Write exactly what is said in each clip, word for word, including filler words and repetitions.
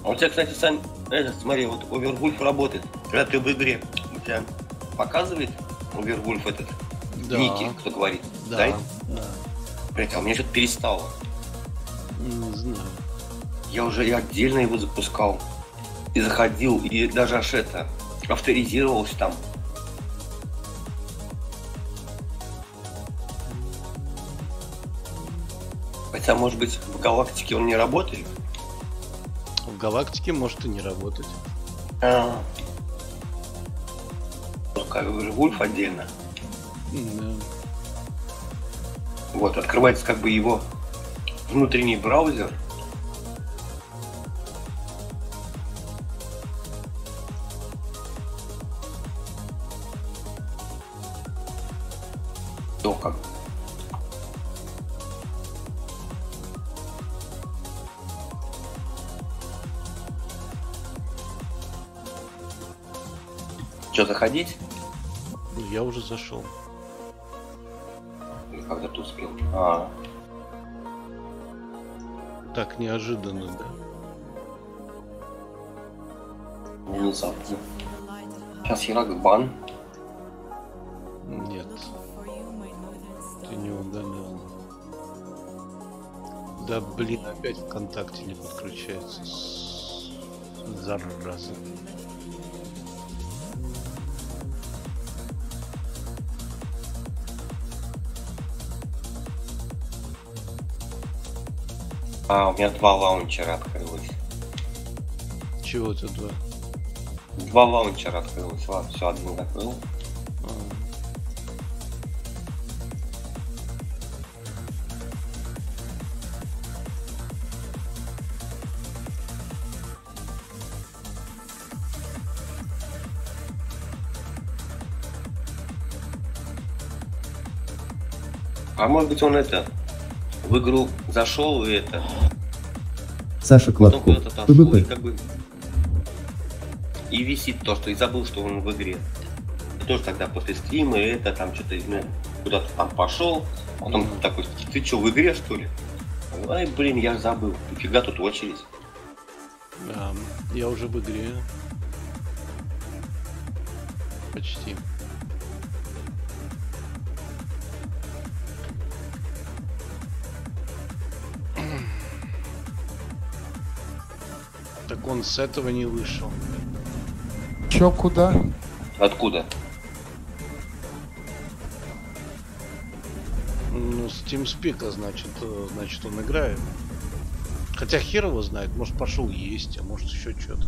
А у тебя, кстати, Сань, этот, смотри, вот Overwolf работает. Когда ты в игре, у тебя показывает Overwolf этот, да. Ники, кто говорит, да? Да. да. Блять, а у меня что-то перестало. Не знаю. Я уже и отдельно его запускал. И заходил, и даже аж это, авторизировался там. Хотя, может быть, в галактике он не работает? В галактике может и не работать. А. Только Overwolf отдельно. Да. Вот, открывается как бы его внутренний браузер. То как. Что, заходить? Я уже зашел. Или когда ты успел? А. Так неожиданно, да? Внезапно. Сейчас я бан. Нет. Ты не удалял. Да блин, опять ВКонтакте не подключается. Зараза. А, у меня два лаунчера открылось. Чего это два? Два лаунчера открылось. Ладно, все, один закрыл. А может быть он это в игру зашел и это. Саша Кладков. И, как бы, и висит то, что и забыл, что он в игре. И тоже тогда после стрима и это там что-то ну, куда-то там пошел. Потом mm-hmm. такой, ты что, в игре что ли? Ай, блин, я забыл. Нифига тут очередь. Да, я уже в игре. Почти. Так он с этого не вышел. Чё, куда? Откуда? Ну, с TeamSpeak, значит, значит, он играет. Хотя хер его знает, может пошел есть, а может еще что-то.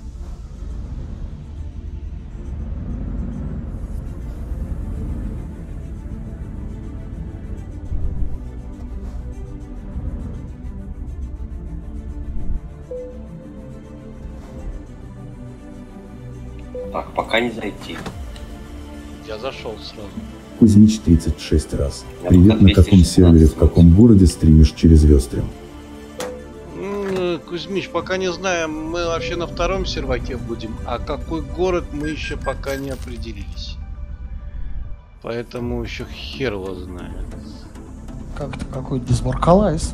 Так, пока не зайти. Я зашел сразу. Кузьмич тридцать шесть раз. Привет, на каком сервере, в каком городе стримишь через Вестрим? Кузьмич, пока не знаем, мы вообще на втором серваке будем, а какой город мы еще пока не определились. Поэтому еще хер его знает. Как-то какой Дисборкалайз.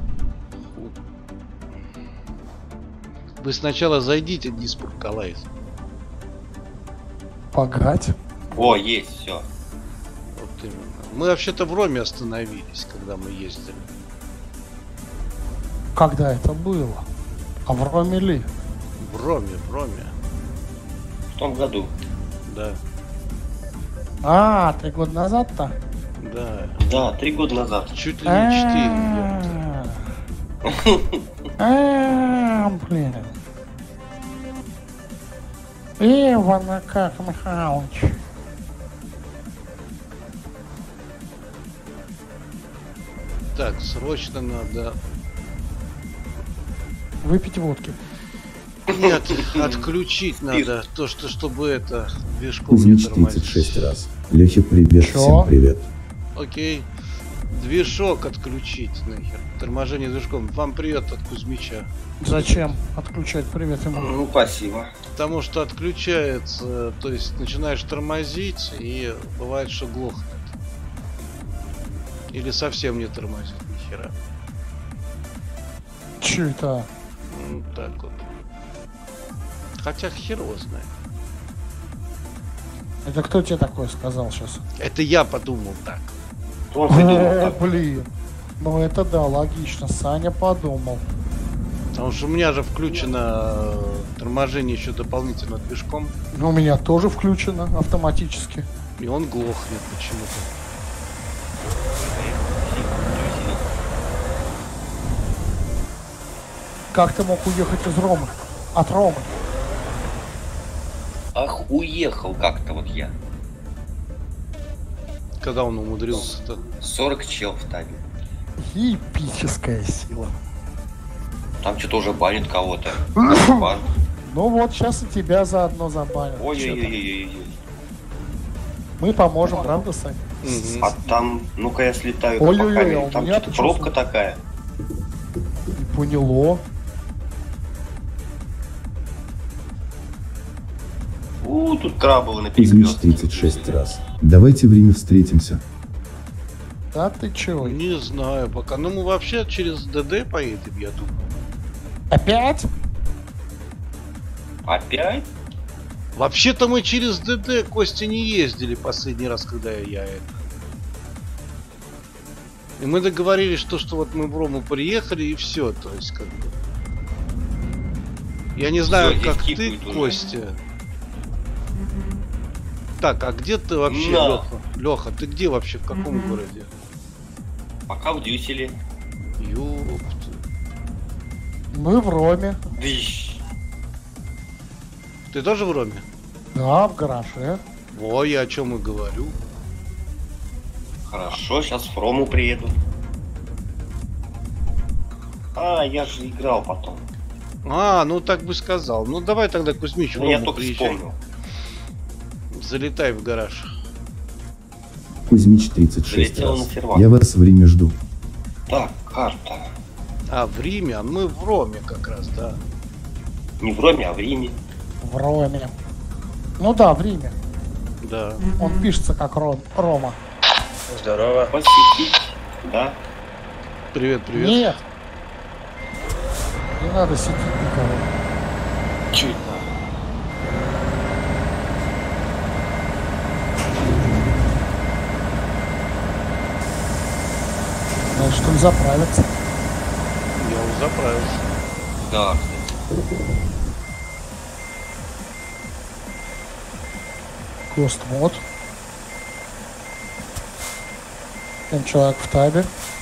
Вы сначала зайдите в Дисборкалайз. Погать. О, есть, все. Вот именно. Мы вообще-то в Роме остановились, когда мы ездили. Когда это было? А в Роме ли? В Роме, в Роме. В том году. Да. А, три года назад-то? Да. Да, три года назад. Чуть ли не четыре. А, блин. Ивана как Михайлович. Так, срочно надо... Выпить водки. Нет, отключить надо. То, что чтобы это движком не Кузьмич тормозить. тридцать шесть раз. Лехе, привет, Чё? всем привет. Окей. Движок отключить нахер. Торможение движком. Вам привет от Кузьмича. Зачем отключать? Привет ему. Ну, спасибо. Потому что отключается, то есть начинаешь тормозить, и бывает, что глохнет. Или совсем не тормозит ни хера. Чё это? Ну, так вот. Хотя хер его знает. Это кто тебе такое сказал сейчас? Это я подумал так. Он подумал О, так. блин. Ну это да, логично. Саня подумал. Потому что у меня же включено э, торможение еще дополнительно движком. Ну, у меня тоже включено автоматически. И он глохнет почему-то. Как ты мог уехать из Ромы? От Ромы? Ах, уехал как-то вот я. Когда он умудрился-то. сорок чел в табе. Эпическая сила. Там что-то уже банит кого-то. Бан. Ну вот, сейчас и тебя заодно забанят. Чё там? Ой-ой-ой-ой-ой. Мы поможем, правда, Сань? Мгм. А там, ну-ка я слетаю Ой-ой-ой, по а у камере. Там меня что-то тут пробка чувствую. такая. Не поняло. У, тут крабовы на Кузьмич перекрестке. тридцать шесть раз. Давайте в Риме встретимся. Да ты чего? Не знаю пока. Ну мы вообще через ДД поедем, я думаю. Опять? Опять? Вообще-то мы через ДД, Костя, не ездили последний раз, когда я это. И мы договорились, что, что вот мы в Рому приехали и все, то есть как бы. Я не знаю, Всё, здесь как ты, кипает уже. Костя. Так, а где ты вообще, На. Леха? Леха, ты где вообще, в каком Мгм. городе? Пока в Дюсселе. Ёпта. Мы в Роме. Дыщ. Ты тоже в Роме? Да, в гараже. Во, я о чем и говорю. Хорошо, сейчас в Рому приеду. А, я же играл потом. А, ну так бы сказал. Ну давай тогда, Кузьмич, в Ну, я Рому только приезжай. вспомнил. Залетай в гараж. Кузьмич тридцать шесть Залетел раз. на сервак. Я вас в Риме жду. Так, карта. А, в Риме? А мы в Роме как раз, да. Не в Роме, а в Риме. В Роме. Ну да, в Риме. Да. Он пишется как Ром, Рома. Здорово. Посетить. Да. Привет, привет. Нет. Не надо сидеть никого. Чё это? Значит, он заправится. Я уже заправился. Да, кстати. Гост-мод. Там человек в табе.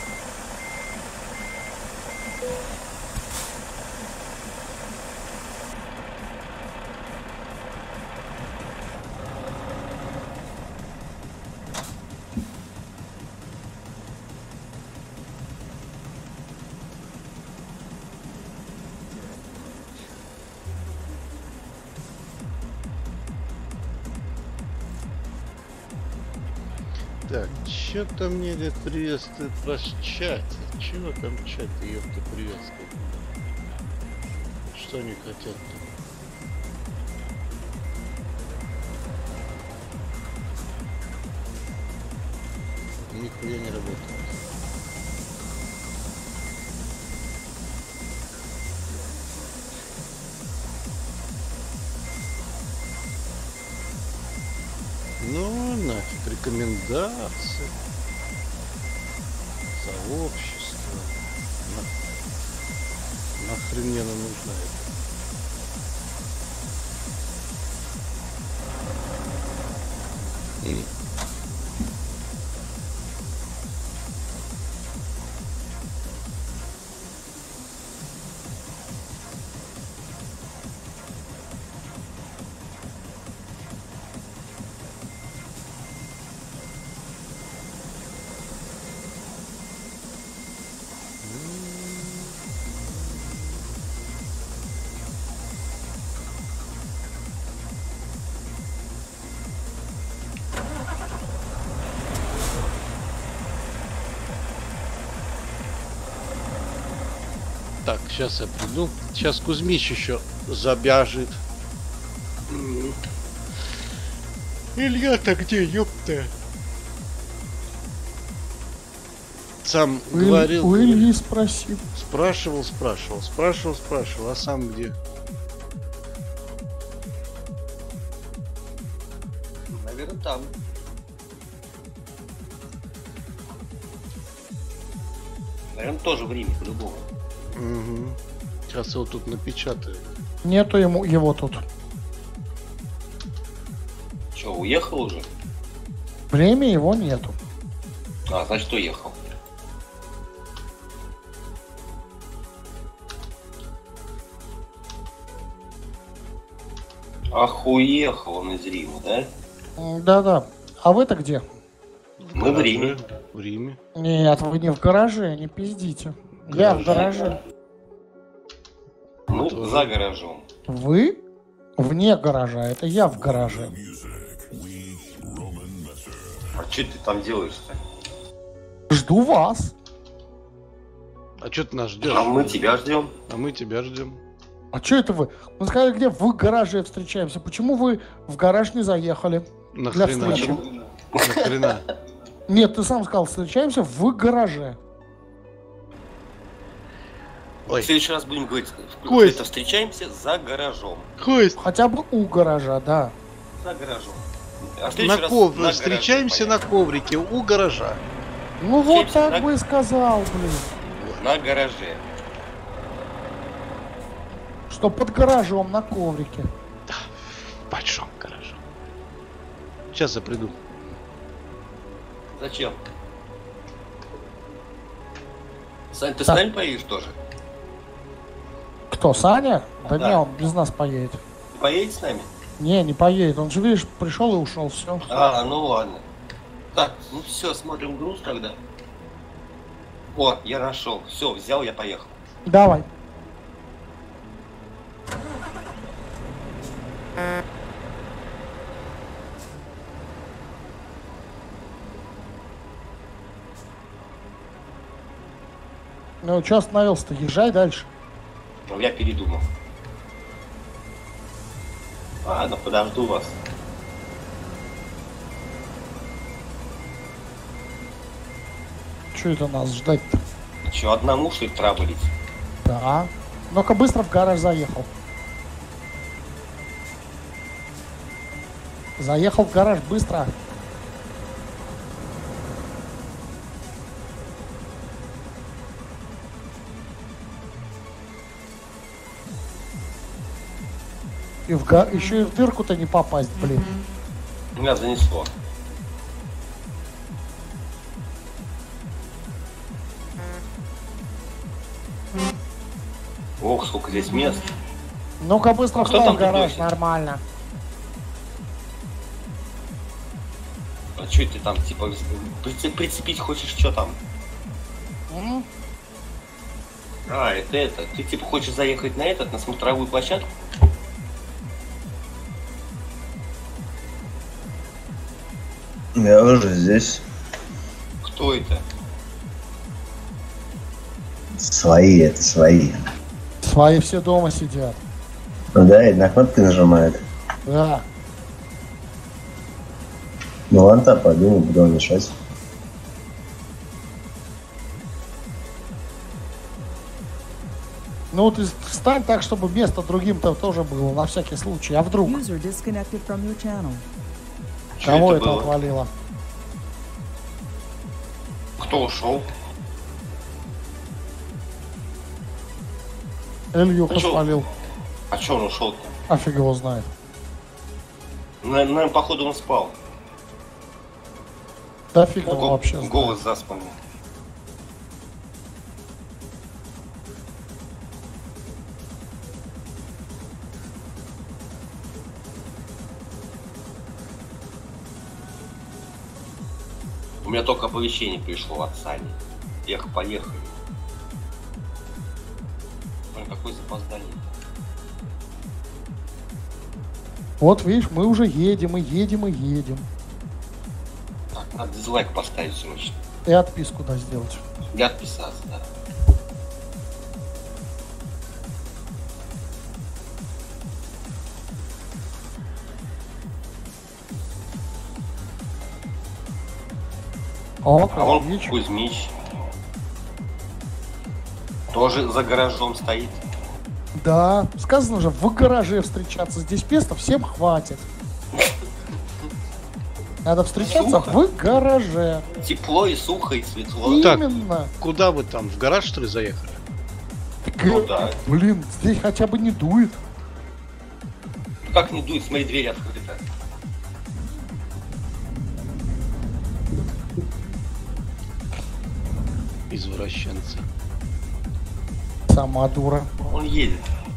Так, что-то мне говорит, приветствует ваш чат. Чего там чат, ёпта, приветствует? Что они хотят? Нихуя не работает. Ну, нафиг, рекомендации. Сообщество. На... Нахрен мне она нужна это? Так, сейчас я приду. Сейчас Кузьмич еще забяжет. М. Илья-то где, ёпта? Сам У Иль- говорил, у говорил. Ильи спросил. Спрашивал, спрашивал, спрашивал, спрашивал, а сам где? Наверное, там. Наверное, тоже в Риме, по-любому. Угу. Сейчас его тут напечатаю. Нету ему его тут. Че, уехал уже? Время его нету. А, значит, уехал. Ах, уехал он из Рима, да? М, Да-да. А вы-то где? Мы в Риме. В Риме. Нет, вы не в гараже, не пиздите. Я в гараже. Ну, Тоже. за гаражом. Вы вне гаража, это я в гараже. А что ты там делаешь-то? Жду вас. А что ты нас ждешь? А мы тебя ждем. А мы тебя ждем. А что это вы? Мы сказали, где в гараже встречаемся. Почему вы в гараж не заехали? Для Нахрена? встречи. Нахрена? Нет, ты сам сказал, встречаемся в гараже. Ой. В следующий раз будем говорить, Кость. это встречаемся за гаражом. Кость, Хотя бы у гаража, да. За гаражом. А в на следующий раз ков... на встречаемся гараже на коврике у гаража. Ну вот Встречаемся так на- бы и сказал, блин. поедем. На гараже. Что под гаражом на коврике. В большом гараже. Сейчас я приду. Зачем? Сань, ты Так. с нами поедешь тоже? Кто, Саня? Да, Да. не, он без нас поедет. Поедешь с нами? Не, не поедет. Он же, видишь, пришел и ушел, все. А, ну ладно. Так, ну все, смотрим груз тогда. О, я нашел. Все, взял, я поехал. Давай. Ну, что остановился-то? Езжай дальше. Ну, я передумал. Ладно, подожду вас. Что это нас ждать-то? Че, одному что ли траболить? Да. Ну-ка быстро в гараж заехал. Заехал в гараж быстро. И в га... еще и в дырку-то не попасть, блин. Меня занесло. Ох, сколько здесь мест. Ну-ка быстро А кто встань там в гараж, придёт? нормально. А что ты там, типа, прицеп- прицепить хочешь, что там? М? А, это это. Ты типа хочешь заехать на этот, на смотровую площадку? Я уже здесь. Кто это? Свои, это свои. Свои все дома сидят. Ну да, и на кнопки нажимает. Да. Ну ладно, так, подумал, буду мешать. Ну ты встань так, чтобы место другим-то тоже было, на всякий случай. А вдруг? User disconnected from your channel. Чё Кого это это было? отвалило? Кто ушел? Илью Ну чё? свалил. А че он ушел-то? А фиг его знает. Наверное, походу он спал. Да фиг его Го- вообще знает. голос заспанный. У меня только оповещение пришло от Сани. Эх, поехали. Блин, какой запоздание. Вот видишь, мы уже едем и едем и едем. Так, надо дизлайк поставить срочно. И отписку да сделать. И отписаться, да. О, А он Кузьмич. Кузьмич. Тоже за гаражом стоит. Да, сказано же, в гараже встречаться. Здесь места всем хватит. Надо встречаться Сухо. в гараже. Тепло и сухо, и светло. Так. Именно. Куда вы там? В гараж, что ли, заехали? Так, Ну э, да. Блин, здесь хотя бы не дует. Как не дует, смотри, дверь открыта. Извращенцы. Сама дура. Он едет.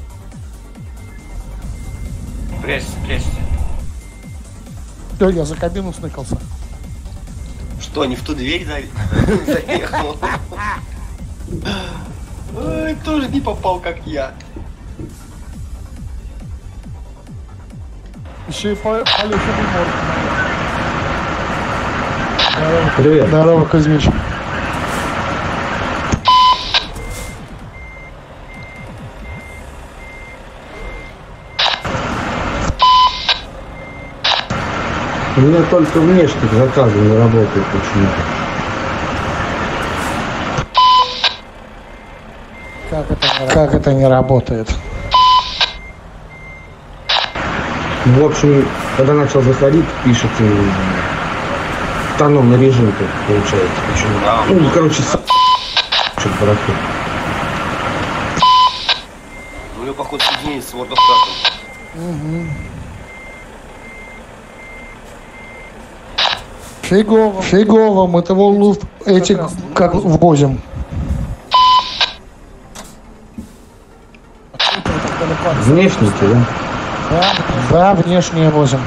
Прячься, прячься. Все, я за кабину сныкался. Что, не в ту дверь за- заехал? Ой, тоже не попал, как я. Еще и по Алёшиной морде. Здорово. Привет. Здорово, Кузьмич. У меня только внешник заказы не работает почему-то. Как это, не, как это не работает? В общем, когда начал заходить, пишет э, автономный режим, тут получается. Почему? Да. Ну, короче, с... что-то происходит. У него, походу, соединение с World of Warcraft. Угу. Фигово. Фигово, мы того лут эти как, как ввозим. Внешники, да? Да, да, внешние возим.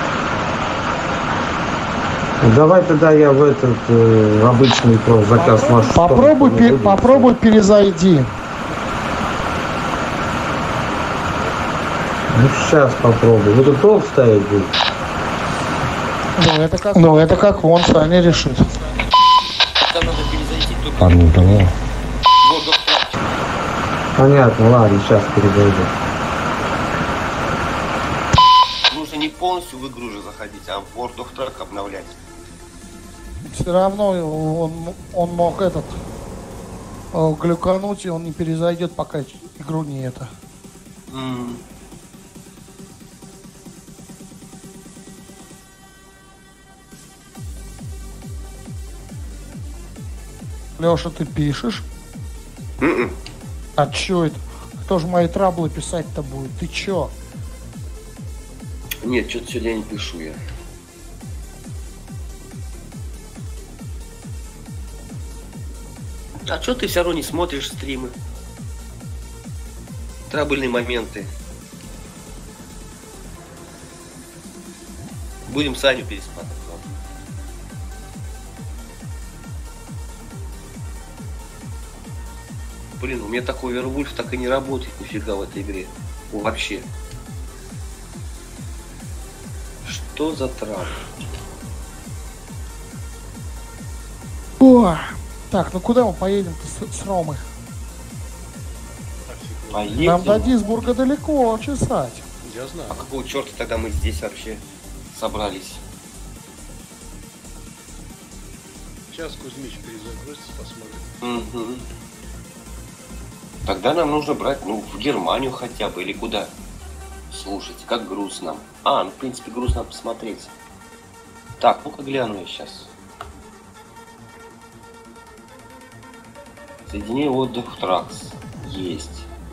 Ну, давай тогда я в этот э, обычный про заказ ваш. Попробуй, пе- попробуй перезайди. Ну, сейчас попробую. Вы тут долг ставить будете? Ну это как, ну, это как вон Саня решит. Там надо перезайти только А, ну давай. World of Warcraft. Понятно, ладно, сейчас перезайду. Нужно не полностью в игру же заходить, а в World of Warcraft обновлять. Все равно он, он мог этот э, глюкануть, и он не перезайдет, пока игру не это. М. Леша, ты пишешь? М-м. А чё это? Кто же мои траблы писать-то будет? Ты чё? Нет, что-то сегодня не пишу я. А что ты все равно не смотришь стримы? Трабельные моменты. Будем Саню пересматривать. Блин, у меня такой Вервульф так и не работает нифига в этой игре. Вообще. Что за трап? О, так, ну куда мы поедем-то с, с Ромой? Поедем. Нам до Дисбурга далеко чесать. Я знаю. А какого черта тогда мы здесь вообще собрались? Сейчас Кузьмич перезагрузится, посмотрим. Угу. Тогда нам нужно брать, ну, в Германию хотя бы, или куда? Слушайте, как грустно. А, ну, в принципе, грустно посмотреть. Так, ну-ка гляну я сейчас. Соединение отдых Тракс. Есть.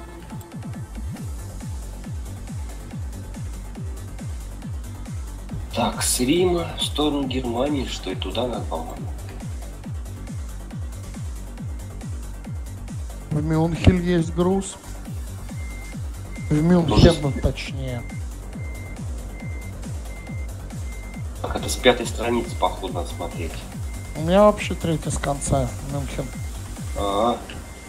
Так, с Рима в сторону Германии, что и туда надо, по-моему. В Мюнхен есть груз. В Мюнхен, точнее. Так, это с пятой страницы, походу, надо смотреть. У меня вообще третья с конца. Мюнхен. А.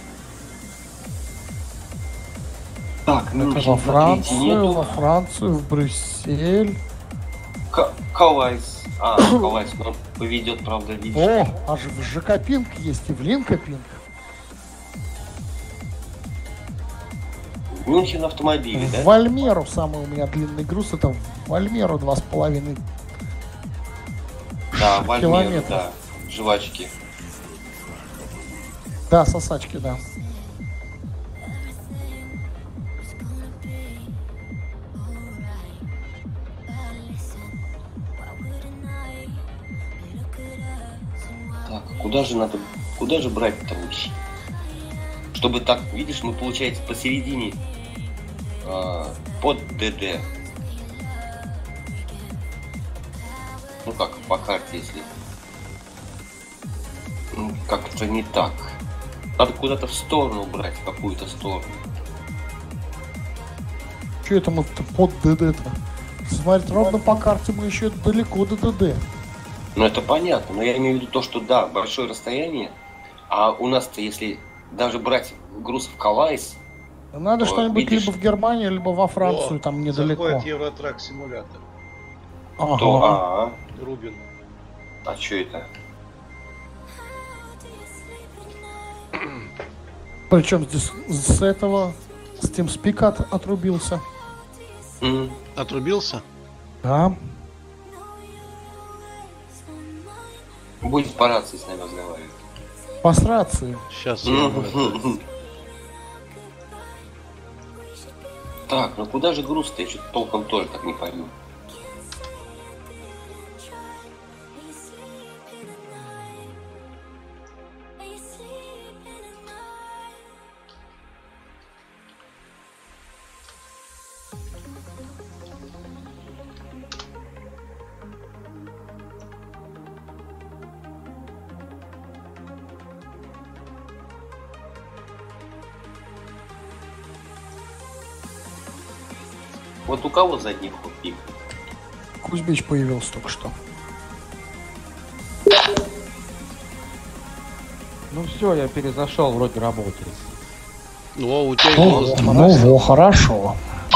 Так, ну Это во Францию, во Францию, в Брюссель. Калайс. А, Калайс, но он поведет, правда, видишь. О, аж в Жакопинг есть и в Линкопинг. Мюнхен автомобили, В да? Вальмеру самый у меня длинный груз. Это в Вальмеру два с половиной. Да, Вальмер, километров. да. Жвачки. Да, сосачки, да. Так, куда же надо, куда же брать-то лучше? Чтобы так, видишь, мы, получается, посередине э, под ДД. Ну как, по карте, если... Ну, как-то не так. Надо куда-то в сторону брать, в какую-то сторону. Че это мы под ДД-то? Смотри, ровно по карте мы еще далеко до ДД. Ну это понятно, но я имею в виду то, что да, большое расстояние, а у нас-то если даже брать груз в Калайс... Надо то, что-нибудь видишь, либо в Германию, либо во Францию, О, там недалеко. Заходит Евротрак симулятор. Ага. то, а, Рубин. а, а что это? Причем здесь с этого, с TeamSpeak от, отрубился. М, Отрубился? Да. Будет по рации с нами разговаривать. По с рации. Сейчас я ему это- М. Так, ну куда же груз-то? Я что-то толком тоже так не пойму. Вот у кого задний ход пик? Кузьмич появился только что. Ну все, я перезашел, вроде работает. Ну, а у тебя Ну, голос во, не ну, просил. во, хорошо.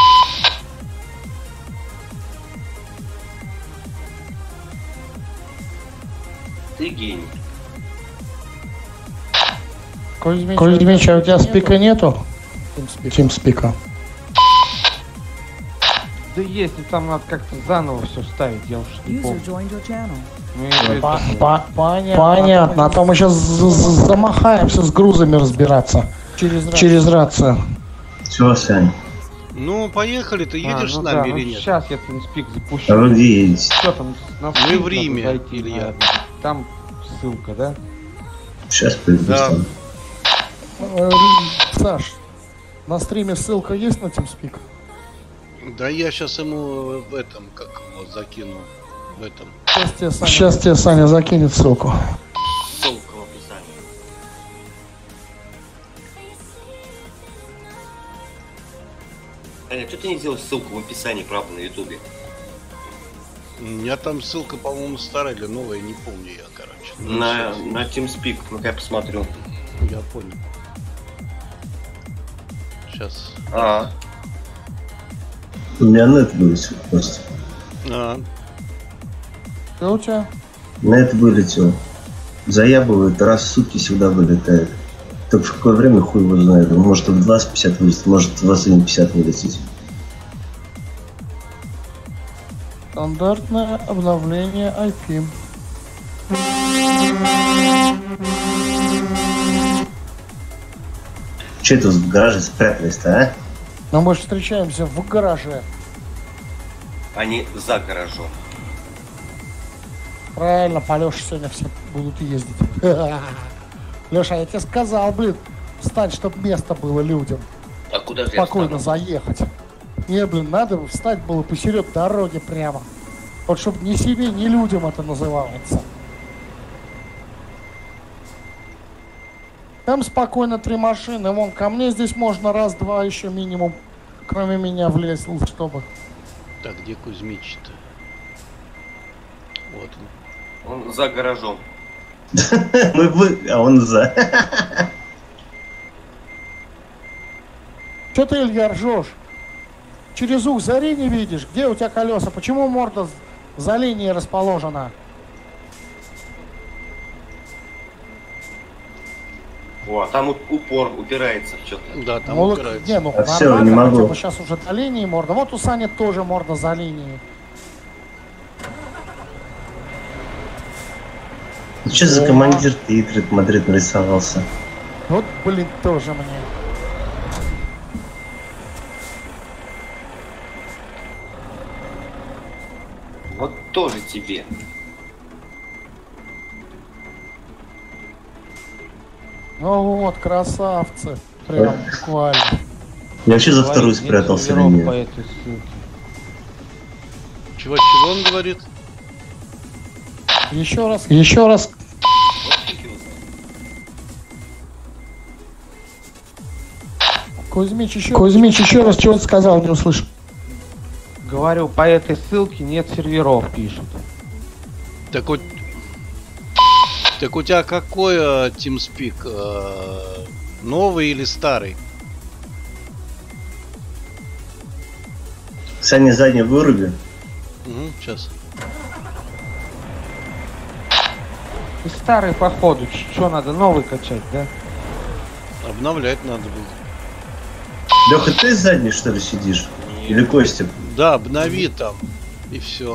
Ты гений. Кузьмич, Кузьмич, а у тебя спика нету? TeamSpeak. Да есть, и там надо как-то заново все ставить, я уж не User помню. joined your channel. Ну, я По- это- по- Понятно. Понятно. А то мы сейчас замахаемся с грузами разбираться. Через рацию. Через рацию. Все, Сань, Ну, поехали, ты А, едешь ну с да, нами ну или нет? сейчас я TeamSpeak а запущу. вы где едете? Что там? На Мы Steam в Риме, надо зайти, Илья. надо. Там ссылка, да? Сейчас приду. Да. Сань. Э, Саш, на стриме ссылка есть на TeamSpeak? Да я сейчас ему в этом, как его, закину. В этом. Сейчас тебе Саня, Сейчас тебе Саня закинет ссылку. Ссылка в описании. Таня, что ты не сделал ссылку в описании, правда, на ютубе? У меня там ссылка, по-моему, старая или новая, не помню я, короче. Ну, На, щас. на TeamSpeak, ну-ка я посмотрю. Я понял. Сейчас. А, У меня нет вылетел просто. А, Что у тебя? Нет вылетел. Заябывает, раз в сутки всегда вылетает. Только в какое время хуй его знает. Может в двадцать пятьдесят вылетит, может в двадцать один пятьдесят вылетит. Стандартное обновление ай пи. Че это в гараже спрятались-то, а? Но мы же встречаемся в гараже. а не за гаражом. Правильно, по Лёше сегодня все будут ездить. Леша, я тебе сказал, блин, встань, чтобы место было людям. А куда же я Спокойно встану? заехать. Не, блин, надо встать было посеред дороги прямо. Вот чтобы ни себе, ни людям это называется. Там спокойно три машины. Вон, ко мне здесь можно раз-два еще минимум, кроме меня, влезть, чтобы... так, где Кузьмич-то? Вот он. Он за гаражом. Мы вы, а он за. Че ты, Илья, ржешь? Через ух зари не видишь? Где у тебя колеса? Почему морда за линией расположена? О, там у- упор упирается в что-то. Да, там Ну, упирается. не, ну А всё, нормально, не могу. хотя бы сейчас уже до линии морда. Вот у Сани тоже морда за линией. Ну что за командир ты игры Мадрид нарисовался? Вот, блин, тоже мне. Вот тоже тебе. Ну вот, красавцы. Прям буквально. Я вообще за вторую Говорит, нет спрятался серверов линию. по этой ссылке. Чего, чего он говорит? Еще раз, еще раз. Кузьмич еще, Кузьмич еще раз чего-то сказал, не услышал. Говорю, по этой ссылке нет серверов, пишут. Так вот, так у тебя какой э, TeamSpeak? Э, новый или старый? Саня, задний выруби. Угу, сейчас. И старый походу, что надо, новый качать, да? Обновлять надо было. Леха, ты задний, что ли, сидишь? Или Костя? Да, обнови там. И все.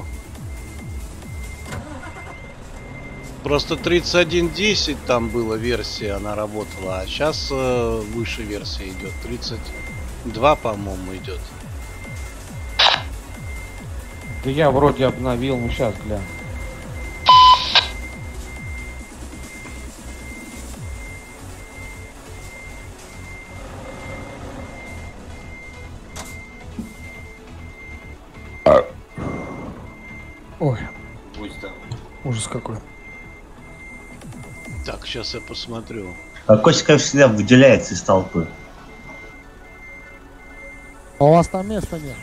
Просто тридцать один десять там была версия, она работала, а сейчас э, выше версия идет. тридцать два, по-моему, идет. Да я вроде обновил, ну сейчас гляну. Ой, Будь там. ужас какой. Так, сейчас я посмотрю. А Костя, как всегда, выделяется из толпы. А у вас там места нет.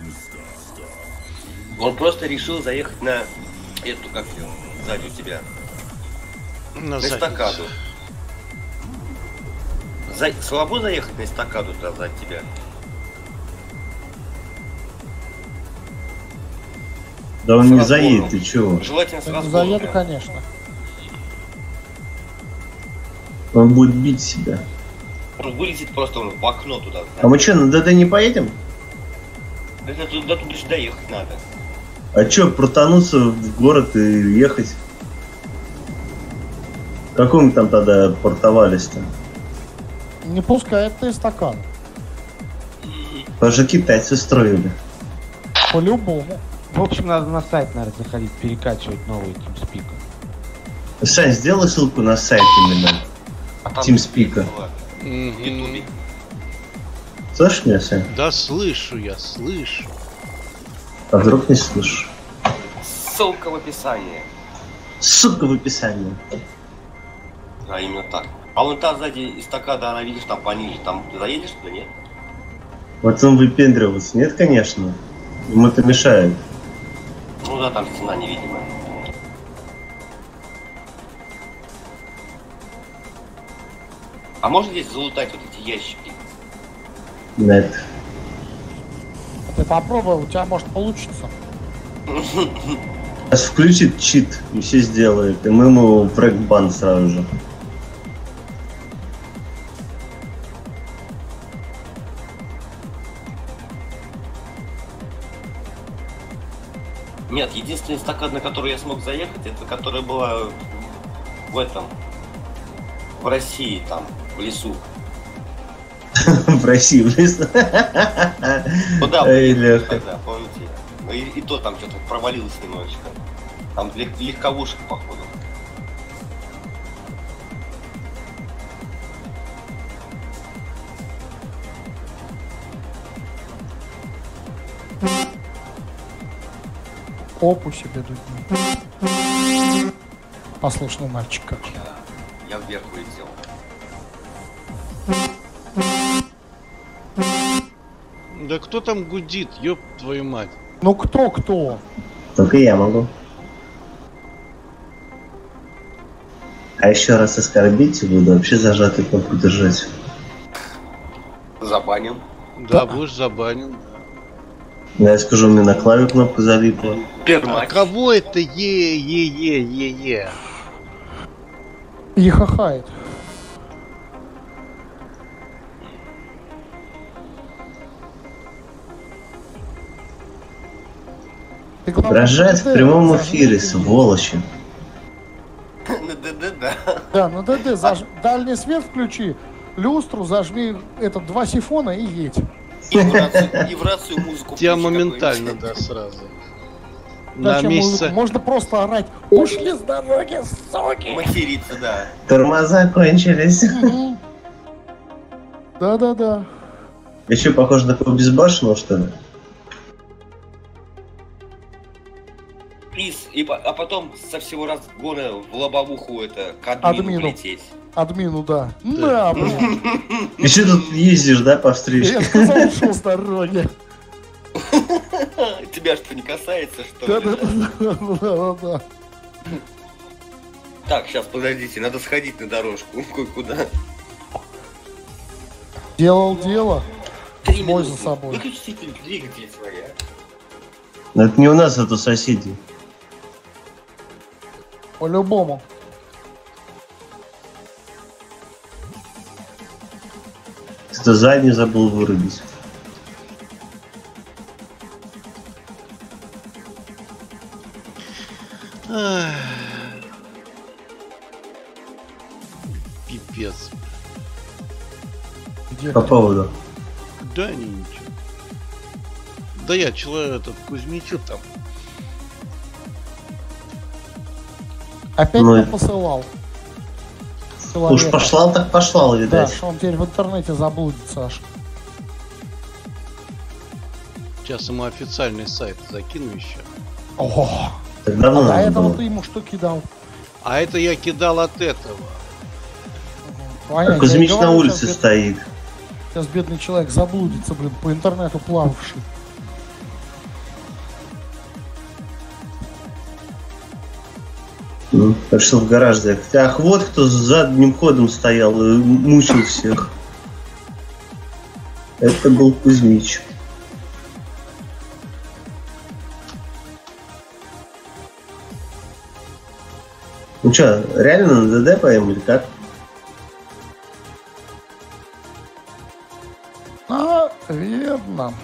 Он просто решил заехать на эту, как ее, сзади у тебя. На На задницу. эстакаду. За... Слабо заехать на эстакаду-то сзади тебя? Да он С не разгоном. заедет, ты чего? Желательно с Ну, разгоном заеду, прям. конечно. Он будет бить себя. Он вылетит просто он в окно туда. А мы что, на ДД не поедем? Это туда туда же доехать надо. А чё, протонуться в город и ехать? Какой мы там тогда портовались-то? Не пускает ты стакан. Потому что китайцы строили. По-любому. В общем, надо на сайт, наверное, заходить, перекачивать новые TeamSpeak. Сань, сделай ссылку на сайт именно. А там TeamSpeak. в Мгм. Ютубе. Слышишь меня, Сань? Да слышу я, слышу. А вдруг не слышишь? Ссылка в описании. Сука, в описании. А именно так. А вон та сзади эстакада, она, видишь, там пониже. Там ты заедешь туда, нет? Вот он выпендриваться. Нет, конечно. Ему это мешает. Ну да, там стена невидимая. А можно здесь залутать вот эти ящики? Нет. А ты попробуй, у тебя может получиться. Сейчас включит чит и все сделает. И мы ему фрэг-бан сразу же. Нет, единственная эстакада, на которую я смог заехать, это которая была в этом, в России там, в лесу. В России, в лесу. Куда Эй, мы Леха. тогда, помните? Ну и, и то там что-то провалилось немножечко. Там лег- легковушек, походу. Опу себе дуть. Послушный мальчик как. Я вверх улетел. Да кто там гудит, ёб твою мать. Ну кто кто? Только я могу. А еще раз оскорбить буду, вообще зажатый кнопку держать. Забанен. Да, будешь забанен. Но я скажу, мне на клаве кнопка залипла. А Пермач. кого это е-е-е-е-е? И хахает. Ты, главное, Дрожать в ДД прямом зажми эфире, и- сволочи. На ДД, да. Да, на ДД заж... дальний свет включи, люстру зажми, этот два сифона и едь. И в рацию, и в рацию музыку. Тебя включи моментально, какую-нибудь. да, сразу. На Зачем месяце... музыку? Можно просто орать. Ушли с дороги, суки! Материться, да. Тормоза кончились. Мгм. Да-да-да. Еще похоже на такого безбашенного, что ли? Приз, и, по- а потом со всего разгона в лобовуху это к админу Админу. полететь. Админу, да. На, блин. Еще тут ездишь, да, по Я встречке? сказал, ушел с дороги. Тебя что, не касается, что ли? Да-да-да. Так, сейчас, подождите, надо сходить на дорожку. Куда? Делал дело. Три Мой минуты. за собой. Выключите двигатель своя. Но это не у нас, это у соседей. По-любому. Кто заднюю забыл вырубить. Ах. Пипец. Где? По поводу. Да ничего. Да я человек этот Кузьмичу там. Опять Ну, не посылал. Уж Человека. пошла, так пошла, Да, видать. что он теперь в интернете заблудится аж. Сейчас ему официальный сайт закину еще. О, Так давно а до надо этого было. ты ему что кидал? А это я кидал от этого. Понятно, А Кузьмич я и на говорю, улице сейчас, бед- стоит. Сейчас бедный человек заблудится, блин, по интернету плававший. Ну, решил в гараж заехать. Ах, вот кто с задним ходом стоял и мучил всех. Это был Кузьмич. Ну что, реально на ДД поем или как? А, верно.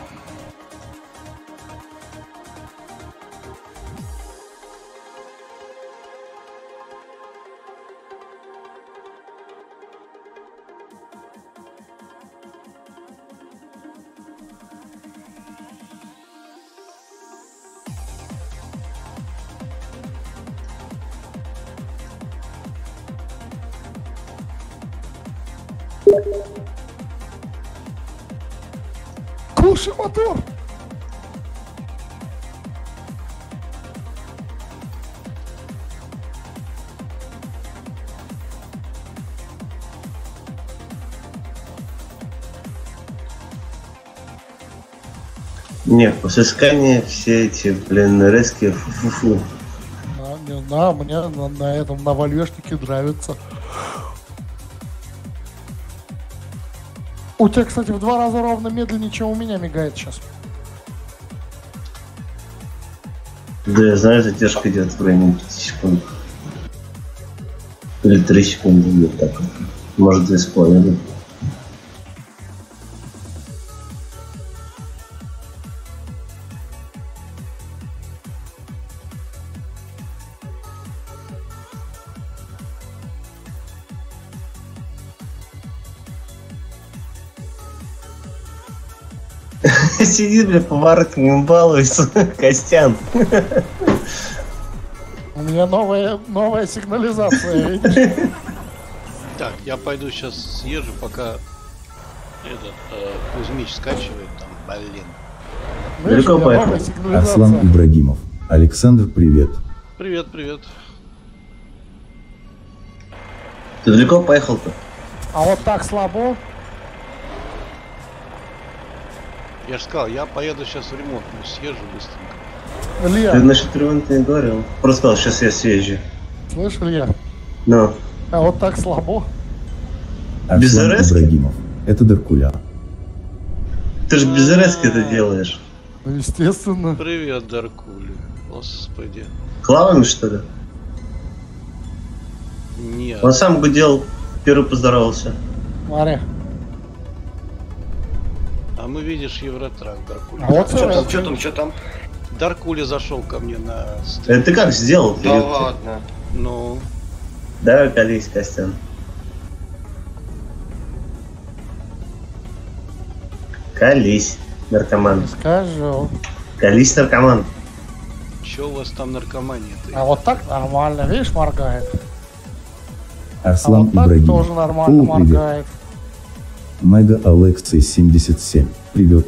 Глуши мотор! Не, после искания все эти, блин, резкие фу-фу-фу. А, не знаю, мне на, на этом, на вольвешнике нравится. У тебя, кстати, в два раза ровно медленнее, чем у меня мигает сейчас. Да, я знаю, задержка идет в районе пяти секунд. Или три секунды, вот так вот. Может, две с половиной. Сиди, бля, поворотником балуется, Костян. У меня новая, новая сигнализация, видишь? Так, я пойду сейчас съезжу, пока этот э, Кузьмич скачивает там, блин. Видишь, Далеко у меня новая поехал? Аслан сигнализация. Ибрагимов. Александр, привет. Привет, привет. Ты далеко поехал-то? А вот так слабо? Я же сказал, я поеду сейчас в ремонтную, съезжу быстренько. Илья, Ты насчет ремонта не говорил. Просто сказал, сейчас я съезжу. слышь, Илья? Ну, А вот так слабо? Без Аслан РС? Ибрагимов. Это Даркуля. ты же без РС это делаешь. Ну, естественно. Привет, Даркули. Господи. Клавами, что ли? Нет. Он сам гудел, первый поздоровался. Смотри. А мы, видишь, Евротрак, Даркули. А вот Что там, РС. что там, что там? Даркули зашел ко мне на стрим. Это ты как сделал? Да ладно. Ну, Давай колись, Костян. Колись, наркоман. Скажу. Колись, наркоман. Че у вас там наркомания-то? А вот так нормально, видишь, моргает. А Арслан вот так Ибрагим. тоже нормально О, привет. моргает. Мега Алексей семьдесят семь. Привет.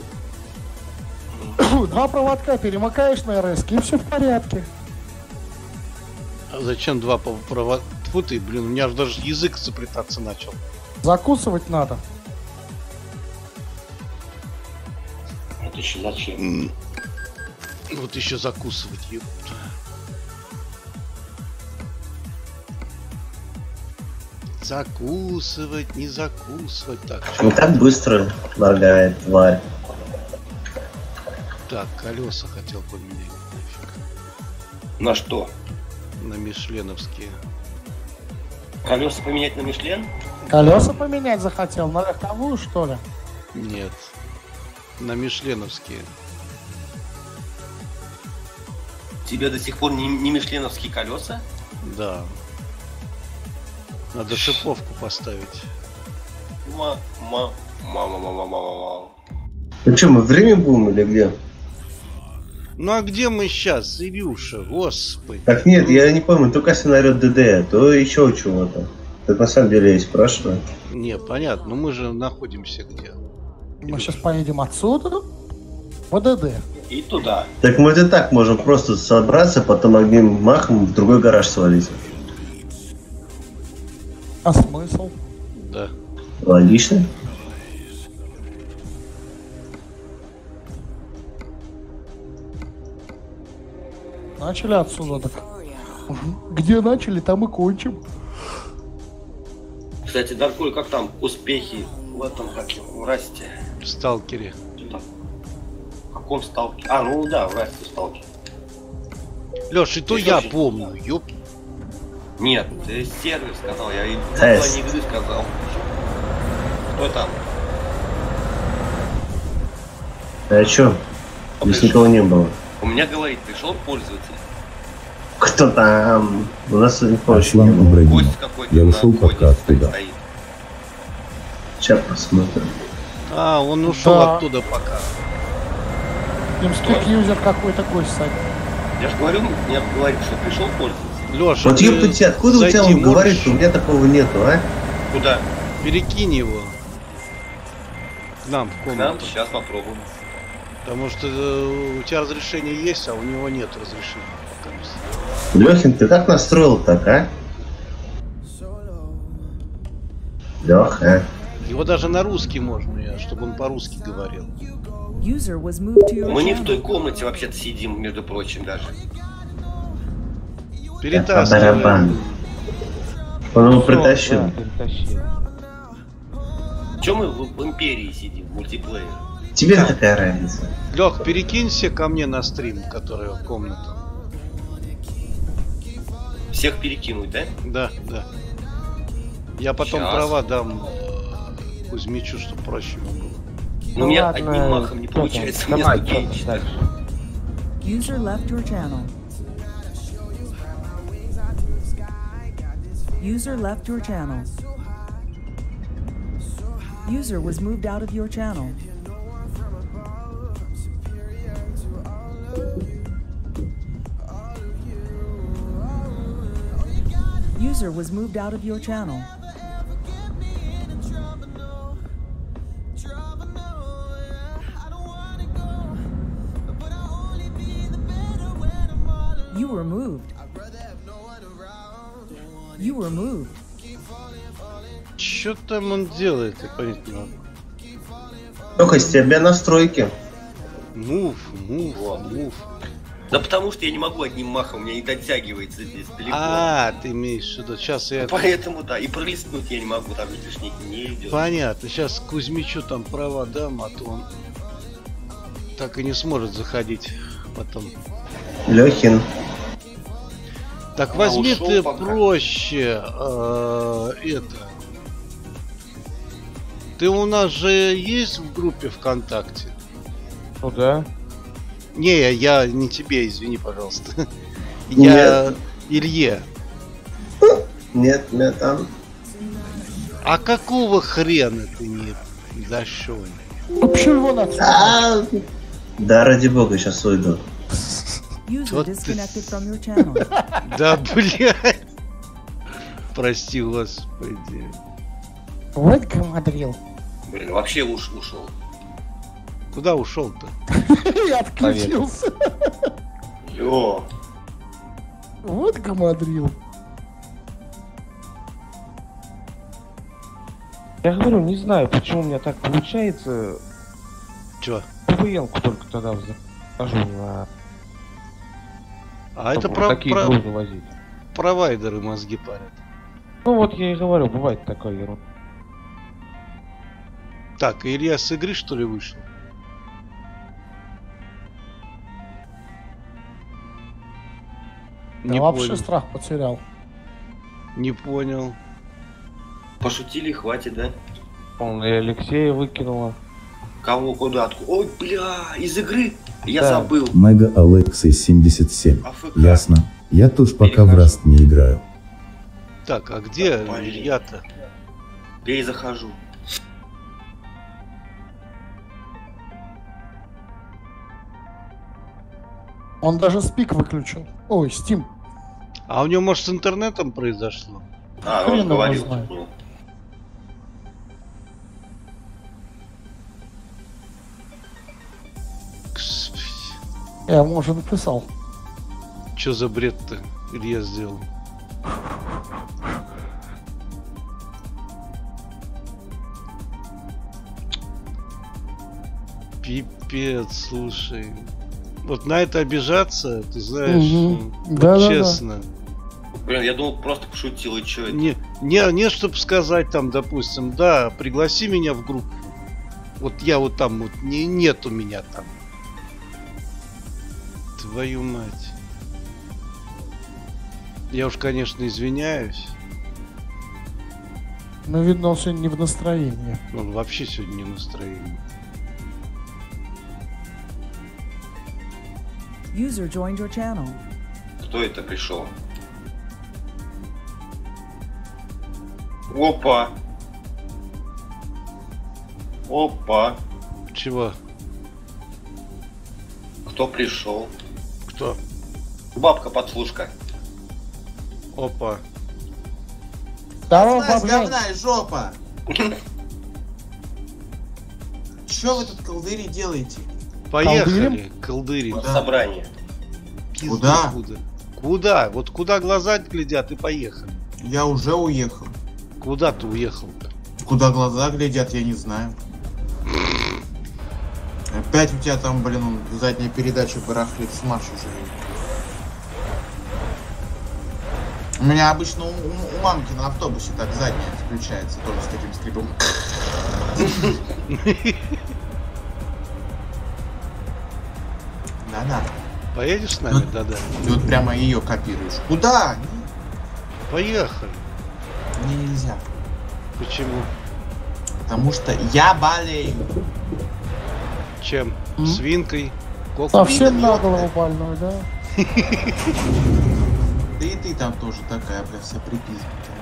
Два проводка перемыкаешь на эр эс, и все в порядке. А зачем два провода? Тьфу ты, блин, у меня же даже язык заплетаться начал. Закусывать надо. Это еще зачем? Вот еще закусывать, ёпта. Закусывать, не закусывать. Так, Не так быстро моргает тварь. так, колеса хотел поменять. Нафиг. На что? На мишленовские. Колеса поменять на Мишлен? Колеса поменять захотел, на легковую, что ли? Нет. На мишленовские. Тебе до сих пор не, не мишленовские колеса? Да. Надо шиповку поставить. Ма, ма, мама, мама, мама, мама. Ну что, мы в Риме будем или где? Ну а где мы сейчас, Илюша? Господи. Так нет, я не помню, только если нарет ДД, то еще чего-то. Так на самом деле я и спрашиваю. Не, понятно, но мы же находимся где? Мы сейчас поедем отсюда в ДД. И туда. Так мы и так можем просто собраться, потом одним махом в другой гараж свалить. А смысл? Да. Логично. Начали отсюда, так. Где начали, там и кончим. Кстати, Даркуль, как там успехи в этом, как его, в Расте? В сталкере. Что там? В каком сталкере? А, ну да, в Расте сталкер. Леш, и то Ты я очень- помню, ёп. Нет, ты сервер сказал, я и Тест. название игры сказал. Кто там? А чё? Здесь никого не было. У меня говорит, пришел пользователь. Кто там? У нас не Арслан не было. Ибрагим. Гость какой-то Я на ушел входе пока оттуда. стоит. Сейчас посмотрим. А, он ушел Да. оттуда пока. Имских юзер какой-то гость, Сань. Я же говорю, мне говорит, что пришел пользователь. Леша, Вот ёпта тебя, откуда у тебя он говорит, что у меня такого нету, а? Куда? Перекинь его. К нам в К нам? комнату. Сейчас попробуем. Потому что э, у тебя разрешение есть, а у него нет разрешения. пока что. Лехин, ты как настроил так, а? Леха. Его даже на русский можно, я- чтобы он по-русски говорил. User was moved to your Мы не в channel. той комнате вообще-то сидим, между прочим, даже. Перетаскиваем. барабан. Он его Всё, притащил. да, перетащил. Чем мы в, в Империи сидим, в мультиплеере? Тебе какая разница? Лех, перекинься ко мне на стрим, который в комнату. Всех перекинуть, да? Да, да. Я потом Щас. права дам э, Кузьмичу, чтобы проще ему было. Ну, у меня ладно, одним махом не что там, получается, мне давай, ступени что читать. дальше? User left your channel. User left your channel. User was moved out of your channel. User was moved out of your channel. You were moved. You were moved. Что там он делает, я понять не могу. Леха, с тебя настройки. Мув, мув, мув. Да потому что я не могу одним махом, у меня не дотягивается здесь далеко. А, ты имеешь в виду, сейчас я... Поэтому, да, и пролистнуть я не могу, там видишь, не идет. Понятно, сейчас Кузьмичу там права дам, а то он так и не сможет заходить потом. Лехин. Так А, возьми ушел ты пока. проще э, это. Ты у нас же есть в группе ВКонтакте? Ну да. Не, я не тебе, извини, пожалуйста. Я Илье. Нет, нет, там. А какого хрена ты не зашел? Вообще его надо. А, да, ради бога, сейчас уйду. User Вот ты- disconnected from your channel. Да, блядь. Прости, господи. Вот гамадрил. Блин, вообще уж ушел. Куда ушел-то? И отключился. Йо. Вот гамадрил. Я говорю, не знаю, почему у меня так получается. Чё? ПВН-ку только тогда захожу на... А это чтобы про- такие про- грузы возить. провайдеры мозги парят. Ну вот я и говорю, бывает такое ерунда. Так, Илья с игры что ли вышел? Я Не вообще понял. страх потерял. Не понял. Пошутили, хватит, да? Он и Алексея выкинула. Кого, куда, откуда? Ой, бля, из игры? Я Да. забыл. Мега Алексей семьдесят семь. АФК. Ясно. Я тоже пока в Перехожу. Раст не играю. Так, а где Блин. Илья-то? Перезахожу. Он даже спик выключил. Ой, Steam. А у него, может, с интернетом произошло? А, Хрен он его говорил. знает. тут, ну. Господи, Я ему уже написал. что за бред-то Илья сделал? Пипец, слушай. Вот на это обижаться, ты знаешь, Мгм. ну, Да-да-да. вот честно. Блин, я думал, просто пошутил, и чё это? Не, не, не чтобы сказать там, допустим, да, пригласи меня в группу. Вот я вот там вот, не, нет у меня там. Твою мать. Я уж, конечно, извиняюсь. Но видно, он сегодня не в настроении. Он вообще сегодня не настроение. User joined your channel. Кто это пришел? Опа. Опа. Чего? Кто пришел? Кто? Бабка-подслушка. Опа. Здорово, Знаешь, баблянь. говна и жопа! Чё вы тут колдыри делаете? Поехали, колдыри. На Да. собрание. Пизда Куда? Куда? Куда? Вот куда глаза глядят и поехали. Я уже уехал. Куда ты уехал-то? Куда глаза глядят, я не знаю. Опять у тебя там, блин, он, задняя передача барахлит, смаш уже. У меня обычно у, у- у мамки на автобусе так задняя включается, тоже с таким скрипом. Да-да. Поедешь с нами? Ну. Да-да. Ты вот прямо ее копируешь. Куда? Поехали. Мне нельзя. Почему? Потому что я болею. Чем? М? Свинкой? Коком? Совсем Видно, на ёпта. голову больной, да? Да и ты там тоже такая, бля, вся припизнутая.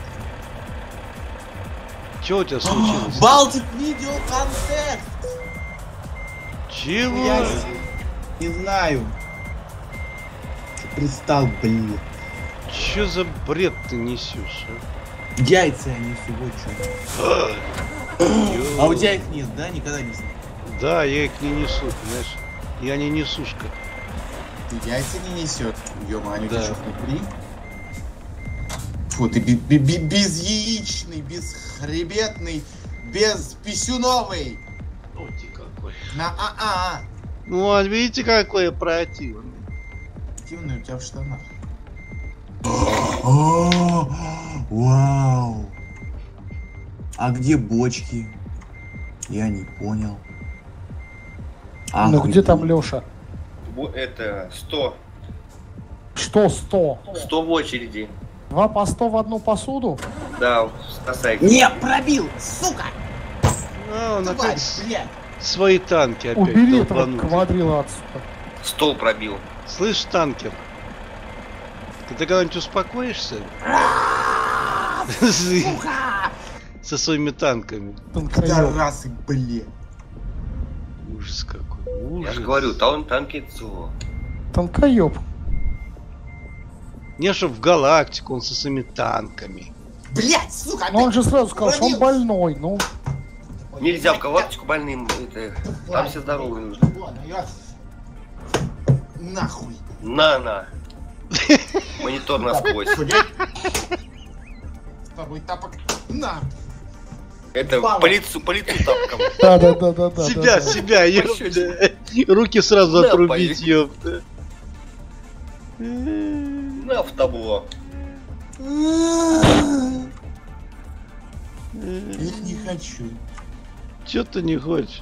Чего у тебя случилось? Балтик видео контекст! Чего? Я не знаю. Чё пристал, блин. Че за бред ты несешь? А? Яйца я несу, вот что. А у тебя их нет, да? Никогда не знал. Да, я их не несу, понимаешь? Я не несушка. Ты яйца не несет. Ё-мо, они Да. еще внутри. Фу, ты би- би- би- безяичный, бесхребетный, бесписюновый. Ой, ты какой. На а-а-а. Ну, а видите, какой я противный. Активный у тебя в штанах. О, вау. А где бочки? Я не понял. Ну где там Охуеть. Леша? Во- Это сто. Что сто? сто в очереди. Два по сто в одну посуду? Да, касается. Не, пробил, сука! А, он Давай, опять блядь. свои танки опять Убери этого долбанул. квадрила отсюда. Стол пробил. Слышь, танкер, ты когда-нибудь успокоишься? Со своими танками. Танкоёб. Пидорасы, блядь. Ужас какой. Я Ужас. же говорю, там танки зло. Танкоёб. Не, чтоб в галактику он со своими танками. Блять, сука, Но он же сразу сказал, что он Уронил. больной, ну. Нельзя в галактику больным. Это, там все здоровые нужны. Ладно, я... Нахуй. На-на. Монитор насквозь. Блядь. С тобой тапок. На. Это Мама. по лицу, по лицу тапком. Да, да, да, да, да. Себя, да, себя, ёпта. Руки сразу Да, отрубить, поехали. ёпта. На в табло. Я не хочу. Чё ты не хочешь?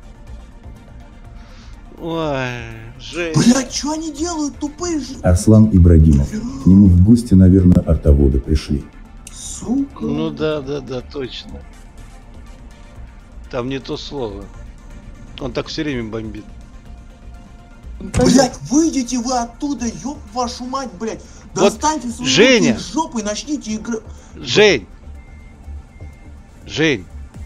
Ой, Жень. Блять, что они делают, тупые же? Арслан Ибрагимов. К нему в гости, наверное, артоводы пришли. Сука. Ну да, да, да, точно. Там не то слово. Он так все время бомбит. Блять, выйдите вы оттуда, ёб вашу мать, блять. Вот, Достаньте свои Женя. руки из жопы и начните играть. Жень! Жень!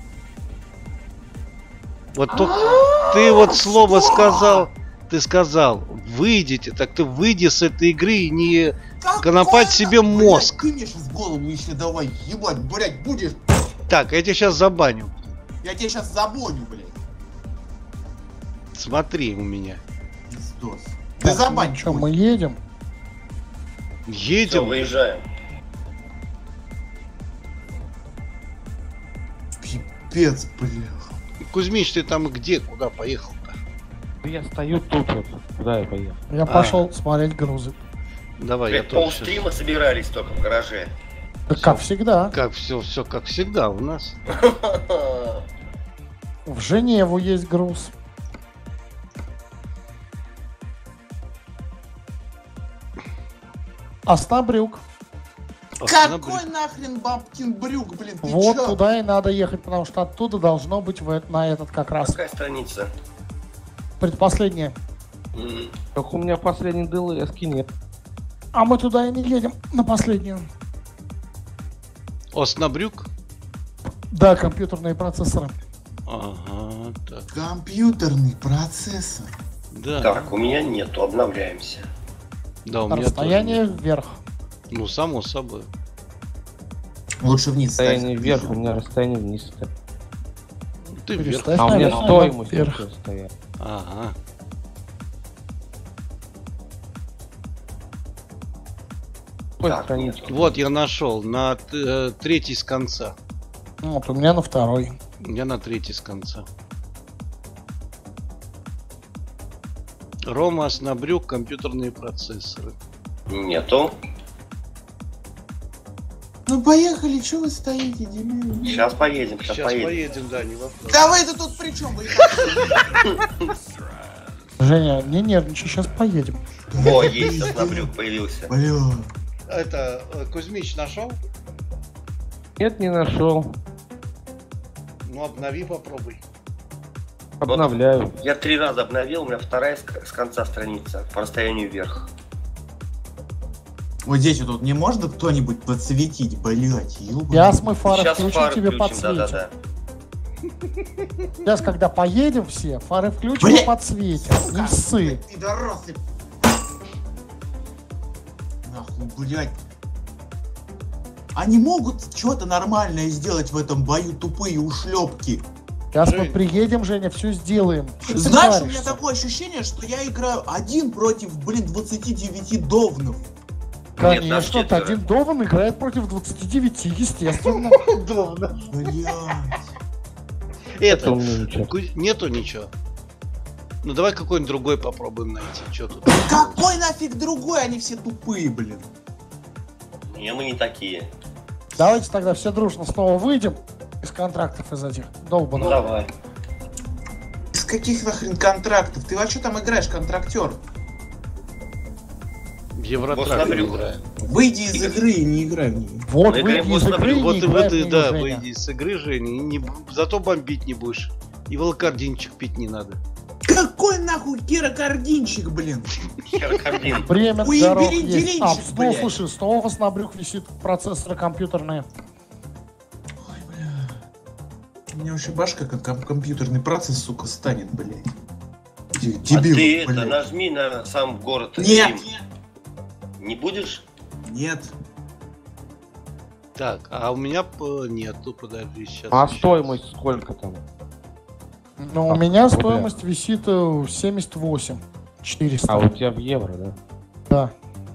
Вот только ты вот слово что? сказал, ты сказал, выйдите, так ты выйди с этой игры и не конопать себе мозг. Блядь, ты мне сейчас в голову еще давай ебать, блять, будешь. Так, я тебя сейчас забаню. Я тебя сейчас забоню, блять. Смотри у меня. Пиздос. Так, Ты забань. ну что, мы едем? Все, Едем. выезжаем. Пипец, блядь. Кузьмич, ты там где? Куда поехал-то? Я стою тут вот. Куда я поехал? Я А. пошел смотреть грузы. Давай, я Блядь, тоже полстрима собирались только в гараже. Да как всегда. Как все, все как всегда у нас. В Женеву есть груз. Оснабрюк. Какой нахрен бабкин брюк, блин, ты Вот чё? туда и надо ехать, потому что оттуда должно быть в, э- на этот как раз Какая страница? предпоследнее. М, Только у меня последний ДЛСки нет. А мы туда и не едем на последнюю. Оснабрюк? Да, компьютерные процессоры. Ага, так. Компьютерный процессор. Да. Так, у меня нету, обновляемся. Да, у меня Расстояние тоже. вверх. Ну, само собой. Лучше вниз. Расстояние ставь. вверх, у меня расстояние вниз. стоит. Ты вверх. Переставь А у меня наверх, стоимость вверх. вообще стоит. Ага. Какой Так, странички? Вот я нашел на т- э, третий с конца. Вот, у меня на второй. Я на третий с конца. Рома, Оснабрюк, компьютерные процессоры. Нету. Ну поехали, что вы стоите, Демей? Сейчас поедем, сейчас, Сейчас поедем. поедем, да, не вопрос. Да вы-то тут при чем? Вы и так- Женя, не нервничай, сейчас поедем. О, есть, Оснабрюк появился. Бля. Это э, Кузьмич нашел? Нет, не нашел. Ну, обнови, попробуй. Обновляю. Я три раза обновил, у меня вторая с, с конца страница, по расстоянию вверх. Вот здесь вот тут не может кто-нибудь подсветить, блять, ёбаный. Сейчас мы фары Сейчас включим, фары тебе включим, подсветим. да-да-да. Сейчас, когда поедем все, фары включим Бля! и подсветим. Не ссы. Пидорасы. Нахуй, блять. Они могут что-то нормальное сделать в этом бою, тупые ушлепки. Сейчас мы Жень. приедем, Женя, все сделаем. Что ты Знаешь, у меня паришься? такое ощущение, что я играю один против, блин, двадцати девяти довнов. Нет, нас Конечно, четверо. один Дован играет против двадцати девяти, естественно. Блять. Это, у меня ничего. Ку- нету ничего. Ну давай какой-нибудь другой попробуем найти. Что тут? Какой нафиг другой, они все тупые, блин. Не, мы не такие. Давайте тогда все дружно снова выйдем из контрактов из этих Ну долбанных. давай. Из каких нахрен контрактов? Ты во что там играешь, контрактер? Евротрак Оснабрюк. играем. Выйди из игры и не играй в нее. Вот Мы выйди играем из в игры и Вот не и играй вот в и неё, да, Женя. выйди из игры, Женя. и не- Зато бомбить не будешь. И волокординчик пить не надо. Какой нахуй керокардинчик, блин? Херокардин. Время Уебери дорог есть. А, делинчик, снова, блядь. слушай, снова на брюх висит процессоры компьютерные. Ой, бля. У меня вообще башка как ком- компьютерный процесс, сука, станет, блядь. Д- А Дебил, ты это, блядь. нажми на сам город. Нет! Рим. Не будешь? Нет. Так, а у меня п- нету, подожди, сейчас. А стоимость сколько там? Но у А, меня рубля. стоимость висит э, семьдесят восемь четыреста. А у тебя в евро, да? Да.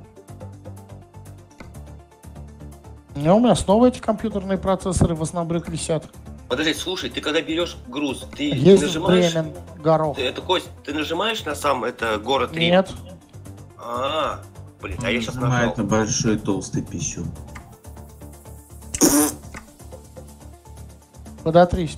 Не, у меня снова эти компьютерные процессоры в Оснабрюк висят. Подожди, слушай, ты когда берешь груз, ты Есть нажимаешь... Бремен, Горох. Ты, это, Кость, ты нажимаешь на сам это город Рим? Нет. А, блин, а я сейчас нажал. Нажимает на большой толстый пищу. Подотрись.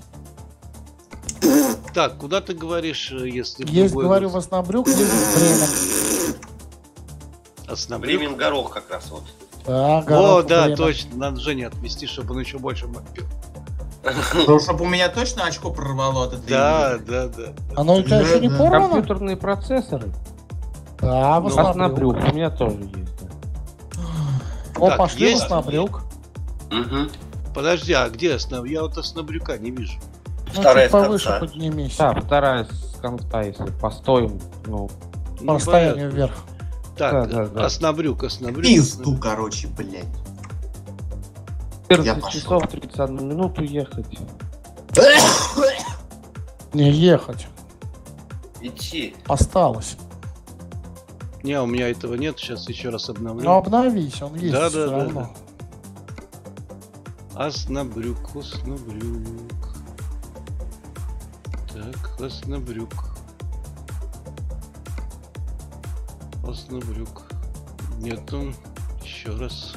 Так, куда ты говоришь, э, если... в Есть, другой говорю, город? в Оснабрюк, есть Бремен. Оснабрюк? Бремен горох как раз вот. Да, О, Горох, да, Бремен. точно, надо Жене отвести, чтобы он еще больше мопил. Ну, чтобы у меня точно очко прорвало от этой Да, игры. да, да. Оно у тебя еще не Да, да. порвано? Компьютерные процессоры? Да, в Ну, Оснабрюк. Оснабрюк, у меня тоже есть. Да. О, Так, пошли в есть? Оснабрюк. Угу. Подожди, а где Оснабрюк? Я вот Оснабрюка не вижу. Ну, Вторая чуть повыше станция. поднимись. Да, вторая с конца, если постоим, ну, Ну, По расстоянию понятно. вверх. Так, Да, да, да. Оснабрюк, Оснабрюк. Пизду, короче, блядь. Я четырнадцать пошел. часов тридцать одну минуту ехать. Не ехать. Идти. Осталось. Не, у меня этого нет, сейчас еще раз обновлю. Ну обновись, он есть Да, все да, да, равно. Оснабрюк, Оснабрюк. Так, Оснабрюк. Оснабрюк. Нету. Еще раз.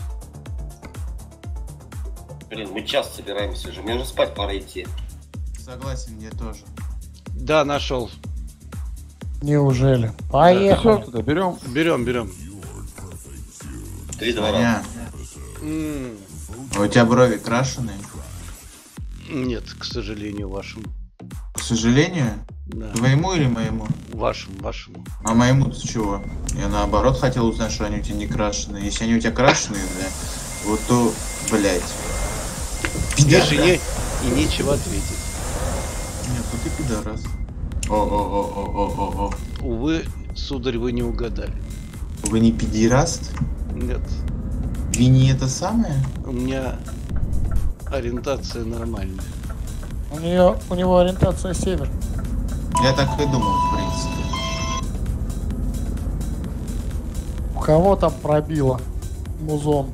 Блин, мы час собираемся уже. Мне уже спать пора идти. Согласен, мне тоже. Да, нашел. Неужели? Все, Поехали. туда берем. Берем, берем. Три двора. Понятно. М, А у тебя брови крашеные? Нет, к сожалению, вашему. К сожалению. Да. Твоему или моему? Вашему, вашему. А моему с чего? Я наоборот хотел узнать, что они у тебя не крашеные. Если они у тебя крашеные, да, вот то, блядь. Видишь, и, не, и нечего ответить. Нет, ну ты пидорас. О-о-о-о-о-о-о. Увы, сударь, вы не угадали. Вы не пидераст? Нет. Вы не это самое? У меня ориентация нормальная. У нее, у него ориентация север. Я так и думал, в принципе. У кого там пробило? Музон.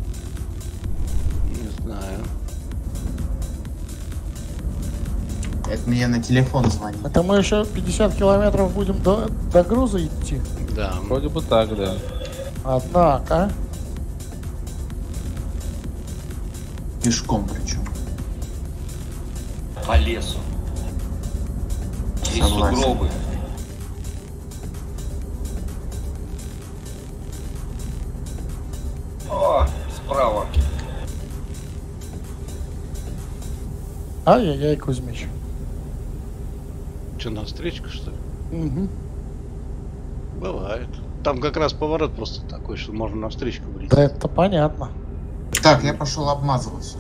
Не знаю. Это мне на телефон звонит. Это мы еще пятьдесят километров будем до, до груза идти. Да. Вроде бы так, да. Однако. Пешком причем. По лесу. Через Согласен. сугробы. О, справа. Ай-яй-яй, Кузьмич. Что, на встречку, что ли? Угу. Бывает. Там как раз поворот просто такой, что можно на встречку влезть. Да это понятно. Так, я пошел обмазываться.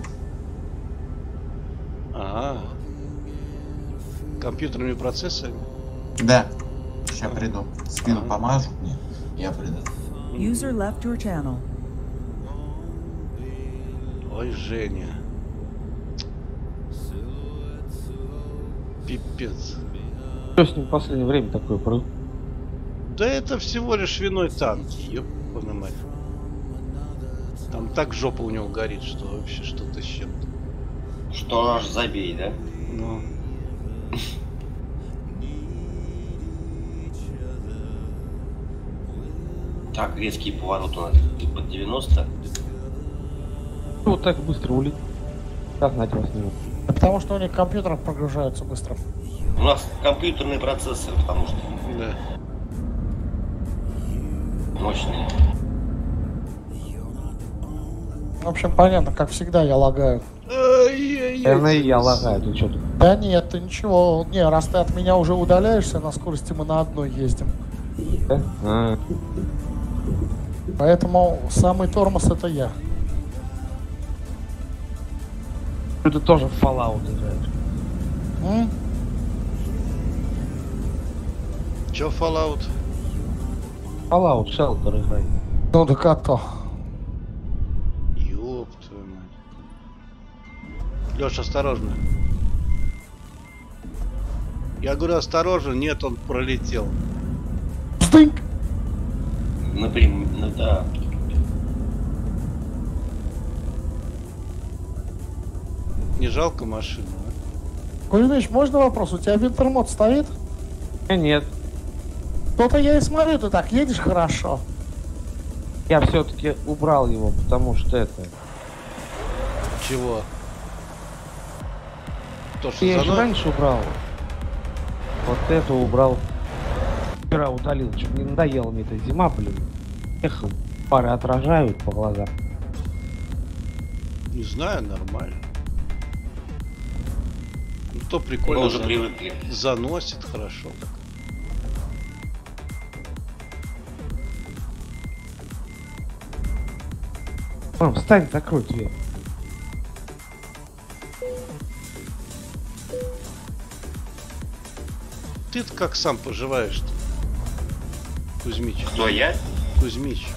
А, компьютерными процессорами. Да. Сейчас приду. Спину Ага. помажу мне. Я приду. User left your channel. Ой, Женя. Пипец. Что с ним в последнее время такое про... Да это всего лишь виной танки, ёбаный мать. Там так жопа у него горит, что вообще что-то с чем-то. Что аж забей, да? Ну, Так, резкий поворот у нас под девяносто. Вот так быстро улетит. Как знать вас не Да потому что у них компьютеры прогружаются быстро. У нас компьютерный процессор, потому что да. мощный. В общем, понятно, как всегда я лагаю. Наверное, и я лагаю, ты что тут? Да нет, ты ничего. Не, раз ты от меня уже удаляешься, на скорости мы на одной ездим. Да? А, Поэтому самый тормоз это я. ты тоже в Fallout играешь. М? Чё Fallout? Fallout Shelter играй. Ну да как-то. Ёб твою мать. Лёш, осторожно. Я говорю, осторожно. Нет, он пролетел. Стынь! Напрямую, ну да. Не жалко машину, а? Кузьмич, можно вопрос? У тебя винтермод стоит? Э, нет. То-то я и смотрю, ты так едешь хорошо. Я все-таки убрал его, потому что это... Чего? То, что Я за же мной? раньше убрал. Вот это убрал. Вчера удалил, что-то не надоело мне эта зима, блин. Эх, пары отражают по глазам. Не знаю, нормально. Ну то Мы прикольно. уже зан- привыкли. Заносит хорошо. Так. Мам, встань, закрой дверь. Ты-то как сам поживаешь-то? Кузьмич. Кто я? Кузьмич.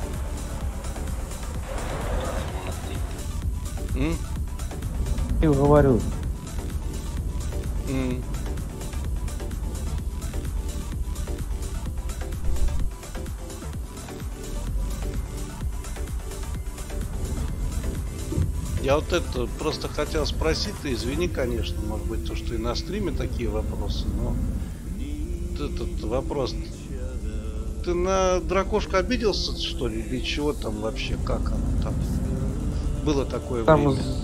М? Я говорю, М. Я вот это просто хотел спросить, ты извини, конечно, может быть, то, что и на стриме такие вопросы, но вот этот вопрос. Ты на дракошку обиделся, что ли, или чего там вообще, как оно там? Было такое там время. с...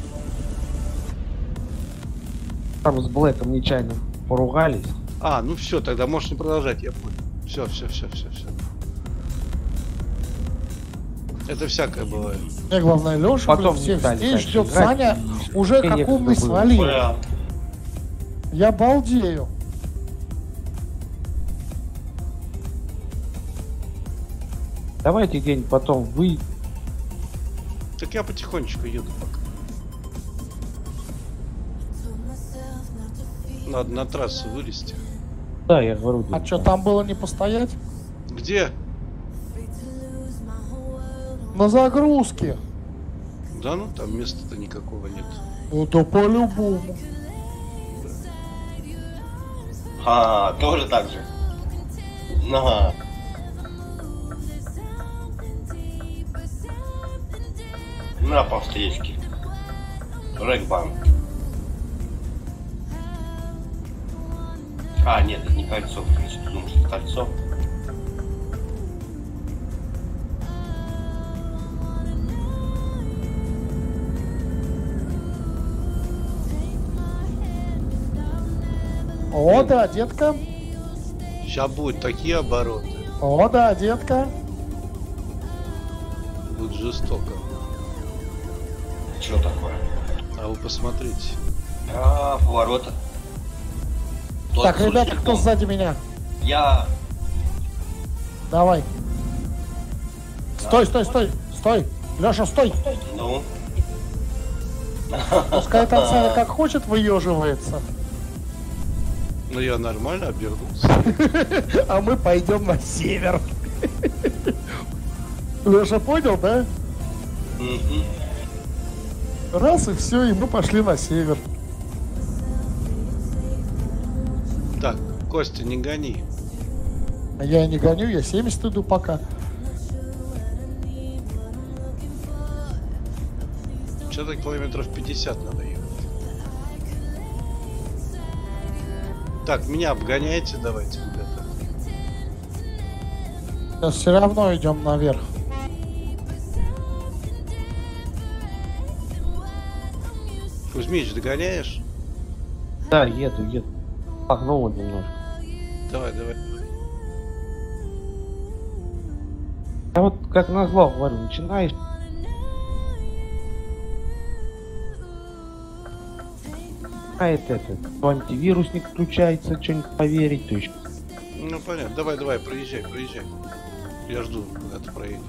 Там с Блэком нечаянно поругались. А, ну все, тогда можешь не продолжать, я понял. Все, все, все, все, все. Это всякое бывает. Мне главное, Леша, Потом всех не стали здесь дальше ждет играть, Саня, и уже мне как некогда умный было. свалил. Бля, Я балдею. Давайте день потом вы... Так я потихонечку еду пока. Надо на трассу вылезти. Да, я говорю. А что, там было не постоять? Где? На загрузке. Да ну, там места-то никакого нет. Ну то по-любому. а, тоже так же. На. На по встречке. Рэгбан. А, нет, это не кольцо, в принципе, потому что это кольцо. О, да, детка. Сейчас будут такие обороты. О, да, детка. Будет жестоко. Что такое? А вы посмотрите. А, поворота. Тот, Так, слушай, ребята, кто он- сзади меня? Я... Давай. Стой, стой, стой, стой. Леша, стой. Ну? Пускай там Саня как хочет выеживается. Ну я нормально обернулся. А мы пойдем на север. Леша понял, да? Мгм. Раз и все, и мы пошли на север. Так, Костя, не гони. А я и не гоню, я семьдесят иду пока. Что-то километров пятьдесят надо ехать. Так, меня обгоняйте, давайте, ребята. Сейчас все равно идем наверх. Кузьмич, догоняешь? Да, еду, еду. Погнул немножко. Давай, давай, давай. Я вот как назло говорю, начинаешь. А это, это, то антивирусник включается, что-нибудь поверить, то еще. Ну понятно, давай, давай, проезжай, проезжай. Я жду, когда ты проедешь.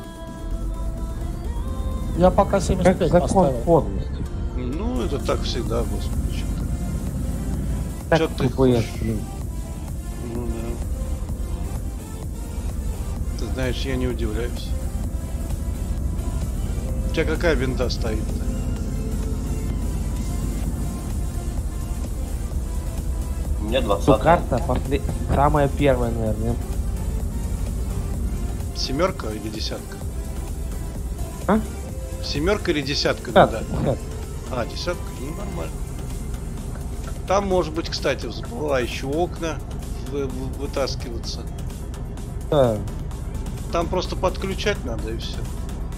Я пока Как семьдесят пять закон поставил. подлости. Ну, это так всегда, господи, что ты. Так Чё ты ТПС, хочешь? блин. Ну да. Ты знаешь, я не удивляюсь. У тебя какая винда стоит? У меня Ну, двадцать. карта после... самая первая, наверное. Семерка или десятка? А? Семерка или десятка? Десятка, винда? десятка. А, десятка? Ну, нормально. Там может быть, кстати, всплывающие окна вы- вы- вытаскиваться. Да. Там просто подключать надо и все.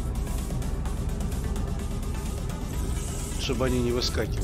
Чтобы они не выскакивали.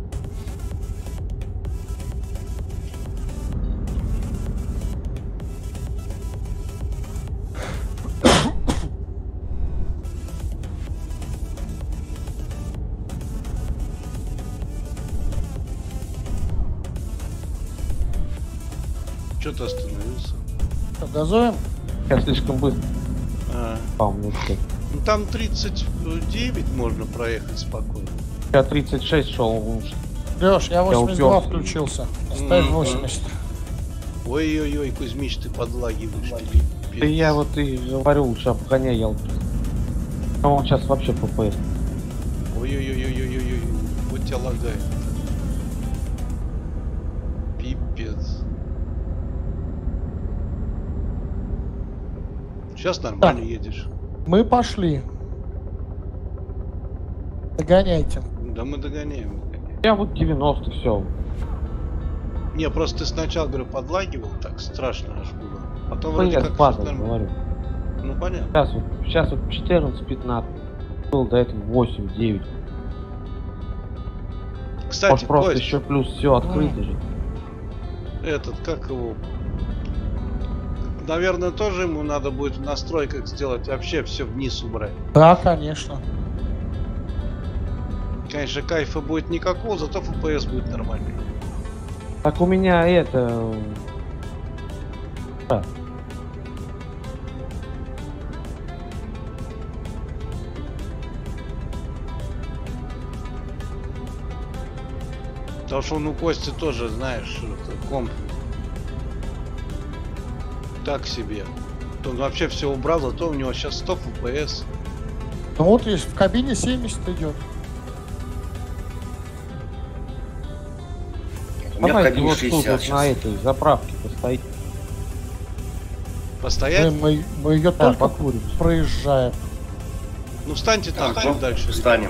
Что ты остановился? Что, газуем? Я слишком быстро. А, По-моему, что. ну там тридцать девять можно проехать спокойно. Я тридцать шесть шел. Леш, я восемьдесят два уперся. включился. Ставь Мгм. восемьдесят. Ой-ой-ой, Кузьмич, ты подлагиваешь. Да я вот и говорю, лучше обгоняй ел. А он сейчас вообще ППС. Ой-ой-ой-ой-ой-ой, вот тебя лагает. Пипец. Сейчас нормально Так. едешь. Мы пошли. Догоняйте. Да мы догоняем. Я вот девяносто, все. Не, просто ты сначала, говорю, подлагивал, так страшно аж было. Потом Ну, вроде я как всё падал, нормально. говорю. Ну понятно. Сейчас вот, сейчас вот четырнадцать пятнадцать. Был до этого восемь девять. Кстати, Может просто Кость, еще плюс все открыто же. этот, как его... Наверное, тоже ему надо будет в настройках сделать, вообще все вниз убрать. Да, конечно. Конечно, кайфа будет никакого, зато эф пи эс будет нормальный. Так у меня это... Да. Потому что он у Кости тоже, знаешь, это, комп так себе. Он вообще все убрал, зато у него сейчас сто эф пи эс. Ну вот есть, в кабине семьдесят идет. У меня в Давайте кабине вот тут шестьдесят вот на сейчас. этой заправке постоит. Мы, Постоять? мы, мы ее Да, только покурим. проезжаем. Ну встаньте там, Так, чуть ну, дальше. встанем.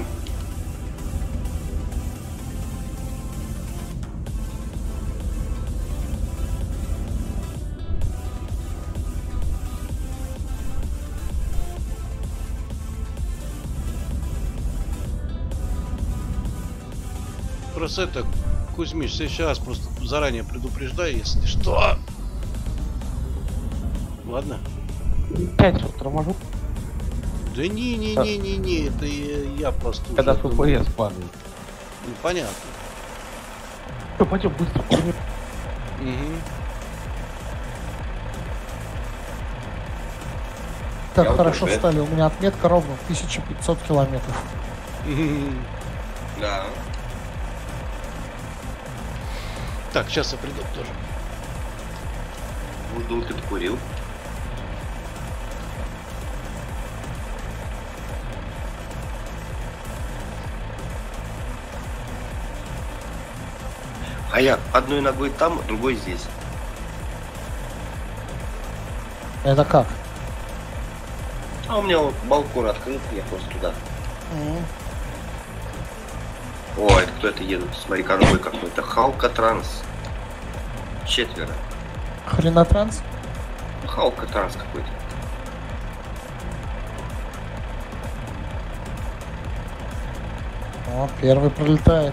Просто это, Кузьмич, сейчас просто заранее предупреждай, если что. Ладно? Пять вот торможу, Да не-не-не-не-не, это я, я просто когда уже эф думаю. пи эс падает. Ну, понятно. Всё, пойдем быстро. курим. Мгм. Так Я вот хорошо тоже. встали. У меня отметка ровно тысяча пятьсот километров. Мгм. Да. Так, сейчас я приду тоже. Думал, ты курил. А я одной ногой там, другой здесь. Это как? А у меня вот балкон открыт, я просто туда. М. О, это кто это едет? Смотри, конвой какой-то. Халка Транс. Четверо. Хренотранс? Халка Транс какой-то. О, первый пролетает.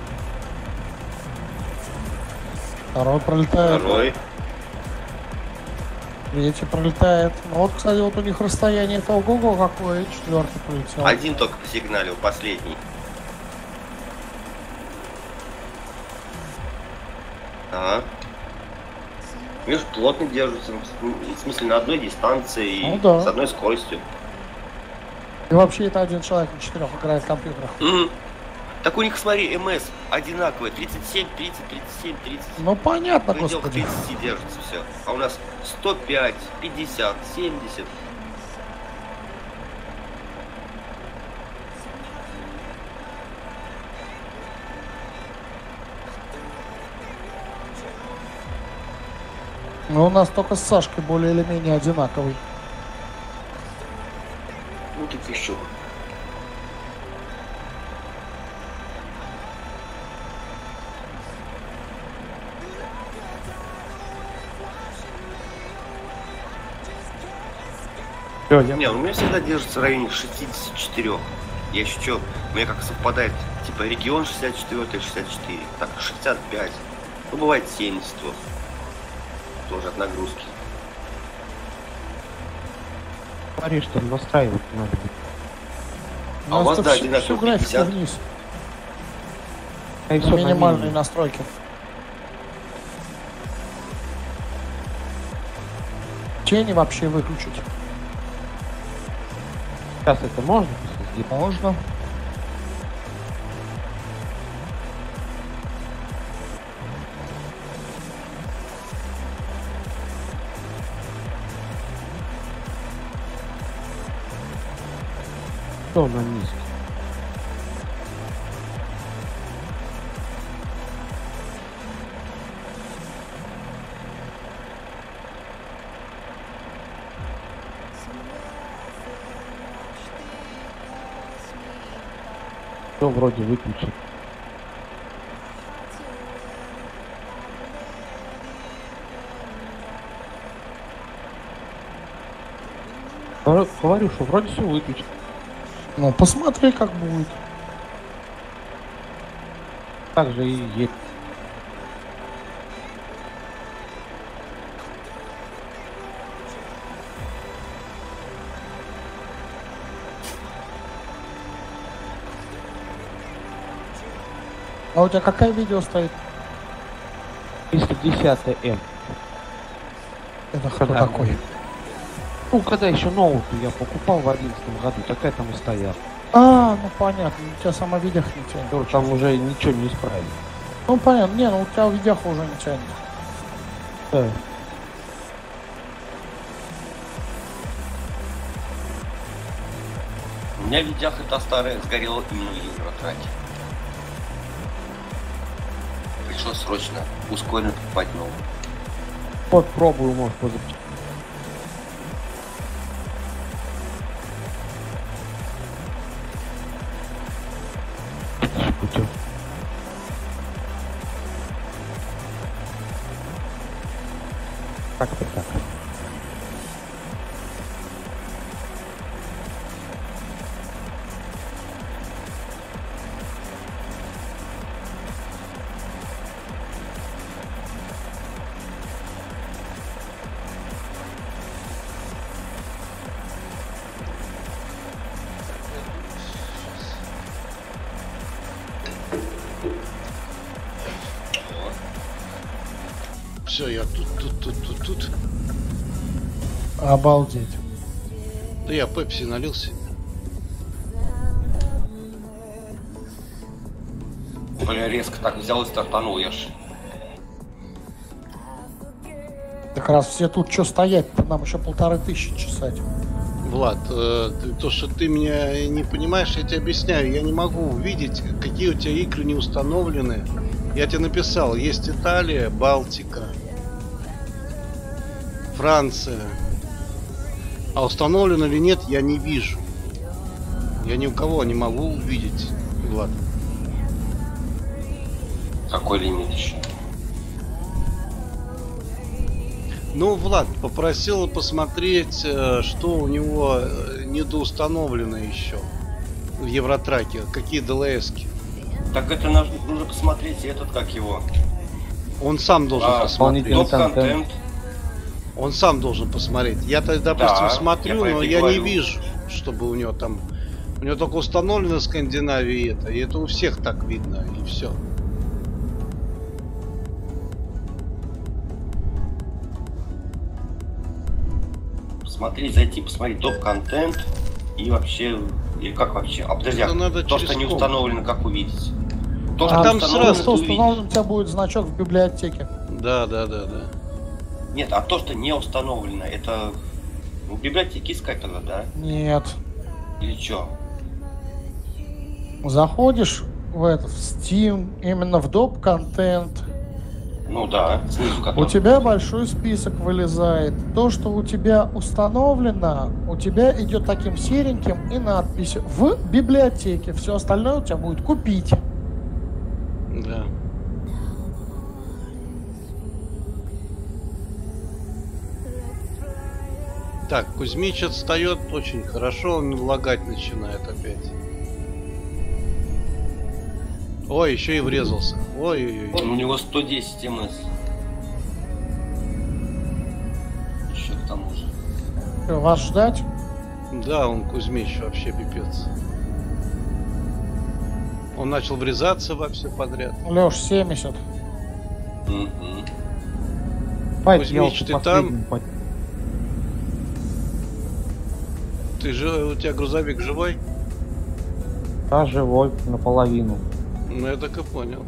Второй пролетает. Второй. Третий пролетает. Ну вот, кстати, вот у них расстояние это ого-го какое. Четвертый полетел. Один только посигналил, последний. Ага. Видишь, плотно держатся, в смысле на одной дистанции и Ну да. с одной скоростью. И вообще это один человек на четырех играет в компьютерах. Мгм. Так у них, смотри, МС одинаковые. тридцать семь, тридцать, тридцать семь, тридцать. Ну понятно, В пределах господи. тридцати держится все. А у нас сто пять, пятьдесят, семьдесят. Ну, у нас только с Сашкой более или менее одинаковый. Ну так еще. Не, у меня всегда держится в районе шестидесяти четырёх. Я еще что, у меня как совпадает, типа регион шестьдесят четыре, шестьдесят четыре, так шестьдесят пять, ну бывает семьдесят вот. Тоже от нагрузки. Смотри, что настраивать надо будет. А у вас, да, всю, всю графику вниз. А и всё на Минимальные минимум. настройки. Тени вообще выключить. Сейчас это можно? Если Можно. Что на низкий? Все вроде выключить. Говорю, что вроде все выключить. Ну, посмотри, как будет. Так же и есть. А у тебя какое видео стоит? триста десять М. Это кто Когда? такой? Ну, когда еще ноут я покупал в одиннадцатом году, такая там и стояла. А, ну понятно, у тебя сама видеох не тянет. То там уже ничего не исправили. Ну понятно, не, ну у тебя видеох уже не тянет. Да. У меня видях это старая сгорела именно в Евротраке. Пришлось срочно ускоренно покупать новую. Вот пробую, может, позапустить. Путем. Как-то так. Все, я тут, тут, тут, тут, тут. Обалдеть. Да я пепси налился. Бля, резко так взял и стартанул, я ж. Так раз все тут что стоять-то, нам еще полторы тысячи чесать. Влад, э, ты- то, что ты меня не понимаешь, я тебе объясняю. Я не могу увидеть, какие у тебя игры не установлены. Я тебе написал, есть Италия, Балтика, Франция. А установлено или нет, я не вижу. Я ни у кого не могу увидеть, Влад. Какой лимит еще? Ну, Влад попросил посмотреть, э, что у него э, недоустановлено еще в Евротраке, какие ДЛС-ки. Так это нужно, нужно посмотреть этот, как его. Он сам должен А, посмотреть. топ-контент. Он сам должен посмотреть. Я тогда, допустим, Да, смотрю, я про но это и я не говорю. вижу, чтобы у него там... У него только установлено в Скандинавии это, и это у всех так видно, и все. Смотри, зайти, посмотреть топ-контент и вообще Или как вообще? А подожди, Это а надо то, через что не комп. установлено, как увидеть? То, А что там установлено, сразу что ты увидишь. установлен, у тебя будет значок в библиотеке. Да, да, да, да. Нет, а то, что не установлено, это в библиотеке искать тогда, да? Нет. Или что? Заходишь в этот в Steam, именно в доп. Контент. Ну да, снизу У который. тебя большой список вылезает. То, что у тебя установлено, у тебя идет таким сереньким и надпись в библиотеке. Все остальное у тебя будет купить. Да. Так, Кузьмич отстает очень хорошо, он лагать начинает опять. Ой, еще и врезался. Ой-ой-ой. У него сто десять эм эс. Еще к тому же. Что, вас ждать? Да, он Кузьмич вообще пипец. Он начал врезаться во все подряд. Леш, семьдесят. Мгм. Файт Кузьмич, елки ты последним по- Ты же, у тебя грузовик живой? Да, живой, наполовину. Ну, я так и понял.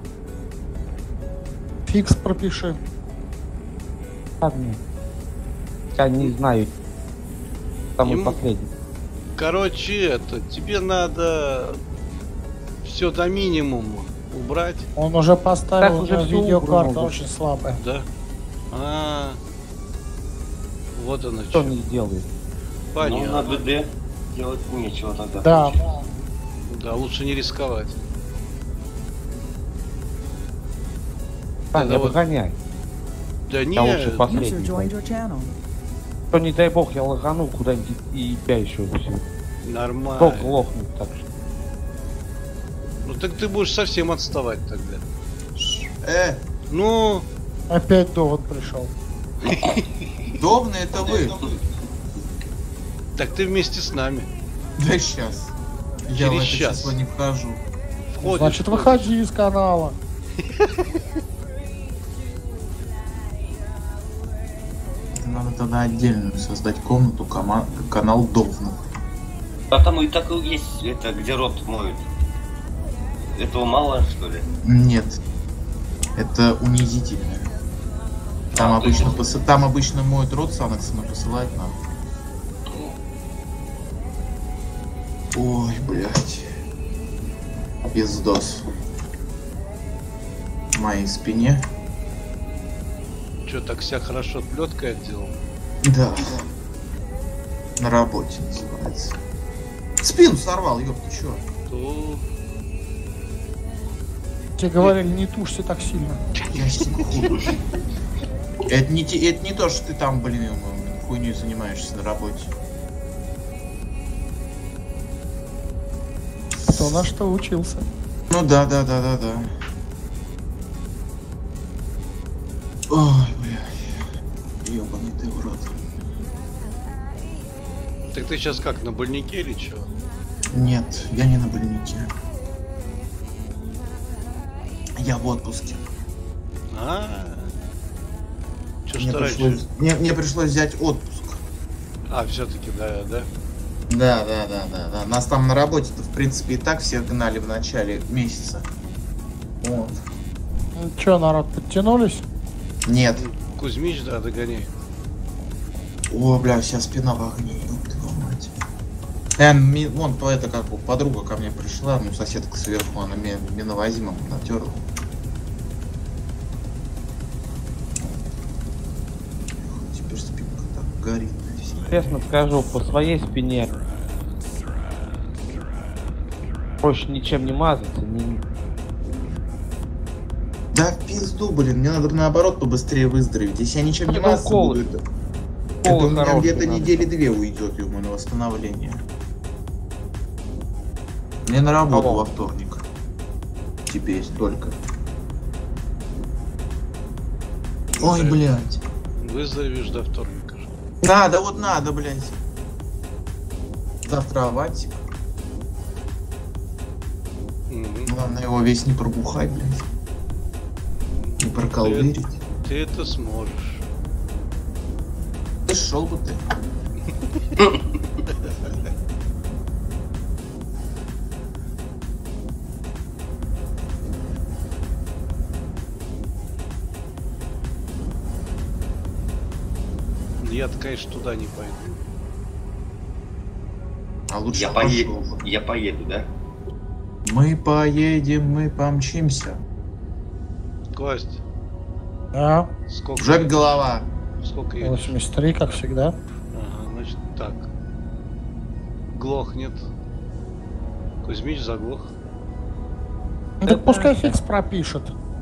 Фикс пропиши. Ладно. Я не знаю. Самый Ему- последний. Короче, это, тебе надо все до минимума убрать, Он уже поставил, Так у уже него всё видеокарта убрано. очень слабая. да? А, вот оно Что что. не сделает? Ну, на Понятно. ДД делать нечего тогда. Да. Да, лучше не рисковать. Да, Это не вот- обгоняй. Да Я лучше нет, User последний. joined your channel. Что не дай бог я лаганул куда-нибудь и тебя еще все. нормально. Долго лохнуть так что. Ну так ты будешь совсем отставать тогда. Э, Ну, Опять довод пришел. Довны это вы. так ты вместе с нами. Да сейчас. Я в Через это час. число не вхожу. Входишь, Значит, входишь. выходи из канала. Надо тогда отдельную создать комнату, кома- канал Довнов. А там и так и есть, это где рот моют. Этого мало, что ли? Нет. Это унизительно. Там А, обычно, то есть- посы- там обычно моют рот с анексом и посылают нам. Ой, блядь. Пиздос. В моей спине. Че, так себя хорошо плеткой отделал? Да. На работе называется. Спину сорвал, ёпта, чё? То... Тебе говорили, не тушься так сильно. Я секунду. Это не, те- это не то, что ты там, блин, хуйней занимаешься на работе. Кто на что учился. Ну да, да, да, да, да. Ой, блядь. Ёбаный ты в рот. Так ты сейчас как, на больнике или чё? Нет, я не на больнике. Я в отпуске. А, Чё ж Мне ты пришлось, раньше? мне, мне пришлось взять отпуск. А, все-таки, да, да. Да, да, да, да, да. Нас там на работе-то, в принципе, и так всех гнали в начале месяца. Вот. Ну, Че, народ, подтянулись? Нет. Кузьмич, да, догоняй. О, бля, вся спина в огне, ёб твою мать. Э, ми- вон, то это как бы подруга ко мне пришла, ну, соседка сверху, она мне миновозимым натерла. Теперь спинка так горит. Честно скажу, по своей спине проще ничем не мазаться. Не... Да в пизду, блин, мне надо наоборот побыстрее выздороветь. Если я ничем не Ну, мазаться уколы. буду, это, это Уколы у меня хорошие где-то надо. недели две уйдет, ему на восстановление. Мне на работу Кого? во вторник. Теперь только. Ой, Выздоровеешь. блядь. Выздоровеешь до вторника. Надо, вот надо, блядь. Завтра аватик. Мгм. Главное его весь не пробухать, блядь. Не проколдырить. Ты это сможешь. Ты шел бы ты. конечно, туда не пойду. А лучше Я пошел. поеду, я поеду, да? Мы поедем, мы помчимся. Кость, Да, сколько? В жопе голова. Сколько едешь? восемьдесят три, как всегда. Ага, значит так. Глохнет. Кузьмич заглох. Ну, так пускай фикс пропишет.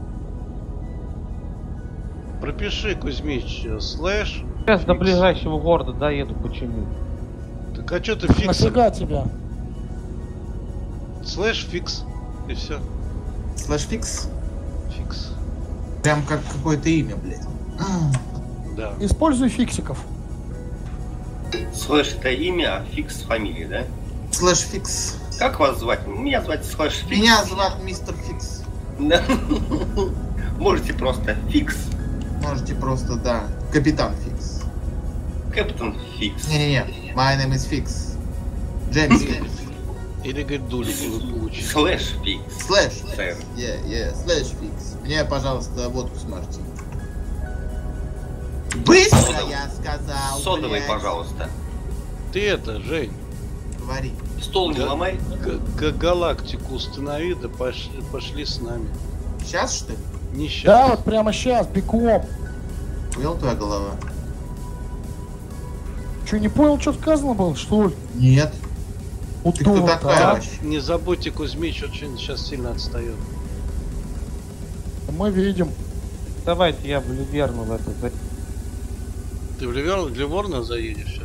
Пропиши, Кузьмич, э, слэш. Сейчас до фикс. ближайшего города доеду, почему? Так а что ты фикс? Нафига тебя? Слэш фикс. И все. Слэш фикс. Фикс. Прям как какое-то имя, блядь. Да. Используй фиксиков. Слэш это имя, а фикс фамилия, да? Слэш фикс. Как вас звать? Меня звать Слэш Фикс. Меня зовут мистер Фикс. Да. Можете просто Фикс. Можете просто, да. Капитан Фикс. Капитан Фикс. Не-не-не. My name is Fix. Джеймс Фикс. Или, говорит, дулю получишь. Слэш Фикс. Слэш. Сэр. Yeah, yeah. Слэш Фикс. Мне, пожалуйста, водку с мартини. Быстро, Содовый. я сказал, Содовый, блядь. пожалуйста. Ты это, Жень, Говори. Стол не Да. ломай. к, к галактику установи, да пошли, пошли с нами. Сейчас, что ли? Не Да, сейчас. вот прямо сейчас, беком. Понял твоя голова? Че, не понял, что сказано было, что ли? Нет. Вот Ты кто то-то, такая а? вообще? Не забудьте, Кузьмич очень сейчас сильно отстает. Мы видим. Давайте я в Люверну в это. за- Ты в Ливер... в Ливорно заедешь сейчас?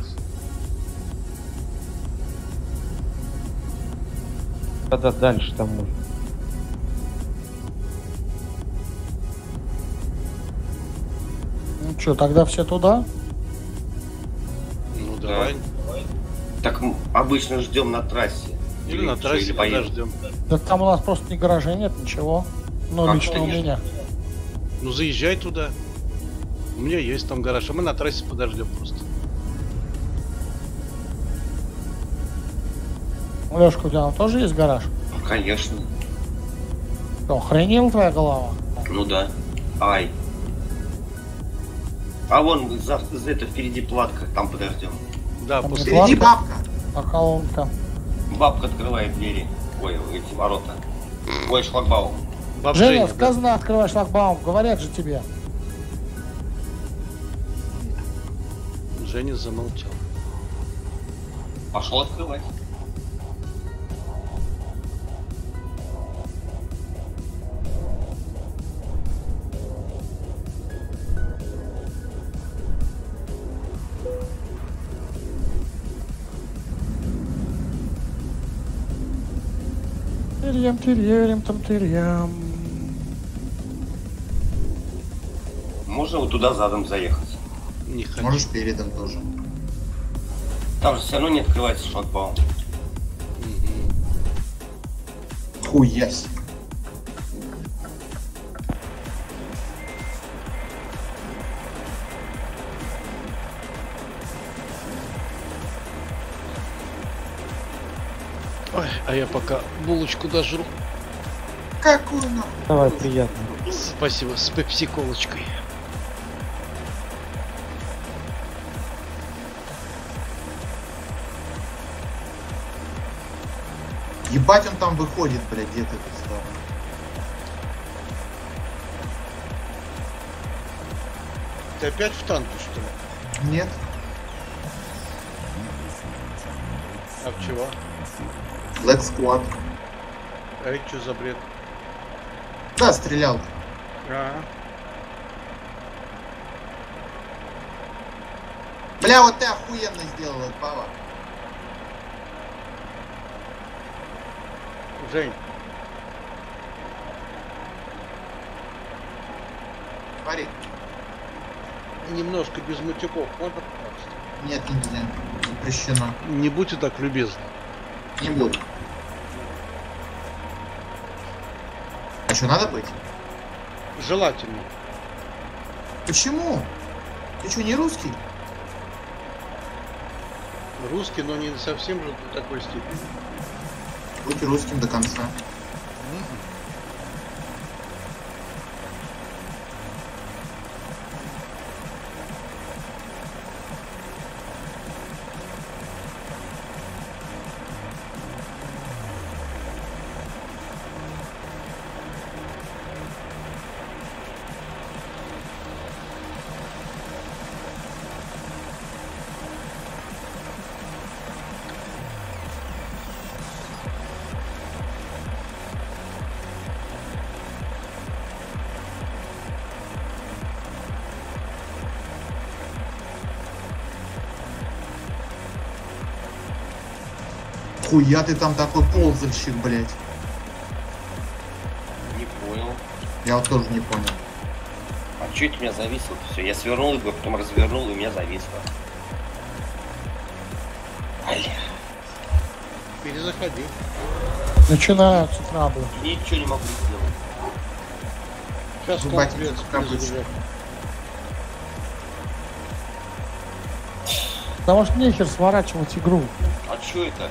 Когда дальше там можно. Ну что, тогда все туда? Ну давай. Так м, обычно ждем на трассе. Или на что, трассе или поедем. подождем. Да там у нас просто ни гаражей нет, ничего. Ну, Как лично это у нет? меня. Ну заезжай туда. У меня есть там гараж, а мы на трассе подождем просто. Лешка, у тебя там тоже есть гараж? Ну, конечно. Что, охренел твоя голова? Ну да. Ай. А вон за, за это впереди платка, там подождем. Да, Там после... Впереди Ладно. бабка. А колонка? Бабка открывает двери. Ой, эти ворота. Ой, шлагбаум. Баб Женя, Женя, да. сказано, открывай шлагбаум, говорят же тебе. Женя замолчал. Пошел открывать. Тырьям, тырьям, там тырьям. Можно вот туда задом заехать. Не хочу. Можешь передом тоже. Там же все равно не открывается шлагбаум. Хуясь. Ой, а я пока булочку дожру. Какую нахуй? Давай, приятно. Спасибо, с пепси-колочкой. Ебать он там выходит, блядь, где-то тут стороны. Ты опять в танке, что ли? Нет. А в чего? Black Squad. А это что за бред? Да, стрелял. А, Бля, вот ты охуенно сделал этот пава. Жень, Смотри. немножко без матюков, можно, пожалуйста? Нет, нельзя. Запрещено. Не будьте так любезны. Не буду. А что, надо быть? Желательно. Почему? Ты что, не русский? Русский, но не совсем же до такой степени. Будь русским до конца. Хуя ты там такой ползальщик, блядь. Не понял. Я вот тоже не понял. А чё это у меня зависло? Все, я свернул его, потом развернул, и у меня зависло. Аля. Перезаходи. Начинаются траблы. Ничего не могу сделать. Сейчас Ебать, конкрет как перезагружать. Потому что нехер сворачивать игру. А чё это?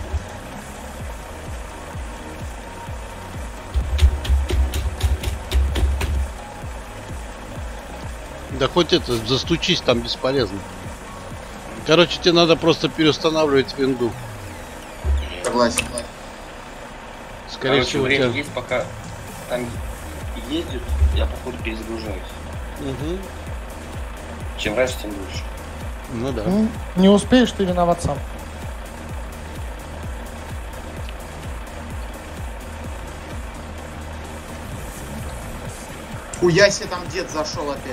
Да хоть это, застучись, там бесполезно. Короче, тебе надо просто переустанавливать винду. Согласен. Скорее Короче, всего, время тебя... есть, пока там ездят, я походу перезагружаюсь. Угу. Чем раньше, тем лучше. Ну да. Ну, не успеешь, ты виноват сам. Хуя себе там дед зашел опять.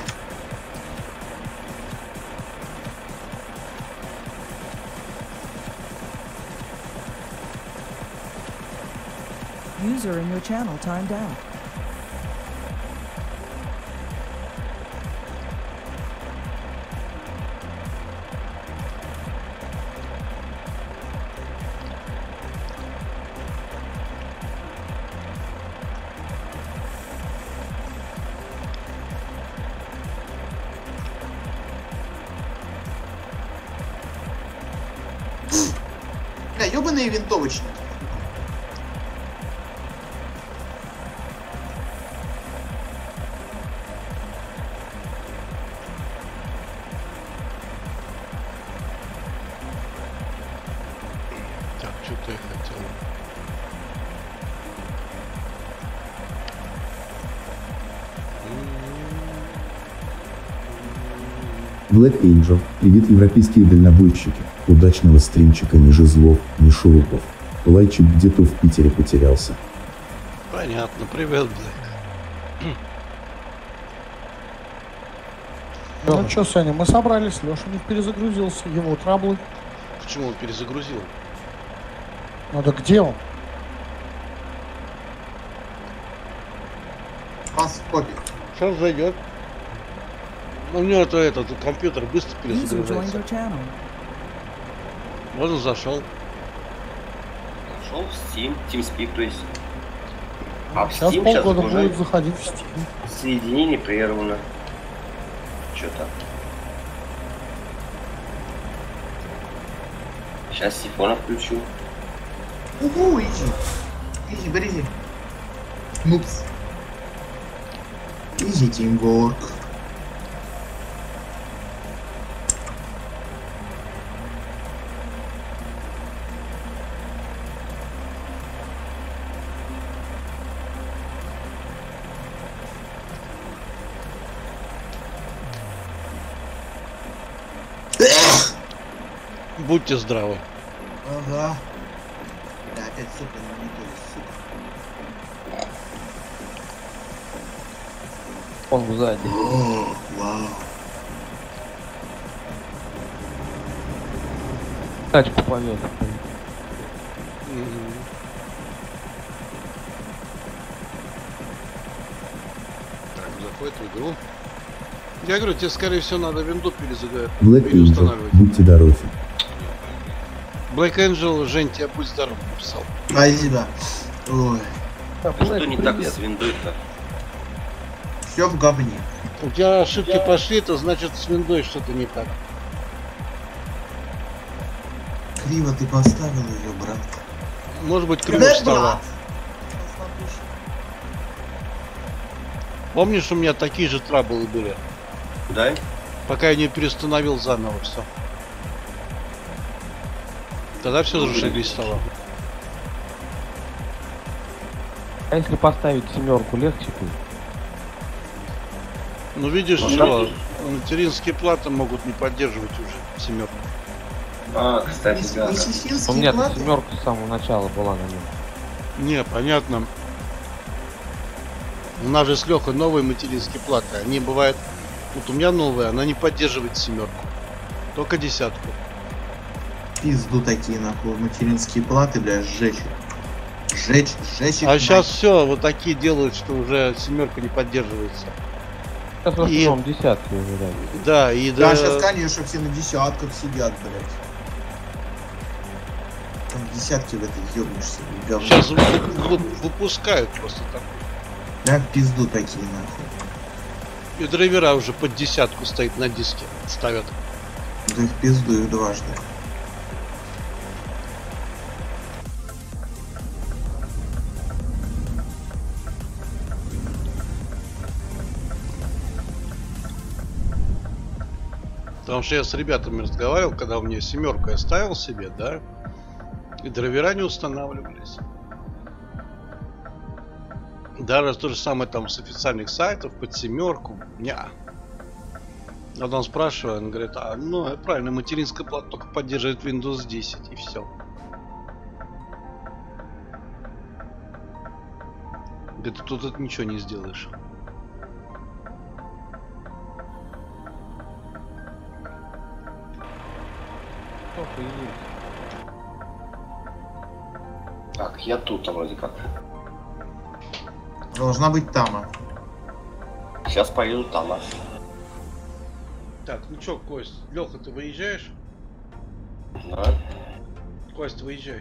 User in your channel timed out. Бля, ёбаные винтовочники. Так, что-то я хотел. Black Angel, привет, европейские дальнобойщики. Удачного стримчика, ни жезлов, ни шурупов. Лайчик где-то в Питере потерялся. Понятно, привет, Блэк. Ну что, Саня, мы собрались, Леша не перезагрузился, его траблы. Почему он перезагрузил? Ну да где он? Пас в копии. Сейчас зайдет. У него это этот компьютер быстро User joined перезагружается. your channel. Вот он зашел. Нашел в Steam, TeamSpeak, то есть. А в Сейчас Steam сейчас полгода загружает. будет заходить в Steam. Соединение прервано. Что-то. Сейчас сифона включу. Угу, изи. Изи, бризи. Нупс. Изи тимворк. Будьте здравы. Ага. Да, опять сука, не то, сука. Он сзади. О, вау. Тачку повез. Так, заходит в игру. Я говорю, тебе, скорее всего, надо винду перезагружать. Black Angel, переустанавливать. будьте здоровы. Black Angel, Жень, тебя будь здоров, написал. Спасибо. Ой. А что не так с виндой-то? Все в говне. У тебя ошибки пошли, то значит с виндой что-то не так. Криво ты поставил ее, брат. Может быть, криво Да, встала. брат. Помнишь, у меня такие же траблы были? Да? Пока я не переустановил заново все. Тогда все зашибись стало. А если поставить семерку, легче будет? Ну видишь, Ну, что материнские платы могут не поддерживать уже семерку. А, кстати, да. У меня семерка с самого начала была на нем. Не, понятно. У нас же с Лехой новые материнские платы. Они бывают... Вот у меня новая, она не поддерживает семерку. Только десятку. Пизду такие, нахуй, материнские платы, бля, сжечь. Сжечь, сжечь их. А сейчас все, вот такие делают, что уже семерка не поддерживается. Сейчас в основном и... десятки уже, да. Да, и да. Да, сейчас, конечно, все на десятках сидят, блядь. Там десятки в этой ёбнешься, говно. Сейчас выпускают просто так. Да, пизду такие, нахуй. И драйвера уже под десятку стоит на диске, ставят. Да их пизду их дважды. Потому что я с ребятами разговаривал, когда у меня семерку я ставил себе, да, и драйвера не устанавливались. Даже то же самое там с официальных сайтов под семерку. Ня. Когда он спрашивает, он говорит, а ну правильно, материнская плата только поддерживает Windows десять и все. Говорит, тут это ничего не сделаешь. Так, я тут вроде как. Должна быть Тама. Сейчас поеду Тама. Так, ну чё, Кость, Лёха, ты выезжаешь? Да. Кость, выезжай.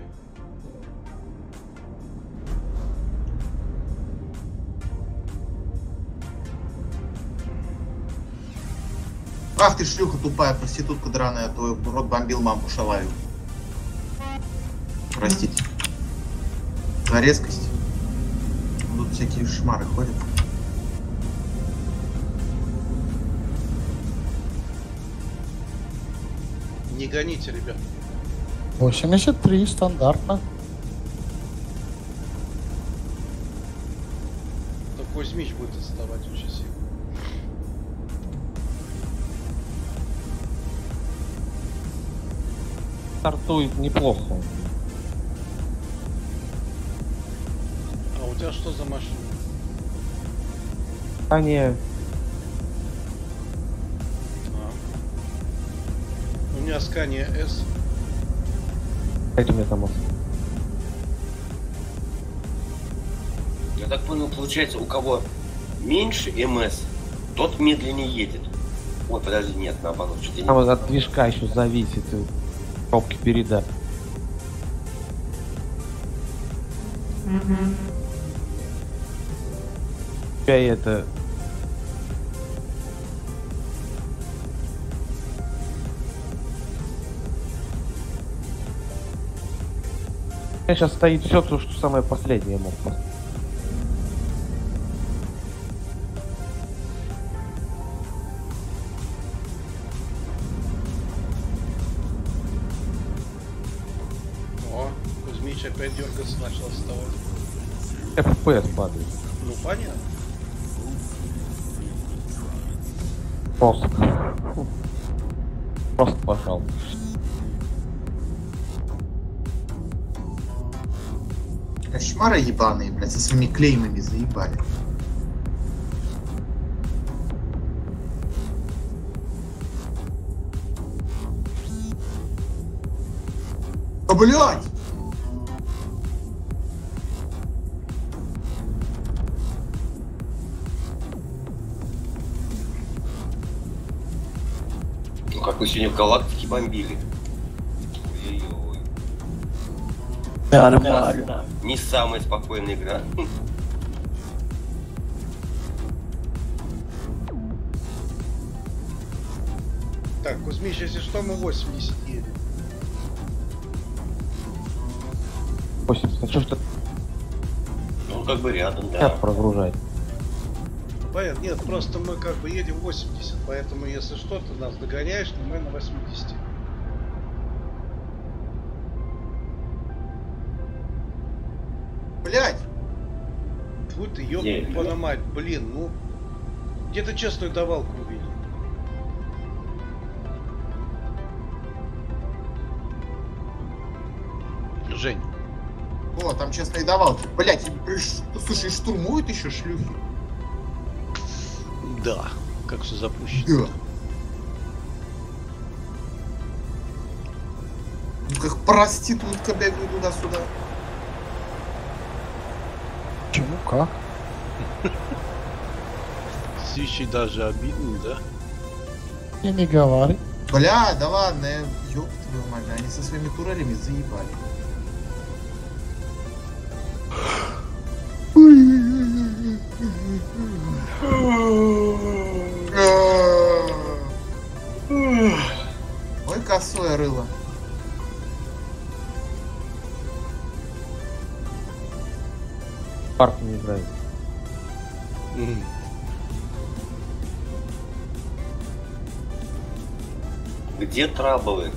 Ах ты шлюха тупая, проститутка драная, твой рот бомбил мамку шалавил. Простите. За резкость. Тут всякие шмары ходят. Не гоните, ребят. восемьдесят три стандартно. Так Кузьмич будет отставать очень сильно. Стартует неплохо. А у тебя что за машина? А не... А. У меня Scania S. Это у меня там. Я так понял, получается, у кого меньше эм эс, тот медленнее едет. Ой, подожди, нет, наоборот, что-то не... Там вот от движка еще зависит. Пробки передач. Mm-hmm. Я это... Сейчас стоит все то, что самое последнее мог поставить. О, Кузьмич опять дергаться начал вставать. эф пи эс падает. Ну понятно. Просто. Просто пошел. Кошмары ебаные, блядь, со своими клеймами заебали. А, блядь! Ну как вы сегодня в галактике бомбили. Ой-ой-ой. Нормально. Не самая спокойная игра. Так, Кузьмич, если что, мы восемьдесят едем. восемьдесят. А что ж ты? Ну как бы рядом, да. Как прогружать? Понятно, нет, просто мы как бы едем восемьдесят, поэтому если что, ты нас догоняешь, но мы на восьмидесяти. Блядь! Фу ты, ёбаная мать, блин, ну... Где ты честную давалку увидел? Жень. О, там честные давалки. Блядь, слушай, штурмуют еще шлюхи? Да, как все запущено. Да. Ну как проститутка бегаю туда-сюда. Почему, как? Свищи даже обидно, да? И не говори. Бля, да ладно, ёб твою мать, они со своими турелями заебали. Ой, косое рыло. Парк не играет. М. Где траблы?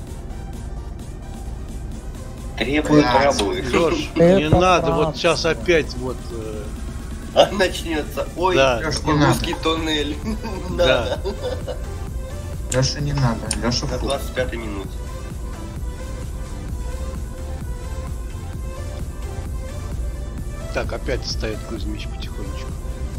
Требую Блядь. траблы. Лёш, Это не надо, правда. вот сейчас опять вот... э, А начнется. Ой, Да. Лёш, не надо. русский тоннель. Да. Надо. Лёша, не надо. Лёша, На фу. двадцать пятой минуте. Так, опять стоит Кузьмич потихонечку.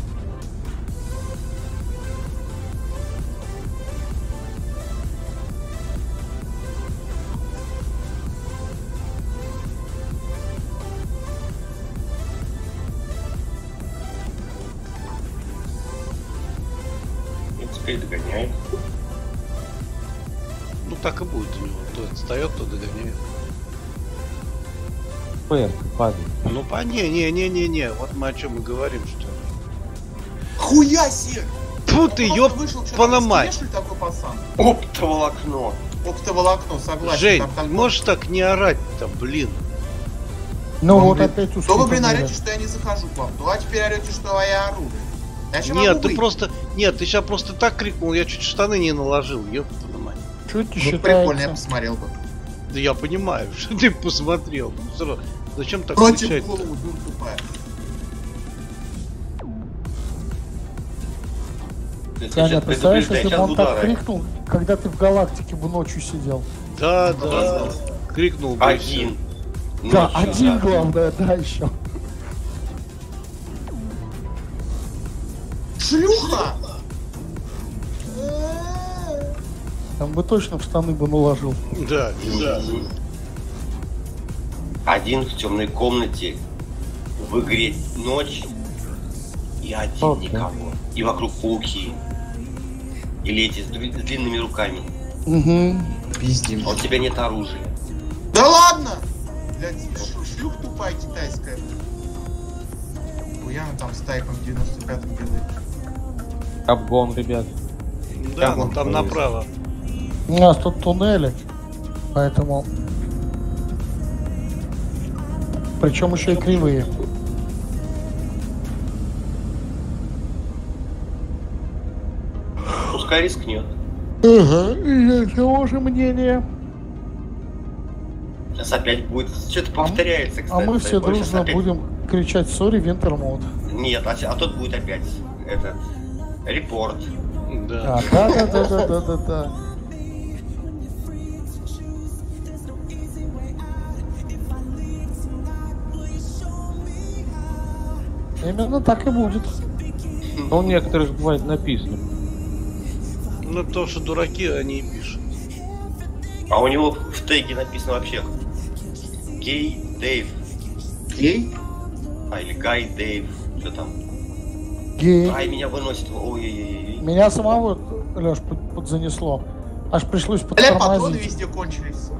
И теперь догоняет. Ну так и будет у него. То отстает, то догоняет. ПР падает. Ну по не, не, не, не, не. Вот мы о чем мы говорим, что. Хуя себе! Фу Он ты, просто ёб вышел, что-то панамай. на стене, что ли, такой пацан? Оптоволокно. Оптоволокно, согласен. Жень, там такой- можешь так не орать-то, блин. Ну Он, вот блин, опять То вы, блин, ускорили. орете, что я не захожу к вам, то а теперь орете, что я ору, блин. Я ща Нет, могу ты выйти. просто. Нет, ты сейчас просто так крикнул, я чуть штаны не наложил, ёпта мать. Чуть Ну, прикольно, я считается. посмотрел бы. Да я понимаю, что ты посмотрел. Ну, всё равно. Зачем так Против кричать? голову, дур тупая. Саня, представляешь, если бы он так удара. крикнул, когда ты в галактике бы ночью сидел. Да, да. Крикнул бы и всё. Один. Да, Ночью, один да. главное, да, еще. Шлюха! Там бы точно в штаны бы наложил. Да, да. Один в темной комнате, в игре ночь, и один Окей. никого. И вокруг пауки. Или эти с дры- с длинными руками. Угу. Пиздим. А у тебя нет оружия. Да ладно! Блядь, ш- шлюх тупая китайская. Хуяна там с тайпом в девяносто пятом делает. Обгон, ребят. Да, Я ну вон там повезу. направо. У нас тут туннели, поэтому... Причем еще и кривые. Пускай рискнет. Ага, я того же мнения. Сейчас опять будет. Что-то повторяется, А кстати. мы все Такое. Сейчас дружно опять- будем кричать «Сори, Винтермод». Нет, а, а тот будет опять этот репорт. Да. А, да-да-да-да-да-да. Именно так и будет. Но у некоторых бывает написано. Ну то, что дураки, они и пишут. А у него в теге написано вообще Гей Дэйв. Гей? А, или Гай Дэйв. Что там? Гей. Ай, меня выносит. Ой-ой-ой. Меня самого, Леш, под- подзанесло. Аж пришлось Бля, патроны подтормозить. везде кончились, сука.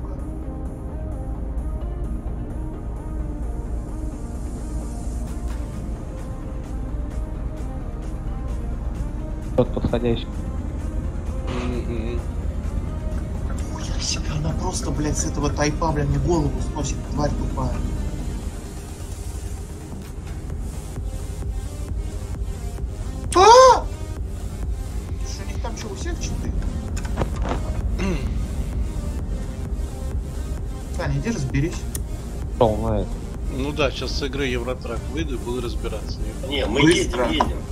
Тот подходящий. Мгм. Хуя себе, она просто, блядь, с этого тайпа, блядь, мне голову сносит, тварь тупая. А! Что, у них там что, у всех читы? Саня, иди разберись. Шел на это. Ну да, сейчас с игры Евротрак выйду и буду разбираться. Не, мы Быстро. едем, едем.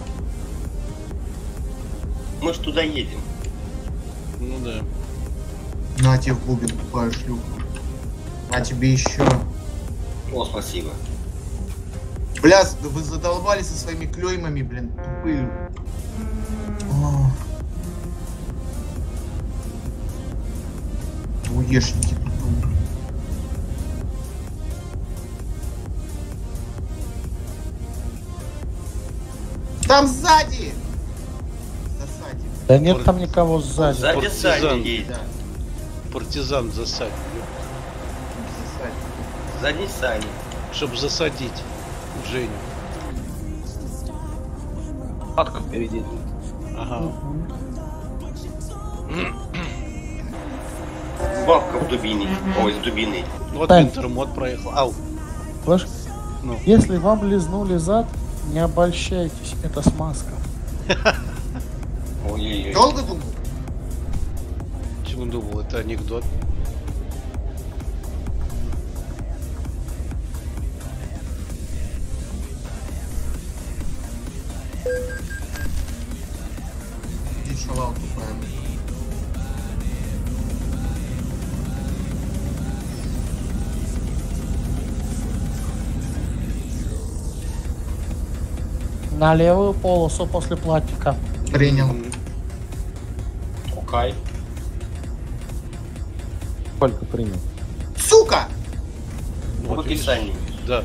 Мы ж туда едем. Ну да. На тебе в бубен, тупая шлюха. А тебе еще. О, спасибо. Бля, да вы задолбали со своими клеймами, блин, тупые. О. Уешники тупые. Там сзади! Засади. Да нет там никого сзади. Сзади партизан. Саня едет. Да. Партизан засадил. Засади. Сзади Саня. Чтобы засадить Женю. Хатка впереди. Ага. Бабка в дубине. Ой, с дубиной. Вот Так. интермод проехал. Ау. Слышь, Ну. если вам лизнули зад, не обольщайтесь, это смазка. Ой-ой-ой. Долго думал? Почему думал, это анекдот? И шалал тупая. На левую полосу после платника. Принял. Окей. Сколько принял? Сука! Вот Вот и видишь? Саня. Да.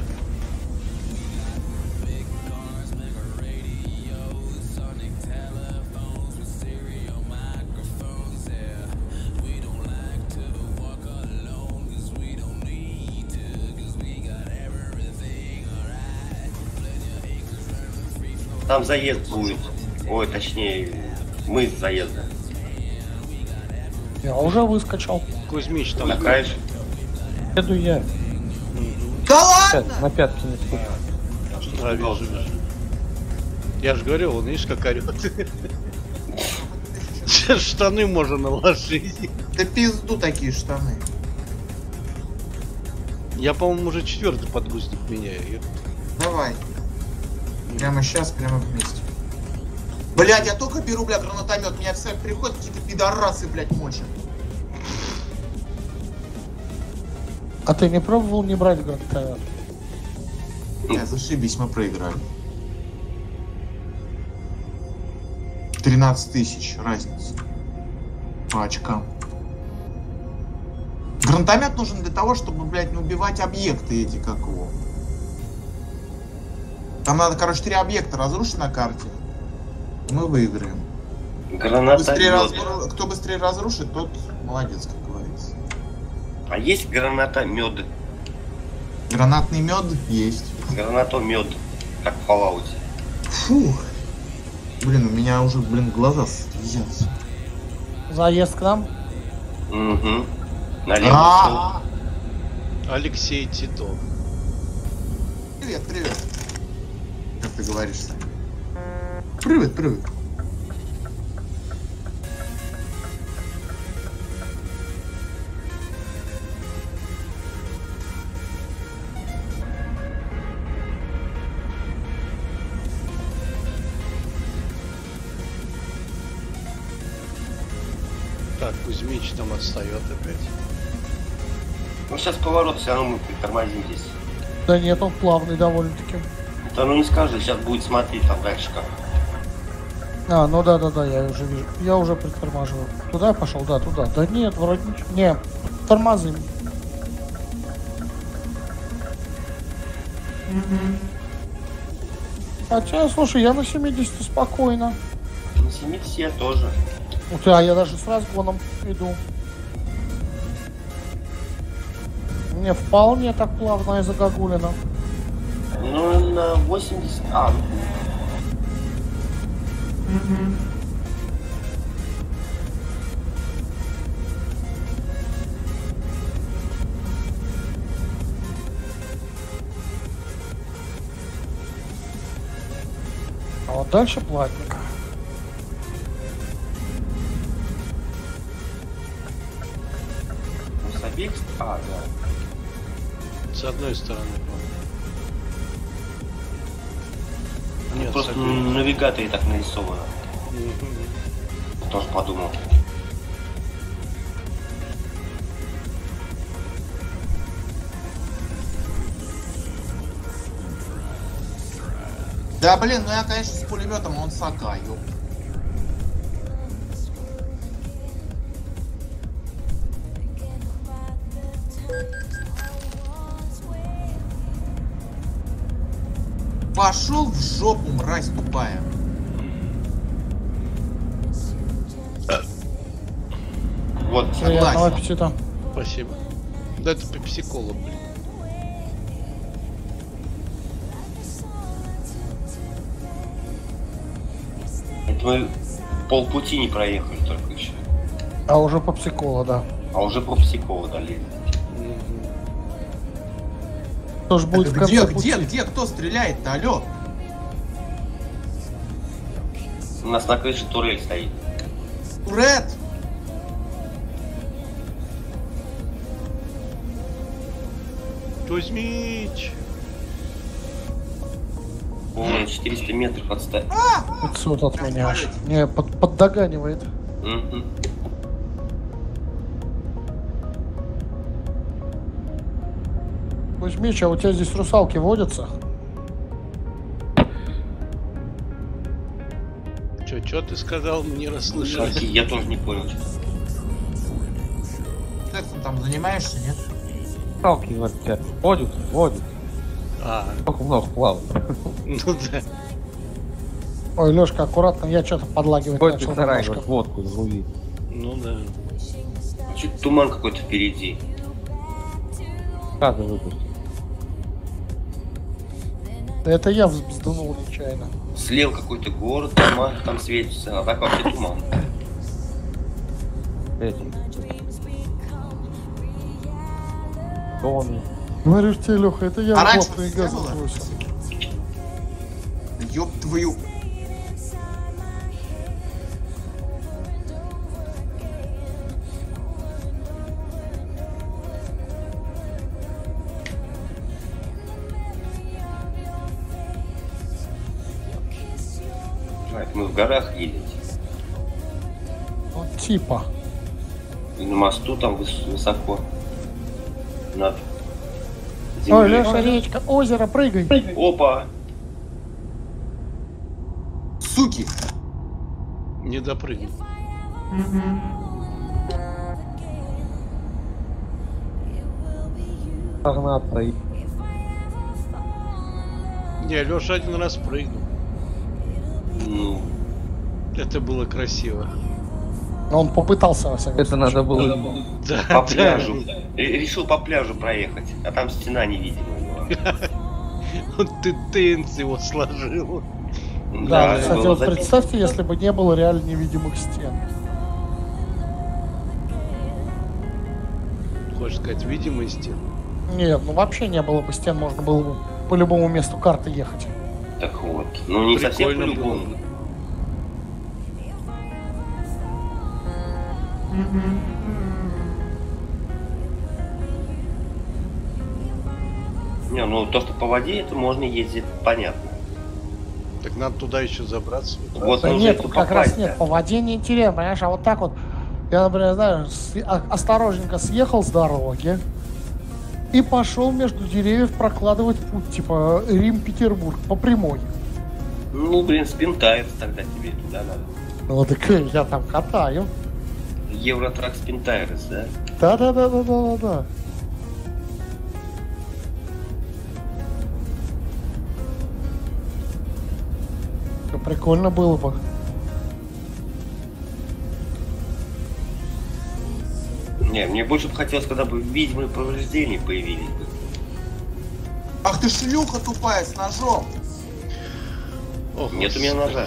Там заезд будет. Ой, точнее, мы с заезда. Я уже выскочил. Кузьмич там. На краешек. Еду я. Да Пят- ладно! на пятки не ступай. А, вижу, вижу. Я же говорил, он, видишь, как орет. Штаны можно наложить. Да пизду такие штаны. Я, по-моему, уже четвертый подгузник меняю. Давай. Прямо сейчас, прямо вместе. Блядь, я только беру, бля, гранатомет. Меня все приходят какие-то пидорасы, блядь, мочат. А ты не пробовал не брать гранатомет? Бля, зашибись, мы проиграли. тринадцать тысяч разница. По очкам. Гранатомет нужен для того, чтобы, блядь, ну, убивать объекты эти, как его. Там надо, короче, три объекта разрушить на карте. И мы выиграем. Быстрее Граната. разру- Кто быстрее разрушит, тот молодец, как говорится. А есть граната мед? Гранатный мед есть. Гранатомед. Как в Fallout. Фух. Блин, у меня уже, блин, глаза слезятся. Заезд к нам? Угу. Налево. А, Алексей Титов. Привет, привет. Как ты говоришь, Саня? Привет, привет. Так, Кузьмич там отстает опять. Ну сейчас поворот, все равно мы притормозим здесь. Да нет, он плавный довольно-таки. Да ну не скажи, сейчас будет смотреть там дальше как. А, ну да, да, да, я уже вижу. Я уже притормаживаю. Туда я пошел, да, туда. Да нет, вроде ничего. Не, тормозы. Хотя, слушай, я на семидесяти спокойно. На семидесяти я тоже. Ух ты, а я даже с разгоном иду. Мне вполне так плавно и загогулина. Ну на восемьдесят. А, ну. А вот дальше платник. Ну, с обеих ст- А, да. С одной стороны, по-моему. Нет, с Просто обеих. на навигаторе так нарисовано. Мгм. Тоже подумал. Да блин, ну я, конечно, с пулеметом, он сака, ёп. Пошел в жопу, мразь тупая. Вот, Приятного Согласен. аппетита. Спасибо. Да это пепси-кола, блин. это мы полпути не проехали только еще. А уже попсикола, да. А уже по психолу дали. Что ж будет в Где, конце где, пути? где, кто стреляет-то, алло? У нас на крыше турель стоит. Турет! Кузьмич! О, четыреста метров отстать. пятьсот от меня аж. Не, под, поддоганивает. Мгм. Кузьмич, а у тебя здесь русалки водятся? Чё, чё ты сказал? Не расслышал. Шарки, я тоже не понял. что. Сексом там занимаешься, нет? Сталки вот тебя водят, водят. А, Только много плавают. ну да. Ой, Лёшка, аккуратно, я что-то подлагивать Хоть начал сарай, немножко. вот водку заруби. Ну да. Чуть туман какой-то впереди. Газы выпусти. Да это я вздунул нечаянно. Слева какой-то город, туман там светится, а так вообще туман. Эти. Тоны. Говоришь тебе, Леха, это я А в раньше плотные везде газы было? бросил. Ёб твою. А, это мы в горах едем. Ну, типа. И на мосту там выс- высоко. Над Ой, землей. Леша, речка, озеро, прыгай. Опа! Суки! Не допрыгнул. Согнаться и... Не, Леша один раз прыгнул. Ну, Это было красиво. Но он попытался, во всяком Это случае. надо было... Да, по пляжу. Ре- Решил по пляжу проехать, а там стена невидимая была. Вот ты тенс его сложил. Да, это кстати, было вот за- представьте, если бы не было реально невидимых стен. Хочешь сказать, видимости? Нет, ну вообще не было бы стен, можно было бы по любому месту карты ехать. Так вот. Ну не совсем Прикольно было по-любому. бы. Не, ну то, что по воде, это можно ездить, понятно. Так надо туда еще забраться. Вот Да нужно нет, это как попасть, раз нет, да. по воде не интересно, понимаешь, а вот так вот, я, например, знаю, с- а- осторожненько съехал с дороги и пошел между деревьев прокладывать путь, типа Рим-Петербург, по прямой. Ну, блин, спинтайрс тогда тебе туда надо. Ну так э, я там катаю. Евротрак спинтайрс, да? Да-да-да-да-да-да. Прикольно было бы. Не, мне больше бы хотелось, когда бы видимые повреждения появились бы. Ах ты шлюха тупая с ножом! Ох, Нет у меня ножа.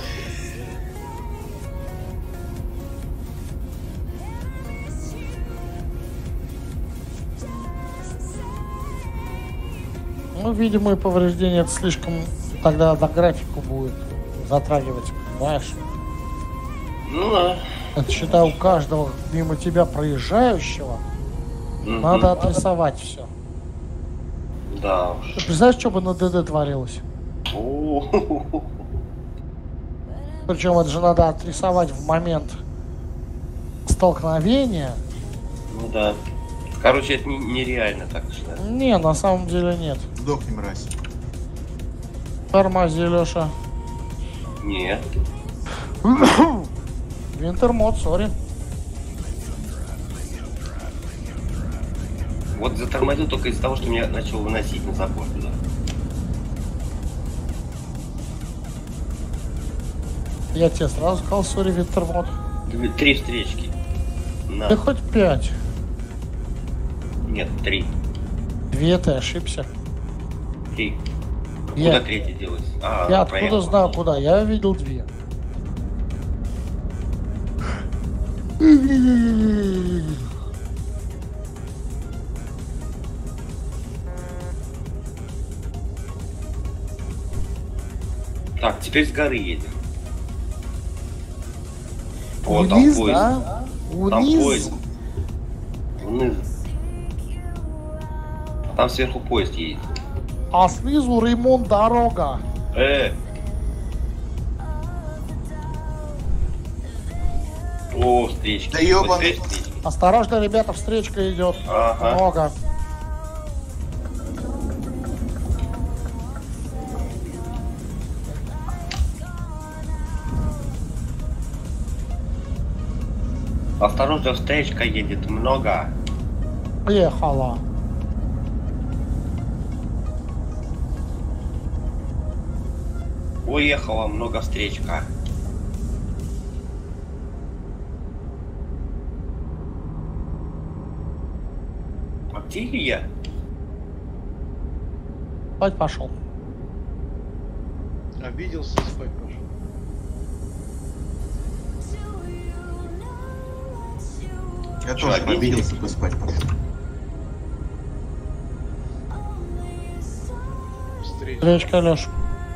Ну, видимые повреждения это слишком тогда на графику будет затрагивать, понимаешь? Ну да. Это, считай, у каждого мимо тебя проезжающего Мгм. надо отрисовать все. Да уж. Ты представляешь, что бы на ДД творилось? О, Причем это же надо отрисовать в момент столкновения. Ну да. Короче, это не- нереально так что. Не, на самом деле нет. Сдохни, мразь. Тормози, Леша. Нет. Винтермод, сори. Вот затормозил только из-за того, что меня начал выносить на забор туда. Я тебе сразу сказал, сори, Винтермод. Две- Три встречки. На. Ты хоть пять. Нет, три. Две ты ошибся. Три. Я- Куда третий делать? А, Я откуда проехал. знаю, куда? Я видел две. Так, теперь с горы едем. О, там Вниз, поезд. да? Там Вниз. поезд. Вниз. Там сверху поезд едет. А снизу ремонт дорога. Э! О, встречки. Да ёбаный. Вот встречки. Осторожно, ребята, встречка идет. Ага. Много. Осторожно, встречка едет много. Поехала. Уехала много встречка. А где я? Спать пошел. Обиделся, спать пошел. Я Чё, тоже обиделся? обиделся, поспать пошел. Встреча. Встречка, Леш.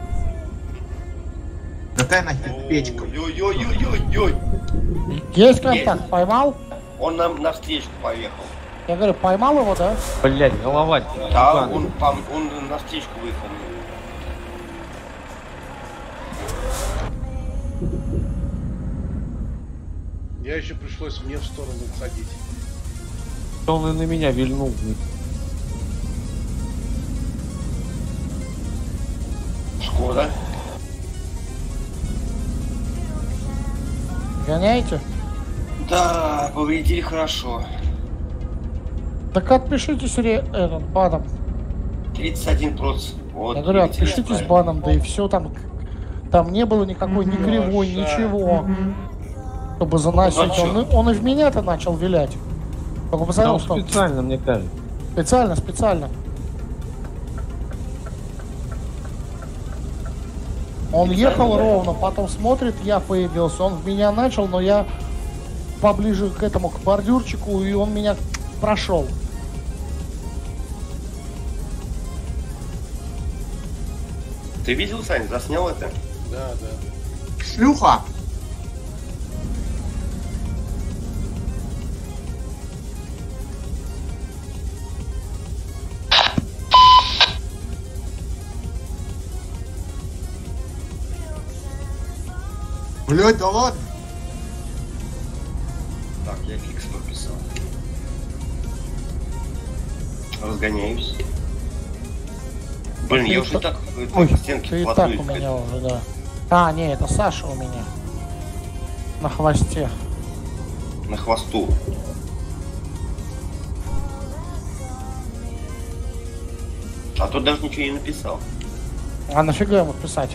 Какая нахер печка? Ой-ой-ой-ой-ой. Есть контакт? Поймал? Он нам на встречку поехал. Я говорю, поймал его, да? Блять, голова. Да, он, пом- он на встречку выехал. Я еще пришлось мне в сторону уходить. Он и на меня вильнул. Шкода. Гоняете? Да, повредили хорошо. Так отпишитесь ре... этот, баном. тридцать один процент. Вот, Я говорю, двигатель отпишитесь исправили. баном, да и все там. Там не было никакой ни кривой, Лоша. ничего. Чтобы заносить. Ну, а чё? Он, и- он и в меня-то начал вилять. Только Там посмотрел, что он специально, мне кажется. специально, специально. Он Специально, ехал да? ровно, потом смотрит, я появился. Он в меня начал, но я поближе к этому, к бордюрчику, и он меня прошел. Ты видел, Сань, заснял это? Да, да. Шлюха! Блять, да ладно. Так, я фикс написал. Разгоняюсь. Блин, Ты я уже та- так это, Ой, к стенке ты и так вплотную у меня подходил. уже, да. А, не, это Саша у меня. На хвосте. На хвосту. А тут даже ничего не написал. А нафига ему писать?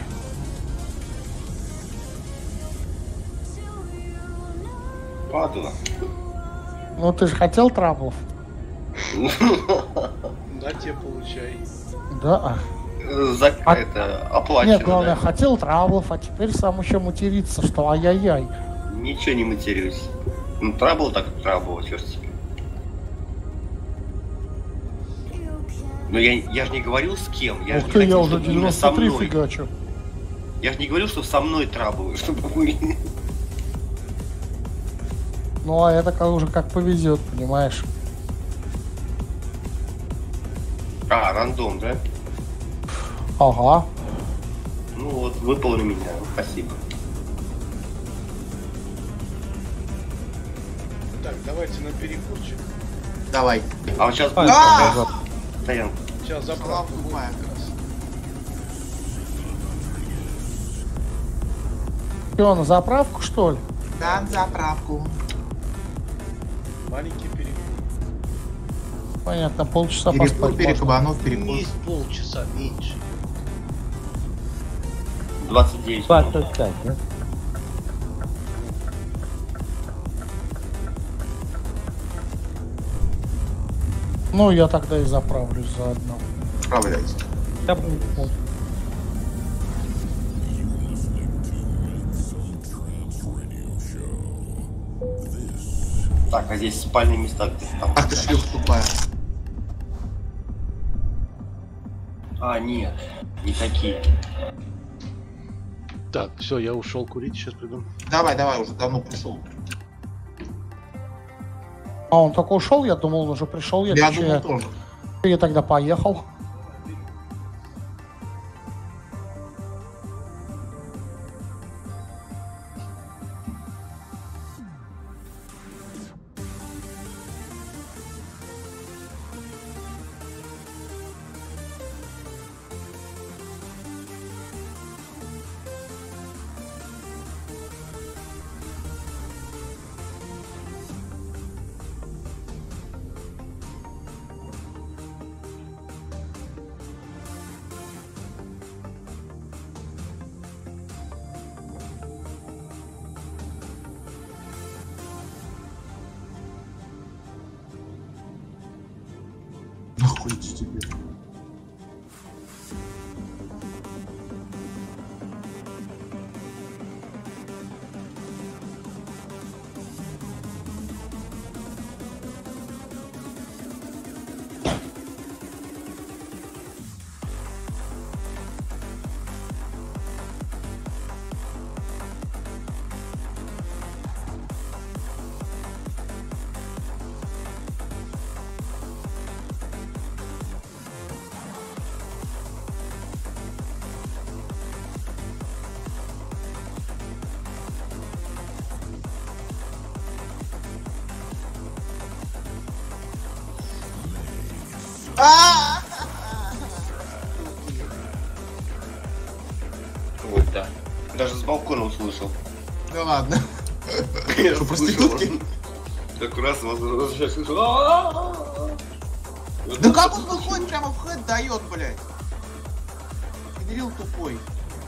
Падла. Ну ты же хотел траблов? Да, тебе получай. Да. За А- это оплачено. Нет, главное, да. хотел траблов, а теперь сам еще материться, что ай-яй-яй. Ничего не матерюсь. Ну, трабл так трабл, черт тебе. Но я, я же не говорил с кем. Я же Ух не ты, я хотел, уже чтобы именно со девяносто три мной. фигачу. Я же не говорил, что со мной трабл, чтобы вы... Ну а это как уже как повезет, понимаешь? А, рандом, да? Ага. Ну вот, выпало на меня. Спасибо. Так, давайте на перекурчик. Давай. А вот сейчас А, будет А! стоянка. Сейчас заправку будет Тупая. как раз. Что, на заправку, что ли? Да, на заправку. Маленький перекур. Понятно, полчаса Перекур, поспать можно. перекабанов, перекур. Есть полчаса, меньше. двадцать девять минут. двадцать пять, да? Ну, я тогда и заправлюсь заодно. Справляйся. Я буду. Так, а здесь спальные места где-то там. Ах ты шлюха тупая. А, нет, не такие. Так, все, я ушел курить, сейчас приду. Давай, давай, уже давно пришел. А он только ушел, я думал, он уже пришел. Я, Я че- думал тоже. я тогда поехал. Нахуй тебе. Вот, да. Даже с балкона услышал. Да ладно. Я Что, слышал. проститутки? Так раз возвращаюсь, слышу. «А-а-а!» Вот Да так как вот он выходит, прямо в хэт дает, блядь? Генерил тупой.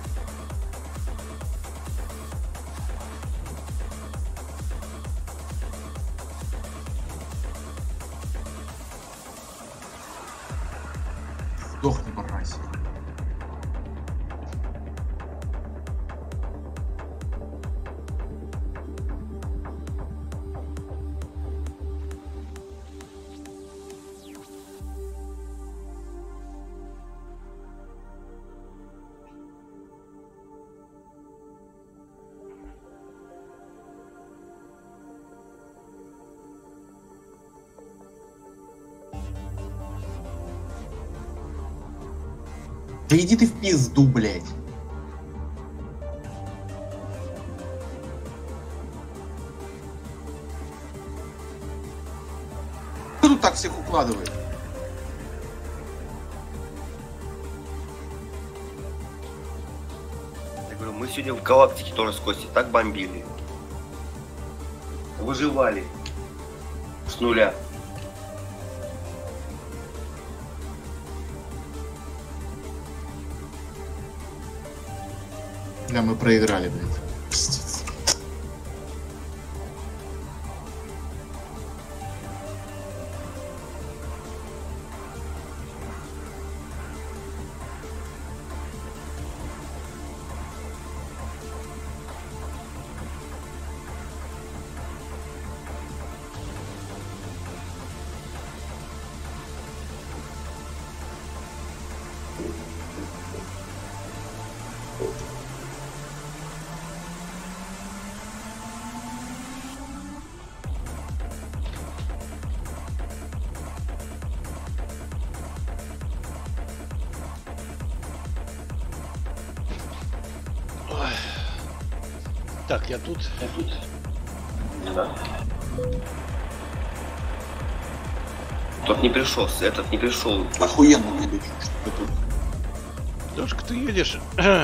Сдохни, мразь. Да иди ты в пизду, блядь. Кто тут так всех укладывает? Я говорю, мы сегодня в галактике тоже с Костей так бомбили. Выживали. С нуля. Да, мы проиграли, блядь. Пиздец. Так, я тут. Я тут. Да. Тот не пришел, этот не пришел. Охуенно выйдет, что тут. Лёшка, ты едешь?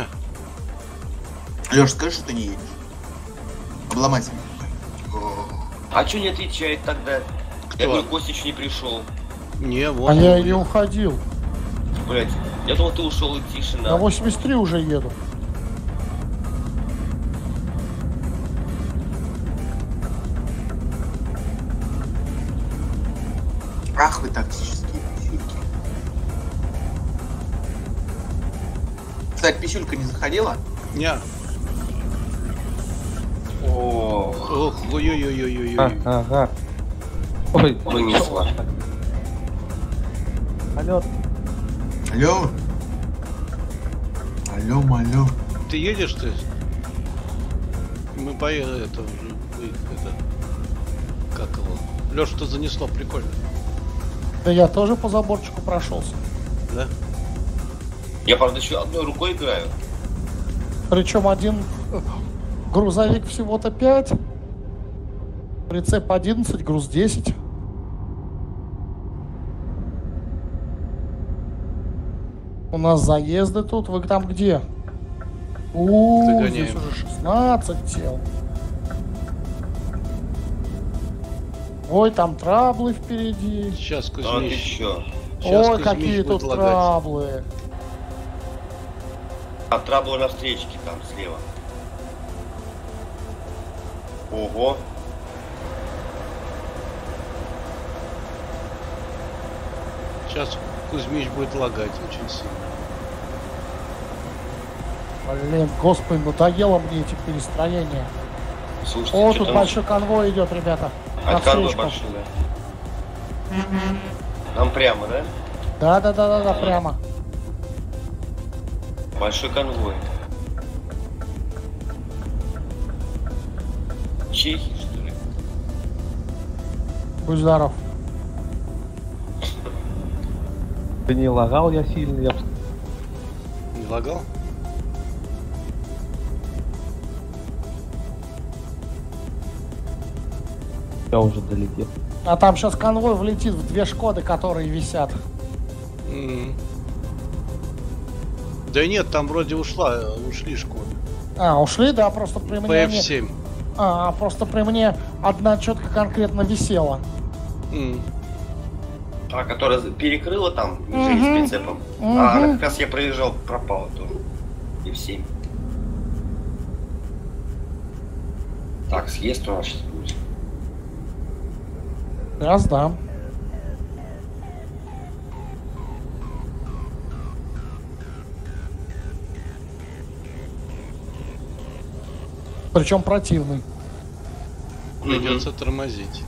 Лёш, скажи, что ты не едешь. Обломайся. А чё не отвечает тогда? Кто? Я говорю, Костич не пришел. Не, вот. А он. я и не уходил. Блять, я думал, ты ушел и тишина. На восемьдесят три уже еду. Ах вы токсичные. Кстати, писюлька не заходила? Не. Ох, Ох, ой-ой-ой-ой-ой. А, ага. Ой, вынесла. полет. Алло. Алло, алло. Ты едешь ты? Мы поехали, это уже, вы, это, как его? Лёш, что занесло, прикольно. Да я тоже по заборчику прошелся. Да? Я, правда, еще одной рукой играю. Причем один грузовик всего-то пять, прицеп одиннадцать, груз десять. У нас заезды тут, вы там где? У, здесь Догоняем. уже шестнадцать тел. Ой, там траблы впереди. Сейчас А ты Кузьмич. чё? Сейчас Ой, Кузьмич какие будет тут лагать. траблы. А трабл на встречке там слева. Ого. Сейчас Кузьмич будет лагать очень сильно. Блин, господи, надоело мне эти перестроения. Слушайте, О, что тут там? большой конвой идет, ребята. А конвой Навстречку. большой, да? Нам прямо, да? Да, да, да, да, да, прямо. Большой конвой. Чехи, что ли? Будь здоров. Да не лагал я сильно, я б- Не лагал? я уже долетел. А там сейчас конвой влетит в две Шкоды, которые висят. М. Да нет, там вроде ушла, ушли Шкоды. А, ушли, да, просто при мне... пэ эф они- семь. А, просто при мне одна четко конкретно висела. М. А, которая перекрыла там Мгм. жизнь с прицепом. Мгм. А, она как раз я проезжал, пропала тоже. И в семь. Так, съезд у нас сейчас будет. Раз, да. Причем противный. Придется тормозить.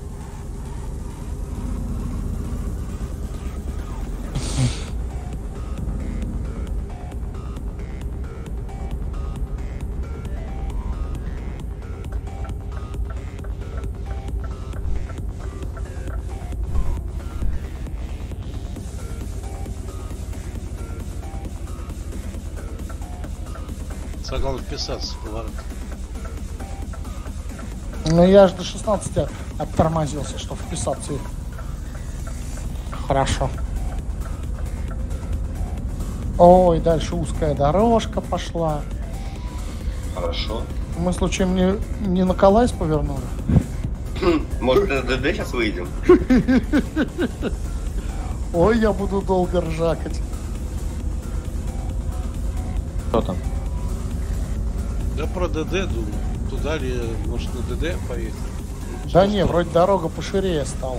Согласно вписаться в поворот. Ну я же до шестнадцати оттормозился, чтобы вписаться. Хорошо. Ой, дальше узкая дорожка пошла. Хорошо. Мы случаем не, не на Калайс повернули? Может, на ДД сейчас выйдем? Ой, я буду долго ржакать. Что там? Да про ДД думаю. Туда ли, может, на ДД поехать? Да не, вроде дорога поширее стала.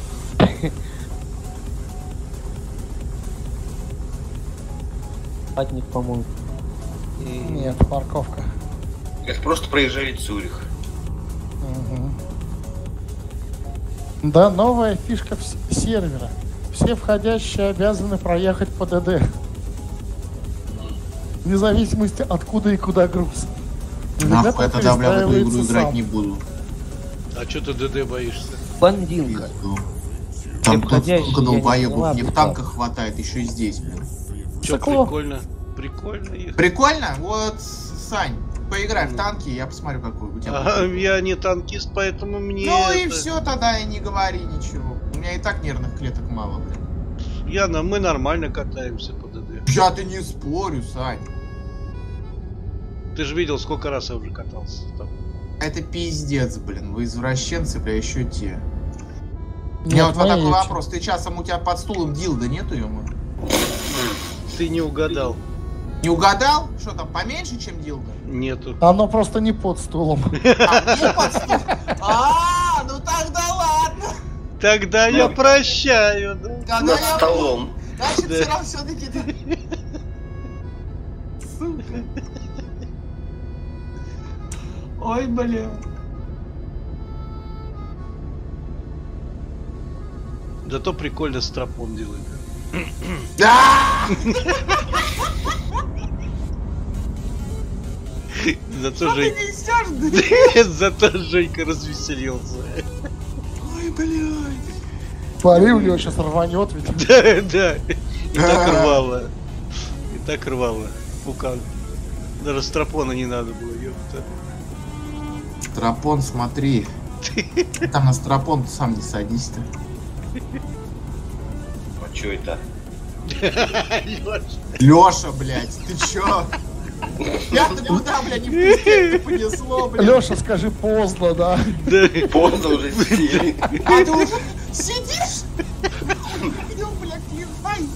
Патник, по-моему. М. Нет, парковка. Это просто проезжали Цюрих. Мгм. Да, новая фишка вс- сервера. Все входящие обязаны проехать по ДД. Вне зависимости откуда и куда груз. Нахуй Ребята я тогда, бля, в эту игру перестраиваются играть сам. не буду. А что ты ДД боишься? Блондинка. Пизду. Там тут входящие, столько я не долбоебов, поняла, мне в ты танках хватает, еще и здесь, блин. Че, Цикло. прикольно? Прикольно ехать. Прикольно? Вот, Сань, поиграй в танки, я посмотрю, какой у тебя. А, я не танкист, поэтому мне... Ну и это- все, тогда и не говори ничего. У меня и так нервных клеток мало, блин. Яна, мы нормально катаемся по ДД. Я-то не спорю, Сань. Ты же видел, сколько раз я уже катался там. Это пиздец, блин. Вы извращенцы, бля, еще те. У Нет, меня вот, вот мы такой эти. вопрос. Ты часом у тебя под стулом дилда нету, ему? Ты не угадал. Не угадал? Что там, поменьше, чем дилда? Нету. Оно просто не под стулом. А, не под стулом? А, ну тогда ладно. Тогда я прощаю, да? Тогда Над я... столом. Значит, Да. все равно все-таки ты... Сука. Ой, бля. Зато прикольно стропон делает. Зато Жень... Зато Женька развеселился. Ой, блядь. Смотри, у него сейчас рванет ведь. Да, да. И так рвало. И так рвало. Пукан. Даже стропона не надо было, ёпта. Стропон, смотри. Там на стропон ты сам не садись-то. А чё это? Лёша, блядь, ты чё? Я-то куда, блядь, не впустил, понесло, блядь. Лёша, скажи поздно, да? Поздно уже сидели. А ты уже сидишь? Идём, блядь, езжай.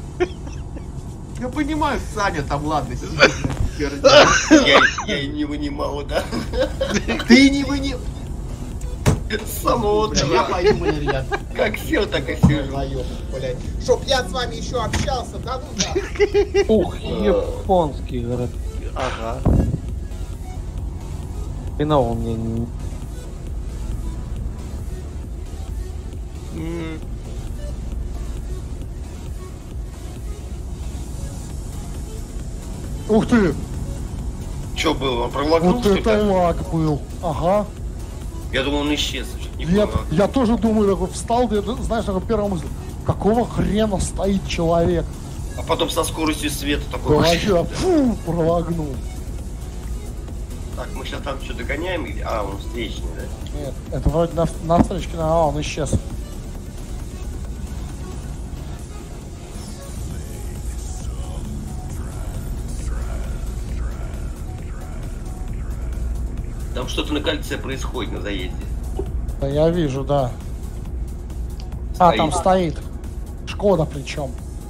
Я понимаю, Саня там, ладно, сидит. Я, я и не вынимал, да? Ты не вынимал. С самого утра. Я пою, блядь. Как сел, так и сижу. Блядь. Чтоб я с вами еще общался, да ну да. Ух, японский город. Ага. Вино у меня не... М. Ух ты! Чё было? Он пролагнул, Вот что ли? это лаг был. Ага. Я думал, он исчез. Чуть не Нет, понял. я тоже думаю, такой встал, ты знаешь, такой первая мысль. Какого хрена стоит человек? А потом со скоростью света такой... Вообще, фу, пролагнул. Так, мы сейчас там что, догоняем? или- А, он встречный, да? Нет, это вроде на, на встречке, а он исчез. Там что-то на кольце происходит на заезде. Да я вижу, да. А, Стоит. там стоит. Шкода причем.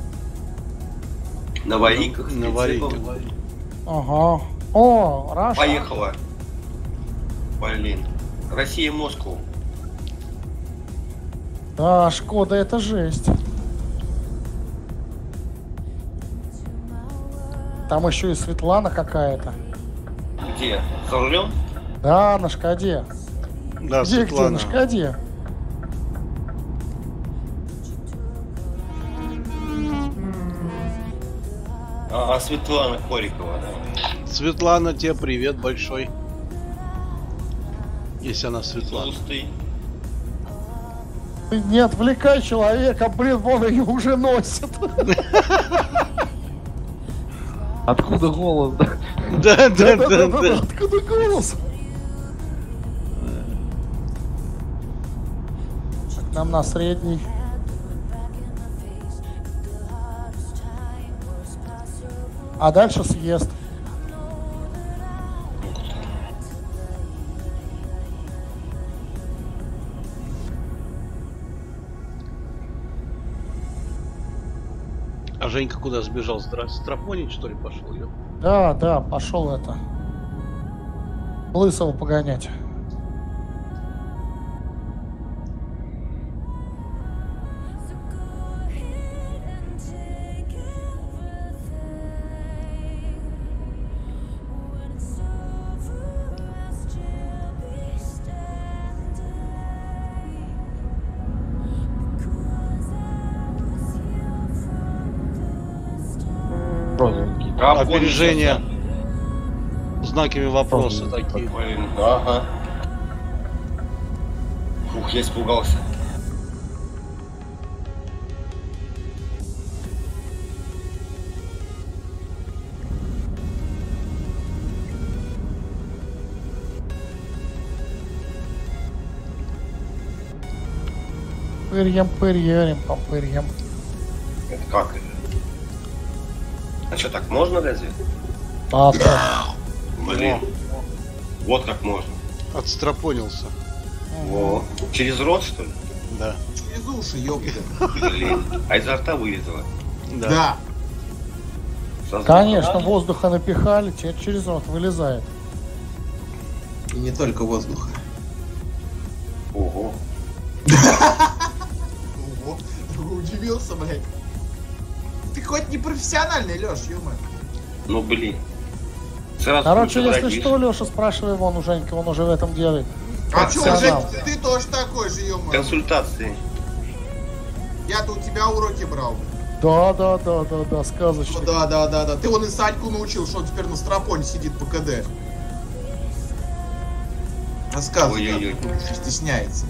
На вариках. с На прицепом. варике. Ага. О, Раша. Поехала. Блин. Россия, Москву. Да, Шкода это жесть. Там еще и Светлана какая-то. Где? За рулем? Да, на Шкоде. Да, Где, где? Светлана. На Шкоде. А, Светлана Корикова, да. Светлана, тебе привет большой. Если она Светлана. Толстый. Ты не отвлекай человека, блин, вон ее уже носит. Откуда голос, да? Да, да, да, Да-да-да-да, да. откуда голос? Так, нам на средний. А дальше съезд. А Женька куда сбежал? Здра- Стропонить, что ли, пошел? Ё? Да, да, пошел это. Лысого погонять. Розовенький. А, Опережение. вот Знаками вопроса Тоже такие. Блин, ага. Ух, я испугался. Пырьем, пырьем, попырьем. Это как это? А что, так можно разве? А, да. Блин. Вот как можно. Отстропонился. Во. Через рот, что ли? Да. Через уши, ёпта. Блин. А изо рта вылезло. Да. Да. Со звуком. Конечно, воздуха напихали, теперь через рот вылезает. И не только воздуха. Ого. Ого. Удивился, блядь. Ты хоть не профессиональный, Лёш, ё-моё. Ну блин. Сразу Короче, если родишь. что, Леша, спрашивай вон у Женьки, он уже в этом деле. А чё, профессионал. Жень, ты тоже такой же, ё-моё. Консультации. Я-то у тебя уроки брал. Да, да, да, да, да, сказочный. Ну, да, да, да, да. Ты вон и Саньку научил, что он теперь на стропоне сидит по КД. Рассказывай, Ой-ой-ой. как стесняется.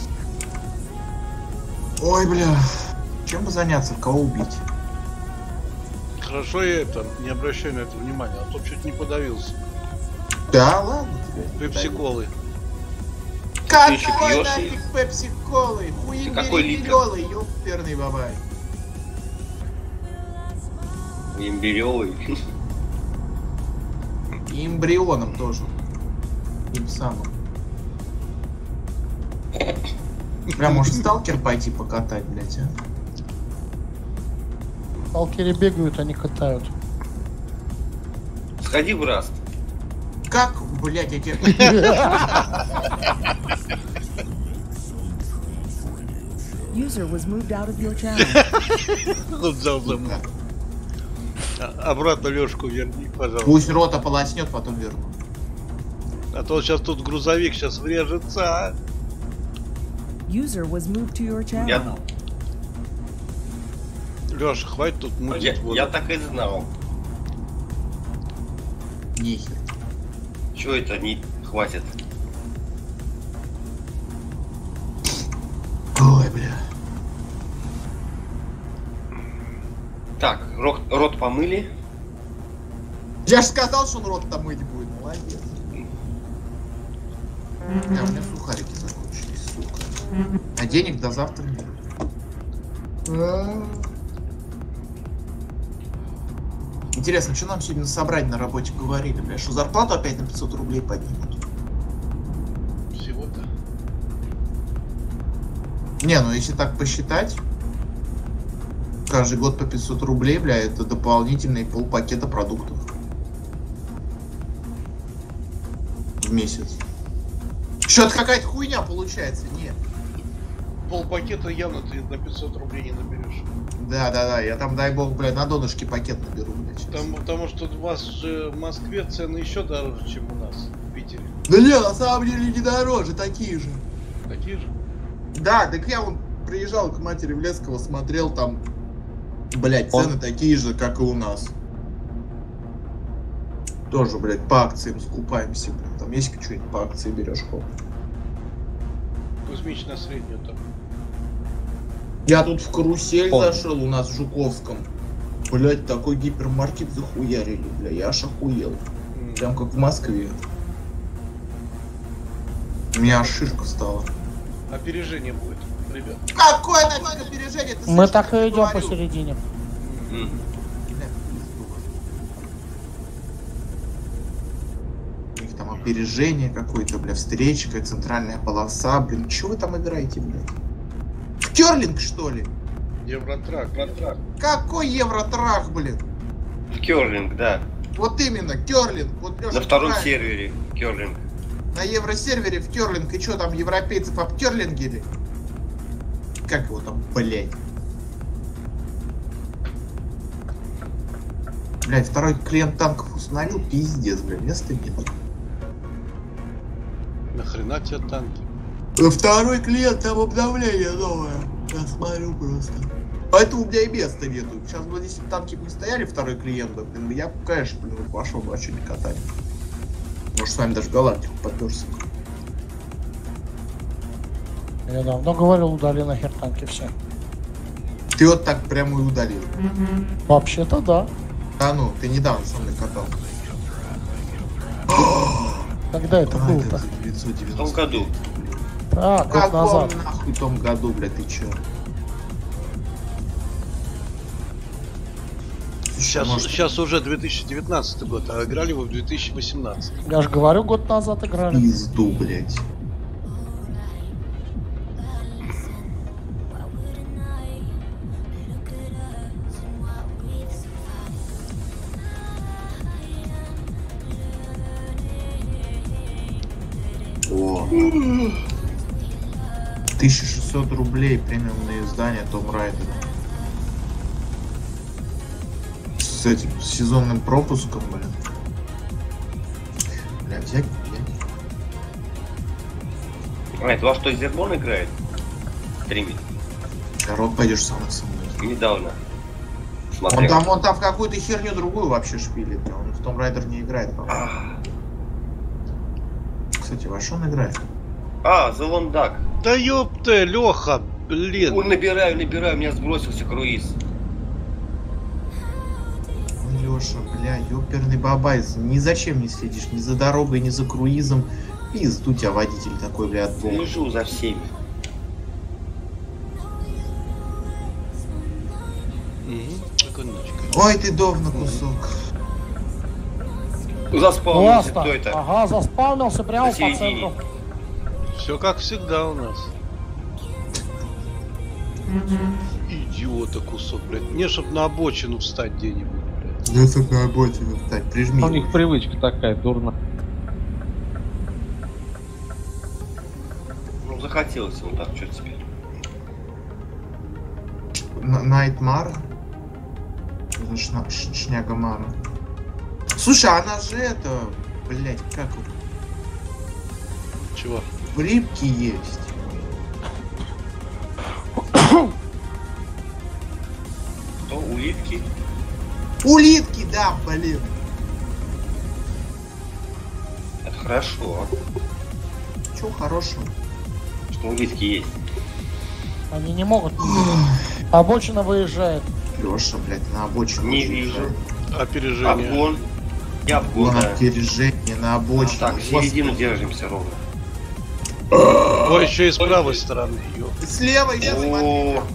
Ой, бля. Чем бы заняться, кого убить? Хорошо я это, не обращаю на это внимания, а то чуть не подавился. Да, ладно тебе. Пепси-колы. Ты еще Какой пьешь нафиг пепси-колы? Хуи Какой литр? берегелый, ёперный бабай. Имбирёвый. И эмбрионом тоже. Им самым. Прям может сталкер пойти покатать, блядь, а? Сталкеры бегают, они катают. Сходи в Раст. Как, блядь, я тебе... User was moved out of your channel. Он взял за мной. А- Обратно Лёшку верни, пожалуйста. Пусть рота полоснет, потом верну. А то сейчас тут грузовик сейчас врежется. а. User was moved to your channel. Я, Лёша, хватит тут я, мутить воду. я так и знал. Нихер. Чё это не хватит? Ой, бля. Так, рот, рот помыли. Я ж сказал, что он рот там мыть будет, молодец. Да, у меня сухарики закончились, сука. А денег до завтра нет. Интересно, что нам сегодня собрать на работе говорили, бля? Что зарплату опять на пятьсот рублей поднимут? Всего-то. Не, ну если так посчитать, каждый год по пятьсот рублей, бля, это дополнительные полпакета продуктов. В месяц. Что-то какая-то хуйня получается, нет. Полпакета явно ты на пятьсот рублей не наберешь. Да, да, да, я там, дай бог, бля, на донышке пакет наберу, бля, сейчас. Там, потому что у вас же в Москве цены еще дороже, чем у нас в Питере. Да не, на самом деле не дороже, такие же. Такие же? Да, так я вон приезжал к матери в Лесково, смотрел там, блядь, цены такие же, как и у нас. Тоже, блядь, по акциям скупаемся, блядь. Там есть что-нибудь по акции берешь, хоп. Кузьмич на среднюю там. Я тут в карусель О. зашел у нас в Жуковском. Блядь, такой гипермаркет захуярили, бля, я аж охуел. М. Прям как в Москве. У меня аж шишка стала. Опережение будет, ребят. Какое нафиг опережение? Ты Мы слышишь, так что я и идем говорю? посередине. М. Бля, пизду. У них там опережение какое-то, бля, встреча, какая центральная полоса, блин. Чё вы там играете, блядь? В керлинг, что ли? Евротрак, Евротрак. Какой евротрах, блин? В керлинг, да. Вот именно, керлинг. Вот, Лёша, На втором правильно. сервере керлинг. На евросервере в керлинг. И что там, европейцев обкерлингили? Как его там, блядь? Блядь, второй клиент танков установил, пиздец, блядь, места нет. Нахрена тебе танки? Второй клиент, там обновление новое. Я смотрю просто. Поэтому у меня и места нету. Сейчас бы если бы танки бы не стояли, второй клиент, бы, блин, я бы, конечно, блин, пошел бы вообще не катать. Может, с вами даже в галактику подперся. Я давно говорил, удали нахер танки все. Ты вот так прямо и удалил. Вообще-то да. Да ну, ты недавно со мной катал. Когда это А, было-то? это девятьсот девяносто. В том году. А, год Каком назад. нахуй том году, блядь, ты чё? Сейчас, Может, сейчас уже две тысячи девятнадцатый год, а играли вы в две тысячи восемнадцатом. Я же говорю, год назад играли. пизду, блядь. О. тысяча шестьсот рублей премиумное издание Том Райдера. С этим с сезонным пропуском, блин. Взять, взять, взять. А, это во что, Зербон играет? Стримит. Корот, пойдешь сам со мной. Недавно. Он Смотрел. там, он там в какую-то херню другую вообще шпилит. Он в Tomb Raider не играет, по-моему. Кстати, во что он играет? А, The Long Duck. Да ёпты, Леха, блин. Ой, набираю, набираю, меня сбросился круиз. Ой, Леша, бля, ёперный бабай, ни зачем не следишь, ни за дорогой, ни за круизом. Пизду тебя водитель такой, бля, от бога. Слежу за всеми. Ой, ты довно кусок. Заспавнился, Классно. кто это? Ага, заспавнился прямо по Посередине. центру. Все как всегда у нас. Идиота кусок, блядь. Мне чтоб на обочину встать где-нибудь, блядь. Да, сука, на обочину встать, прижми. У них привычка такая дурна. Ну, захотелось ему так, что теперь. Найтмара? Это шна- ш- Шнягамара. Слушай, она же это, блять, как его? Чего? В рыбке есть. Кто? Улитки? Улитки, да, блин. Это хорошо. Чего хорошего? Что улитки есть. Они не могут. Обочина выезжает. Леша, блядь, на обочину. Не выезжает. вижу. Опережение. Обгон. Я обгон, Вон да. опережение на обочину. Так, в середину держимся ровно. Ой, еще и с правой стороны. Ё. Слева я смотри. О,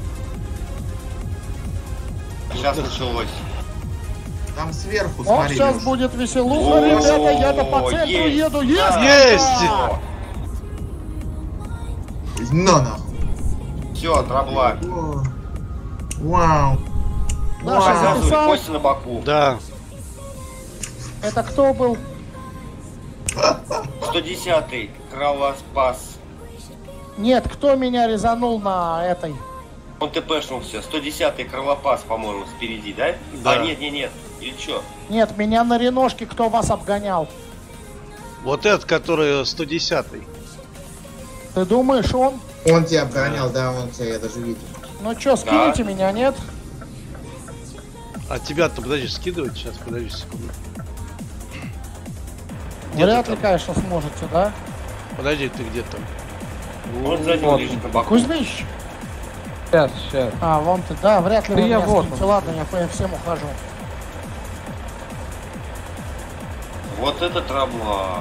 сейчас началось. Там сверху, Вот смотри. сейчас Лёша. будет веселуха, О, ребята, я-то по центру есть. еду. Есть! Есть! На нахуй. Все, отрабла. О, Вау. Даша Вау. Показывай, записал. кости на боку. Да. Это кто был? сто десятый. Кровоспас. Нет, кто меня резанул на этой? Он ТПшнулся. сто десятый кровопас, по-моему, спереди, да? Да. А, нет, нет, нет. Или что? Нет, меня на реношке кто вас обгонял? Вот этот, который сто десятый. Ты думаешь, он? Он тебя обгонял, да, он тебя, я даже видел. Ну чё, скинете меня, нет? А тебя-то, подожди, скидывать сейчас, подожди секунду. Где Вряд ты ли, там? конечно, сможете, да? Подожди, ты где там? Он сзади Вот. лежит на боку. Кузьмич? Сейчас, сейчас. А, вон ты, да, вряд ли Да вы я меня вот скинете. он. Ладно, я по всем ухожу. Вот это травма.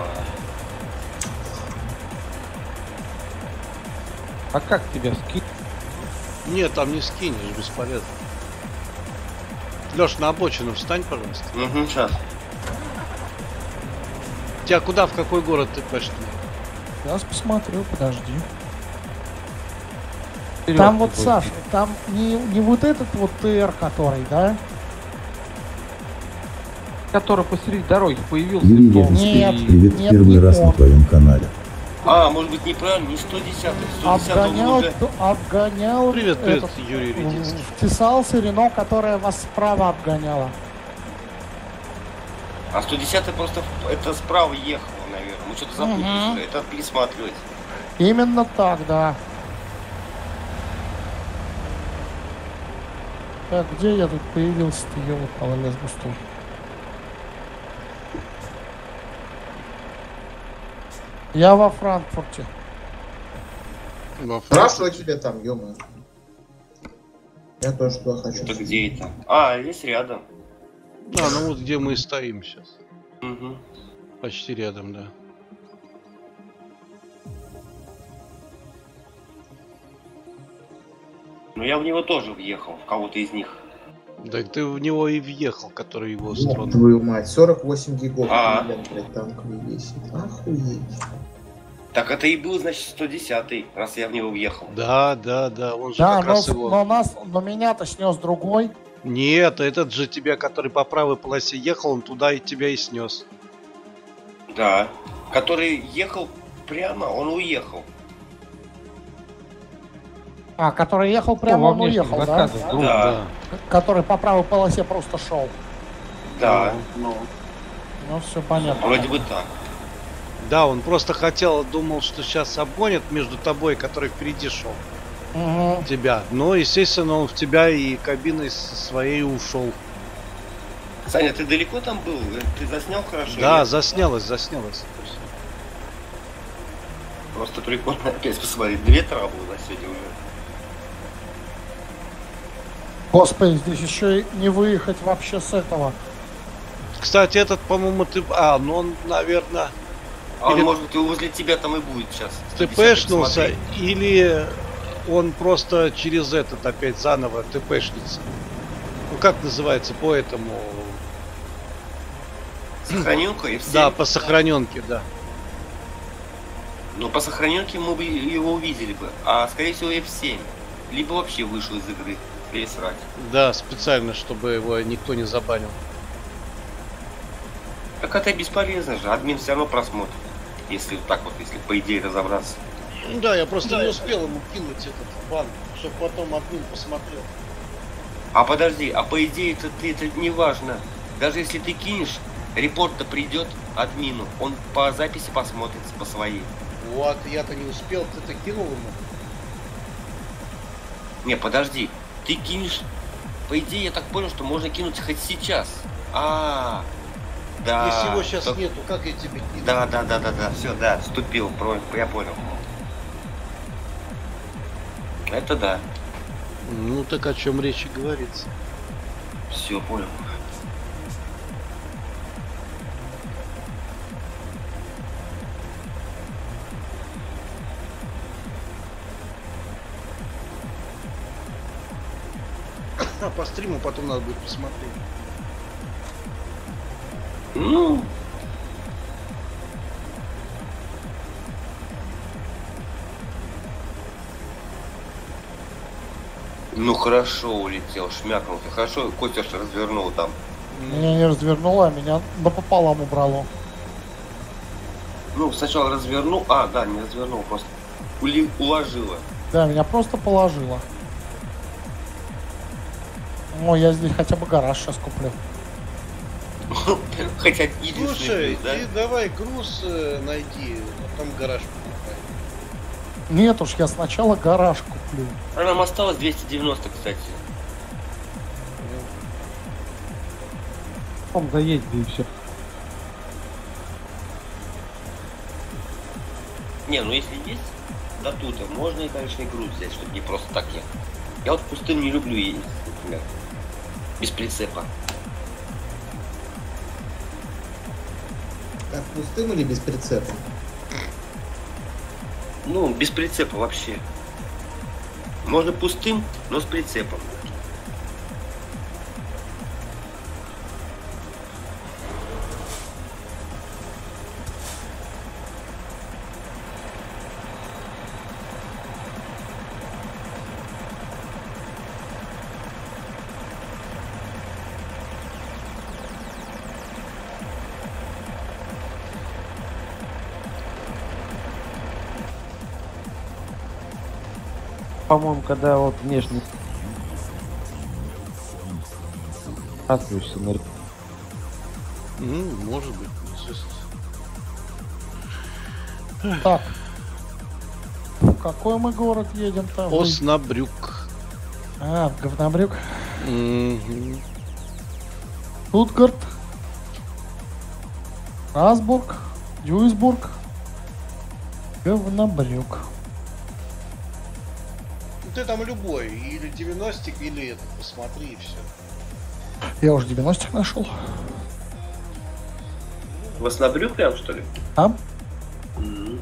А как тебя скинуть? Нет, там не скинешь, бесполезно. Леш, на обочину встань, пожалуйста. Угу, сейчас. Тебя куда, в какой город ты пошли? Сейчас посмотрю, подожди. Вперед Там вот, какой-то. Саша, там не, не вот этот вот ТР, который, да? Который посреди дороги появился. Юрий и Левинский, Нет. привет нет, первый не раз на он. твоем канале. А, может быть неправильно, не сто десятый. сто десятый Обгонял, уже. т- обгонял. Привет, привет, этот, Юрий м, Рединский. Втесался Рено, которая вас справа обгоняла. А сто десятый просто в- это справа ехало, наверное. Мы что-то запутались. Мгм. уже. Это пересматривать. Именно так, да. Так, где я тут появился-то, ёлопала, лес густой. Я во Франкфурте. Во Хорошо тебе там, ё-моё. Я тоже туда хочу. Это где это? А, здесь рядом. А, ну вот где мы и стоим сейчас. Угу. Почти рядом, да. Ну я в него тоже въехал, в кого-то из них. Да ты в него и въехал, который его Ёб строил. твою мать, сорок восемь гигов, А. блин, блядь, танковый весит. Охуеть. Так это и был, значит, сто десятый, раз я в него въехал. Да, да, да, он же Да, как но, раз его... но нас, но меня-то снес другой. Нет, этот же тебя, который по правой полосе ехал, он туда и тебя и снес. Да. Который ехал прямо, он уехал. А, который ехал прямо, во он внешних уехал, да? заказах, друг. Да. Который по правой полосе просто шел. Да. Ну, все понятно. Вроде бы так. Да, он просто хотел, думал, что сейчас обгонит между тобой, который впереди шел. Угу. Тебя. Но, естественно, он в тебя и кабиной своей ушел. Саня, ты далеко там был? Ты заснял хорошо? Да, Нет? заснялось, заснялось. Просто прикольно опять посмотреть. Две травы на сегодня уже. Господи, здесь еще и не выехать вообще с этого. Кстати, этот, по-моему, ты... А, ну он, наверное... А он, Или- может быть, возле тебя там и будет сейчас. ТПшнулся, или он просто через этот опять заново ТПшница. Ну, как называется по этому... Сохраненка и все. Да, по сохраненке, да. Ну, по сохраненке мы бы его увидели бы. А, скорее всего, эф семь. Либо вообще вышел из игры. Пересрать. Да, специально, чтобы его никто не забанил. Так это бесполезно же. Админ все равно просмотрит. Если так вот, если по идее разобраться. Ну да, я просто не успел ему кинуть этот бан, чтобы потом админ посмотрел. А подожди, а по идее это ты это не важно. Даже если ты кинешь, репорт-то придет админу. Он по записи посмотрит по своей. Вот, я-то не успел, ты-то кинул ему. Не, подожди. Ты кинешь. По идее, я так понял, что можно кинуть хоть сейчас. А, да. Если его сейчас то- нету, как я тебе кину? Да, да, да, да, да. Все, да, вступил. Про... Я понял. Это да. Ну так о чем речь и говорится. Все, понял. А по стриму потом надо будет посмотреть. Ну. Ну хорошо улетел, шмякнулся. Хорошо, Костя ж развернул там. Меня не развернуло, а меня напополам убрало. Ну, сначала развернул. А, да, не развернул, просто ули... уложила. Да, меня просто положило. О, я здесь хотя бы гараж сейчас куплю. Хотя единственный Слушай, плюс, да? ты давай груз э, найди, а там гараж покупай. Нет уж, я сначала гараж куплю. А нам осталось двести девяносто, кстати. Потом заедь, и все. Не, ну если есть до тута, можно и, конечно, и груз взять, чтобы не просто так ехать. Я вот пустым не люблю ездить, например. Без прицепа. Так, пустым или без прицепа? Ну, без прицепа вообще. Можно пустым, но с прицепом. По-моему, когда вот внешне отвечаешься на Ну, может быть, неизвестно. Так. В какой мы город едем-то? Вы- Оснабрюк. А, в Говнобрюк. Мгм. Штутгарт. Страсбург. Дюйсбург. Говнобрюк. Ну, ты там любой, или девяностик, или это, посмотри и все. Я уже девяностых нашел. В Оснабрюк прям, что ли? А? М.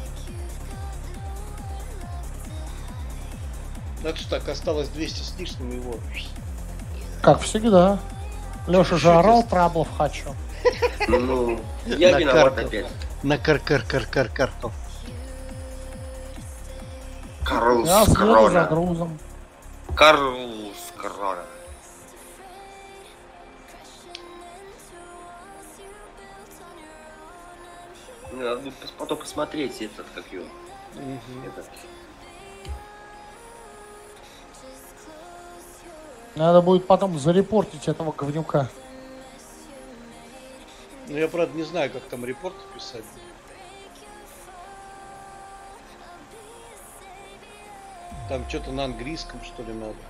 Так что так, осталось двести с лишним его. Как всегда. Леша же Чуть-чуть орал, ост- траблов хочу. Ну, я На виноват карту. опять. На кар-кар-кар-кар-карту. Карлс Я следу за Крона. грузом. Карлс Крона. Ну, надо будет пос- потом посмотреть этот, как его. Этот. Надо будет потом зарепортить этого говнюка. Ну, я, правда, не знаю, как там репорт писать. Там что-то на английском, что ли, надо.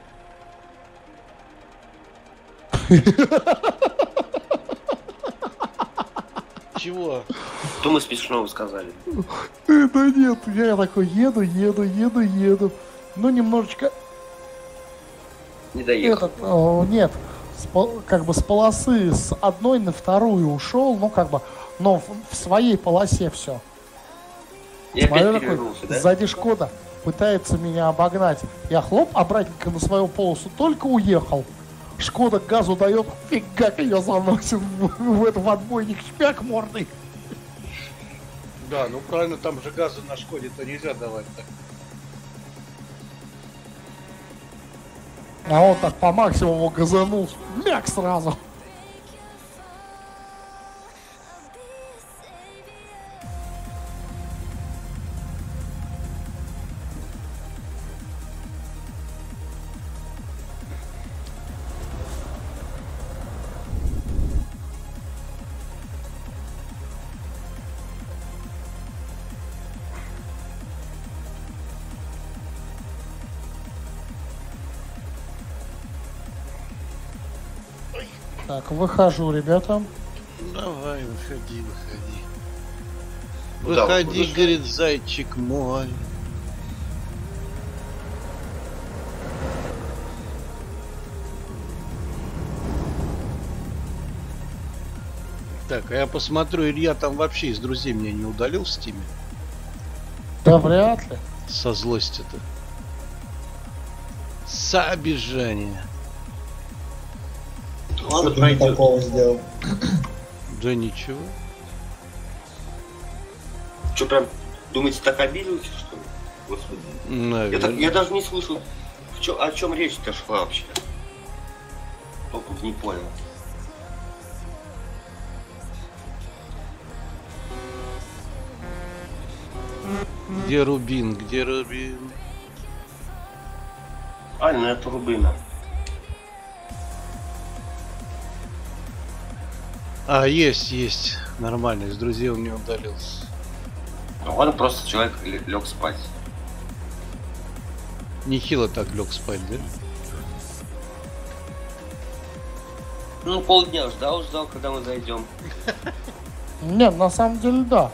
Чего? Что мы смешного сказали? Да нет, я такой еду, еду, еду, еду. Ну, немножечко... Не доехал. Этот, о, нет, с пол- как бы с полосы с одной на вторую ушел, ну, как бы, но в, в своей полосе все. Я Смотрю, опять такой, перевернулся, да? сзади Шкода пытается меня обогнать. Я хлоп, обратненько на свою полосу только уехал. Шкода газу дает, фигак ее заносит в, в этот отбойник, шпяк мордой. Да, ну правильно, там же газу на Шкоде-то нельзя давать так. А он так по максимуму газанул, мяк сразу. Так, выхожу, ребята. Давай, выходи, выходи. Ну да, Выходи, выходишь. говорит, зайчик мой. Так, а я посмотрю, Илья там вообще из друзей меня не удалил в стиме. Да вряд ли. Со злости-то. С обижания. Ладно, Что ты пройдет. такого сделал? Да ничего. Что, прям, думаете, так обиделся, что ли? Господи. Я, так- Наверное. я даже не слышу, в чё- о чем речь-то шла вообще. Только не понял. Где Рубин? Где Рубин? А, ну это Рубина. А, есть, есть. Нормально, из друзей он не удалился. Ну ладно, просто человек лег спать. Нехило так лег спать, да? Ну, полдня ждал, ждал, когда мы зайдем. Нет, на самом деле, да.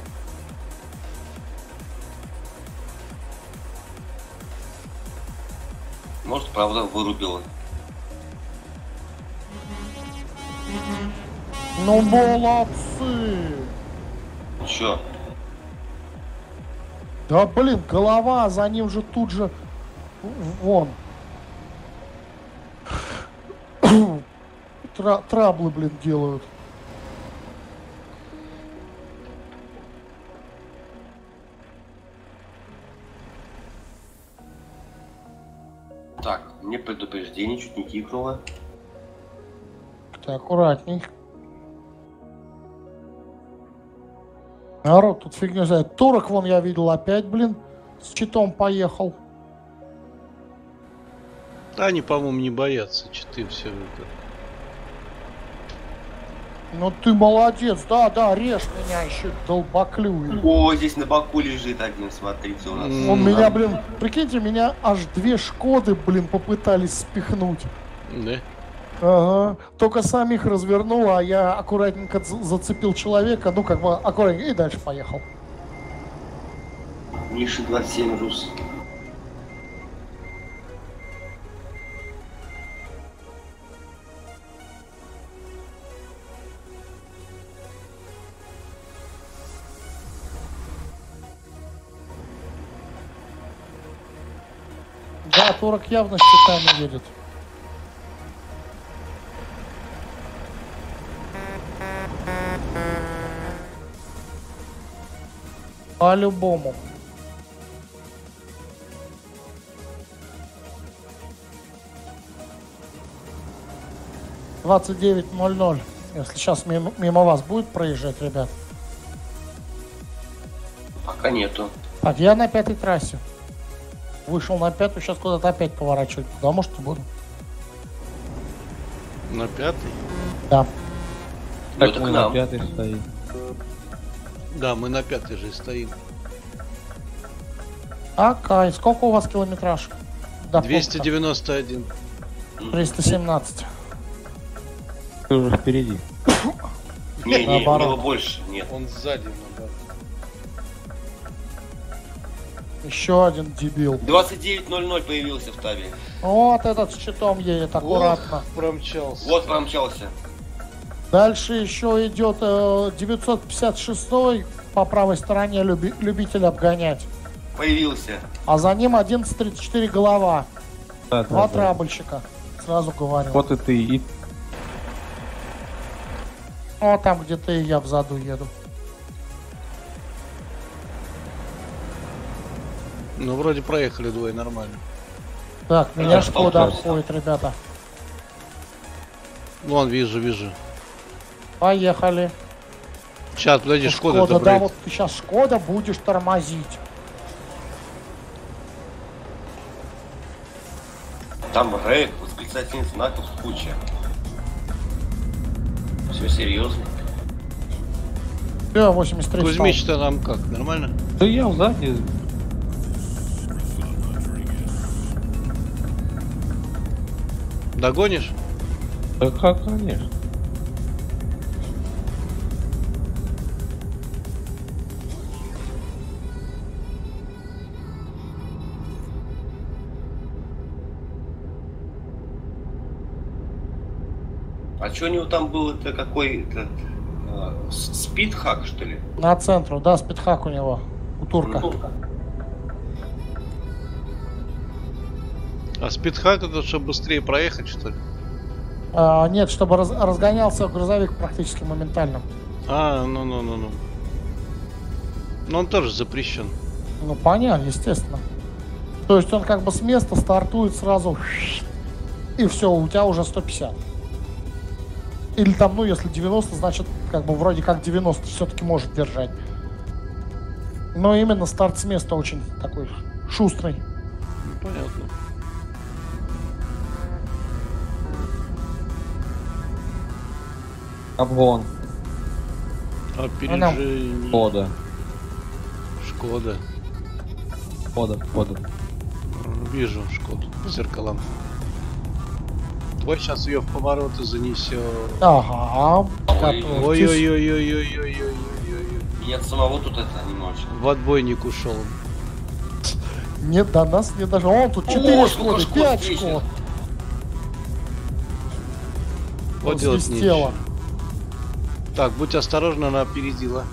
Может, правда, вырубила. Ну, молодцы. Чё? Да, блин, голова, за ним же тут же... Вон. Тра- траблы, блин, делают. Так, мне предупреждение чуть не кикнуло. Ты аккуратней. Народ тут фигню знает. Турок вон я видел опять, блин, с читом поехал. Да, они, по-моему, не боятся, читы все это. Ну ты молодец, да, да, режь меня еще, долбоклюй. О, здесь на боку лежит один, смотрите, у нас. М, Он М, меня, а- блин, прикиньте, меня аж две Шкоды, блин, попытались спихнуть. Да? Ага. Только сам их развернул, а я аккуратненько ц- зацепил человека, ну как бы аккуратненько, и дальше поехал. Миши двадцать семь Рус. Да, Турок явно с читами едет. По-любому. двадцать девять ноль ноль. Если сейчас мимо, мимо вас будет проезжать, ребят. Пока нету. Так, я на пятой трассе. Вышел на пятую, сейчас куда-то опять поворачивать. Да, может, и буду. На пятый? Да. Ну, Так это к мы на нам. пятой стоим. Да, мы на пятой же стоим. Акай, сколько у вас километраж? До двести девяносто один. пункта? триста семнадцать. Ты уже впереди. Не, не, у Наоборот. него больше нет. Он сзади. наоборот. Еще один дебил. двадцать девять ноль ноль появился в табе. Вот этот с щитом едет, аккуратно. Ох, промчался. Вот промчался. Дальше еще идет э, девятьсот пятьдесят шесть по правой стороне люби- любитель обгонять. Появился. А за ним одиннадцать тридцать четыре голова. Да, Два да, да. трабольщика. Сразу говорю. Вот и ты. И О, там где-то и я взаду еду. Ну, вроде проехали двое нормально. Так, меня Да, Шкода столкнулся. обходит, ребята. Вон, вижу, вижу. Поехали. Сейчас, подожди, Шкода, Шкода, да, добрый. вот ты сейчас Шкода будешь тормозить. Там рэк, восклицательных знаков куча. Все серьезно. Все, восемьдесят три стал. Кузьмич-то нам как, нормально? да я сзади. Догонишь? Да как, конечно. А что у него там был, это какой этот э, с- спидхак, что ли? На центру, да, спидхак у него. У турка. Ну, А спидхак это чтобы быстрее проехать, что ли? А, нет, чтобы раз- разгонялся грузовик практически моментально. А, ну-ну-ну-ну. Но он тоже запрещен. Ну, понятно, естественно. То есть он как бы с места стартует сразу, и все, у тебя уже сто пятьдесят. Или там, ну, если девяносто, значит, как бы вроде как девяносто все-таки может держать. Но именно старт с места очень такой шустрый. Ну, понятно. Обгон. Опережение. Шкода. Шкода. Шкода, Шкода. Вижу Шкоду по зеркалам. Твой сейчас ее в повороты занесет. Ага, готовьтесь. Ой-ой-ой-ой-ой-ой-ой-ой-ой. меня самого тут это не мочит. В отбойник ушел. Нет, до нас не даже. О, тут четыре О, сколько шкоды, шкод пять встречных. шкод. Вот делать свистело. нечего. Так, будь осторожна, она опередила.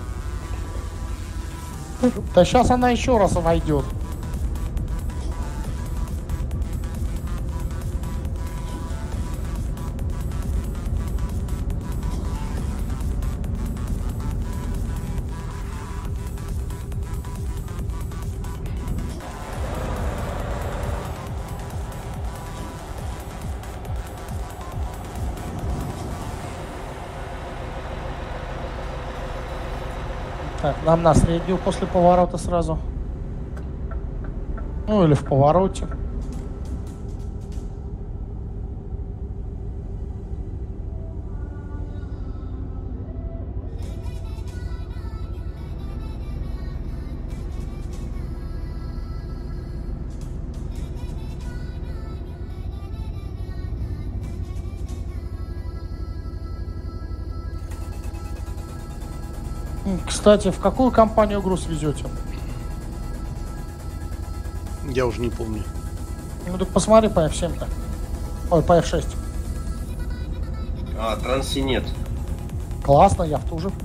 Да сейчас она еще раз войдет. Так, нам на среднюю после поворота сразу. Ну или в повороте. М, Кстати, в какую компанию груз везете? Я уже не помню. Ну так посмотри по эф семь-то. Ой, по эф шесть. А, транси нет. Классно, я в ту же.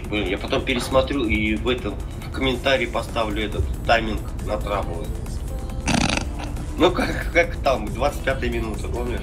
Блин, я потом пересмотрю и в этом в комментарии поставлю этот тайминг на траблы. Ну как, как там, двадцать пятая минута, помнишь?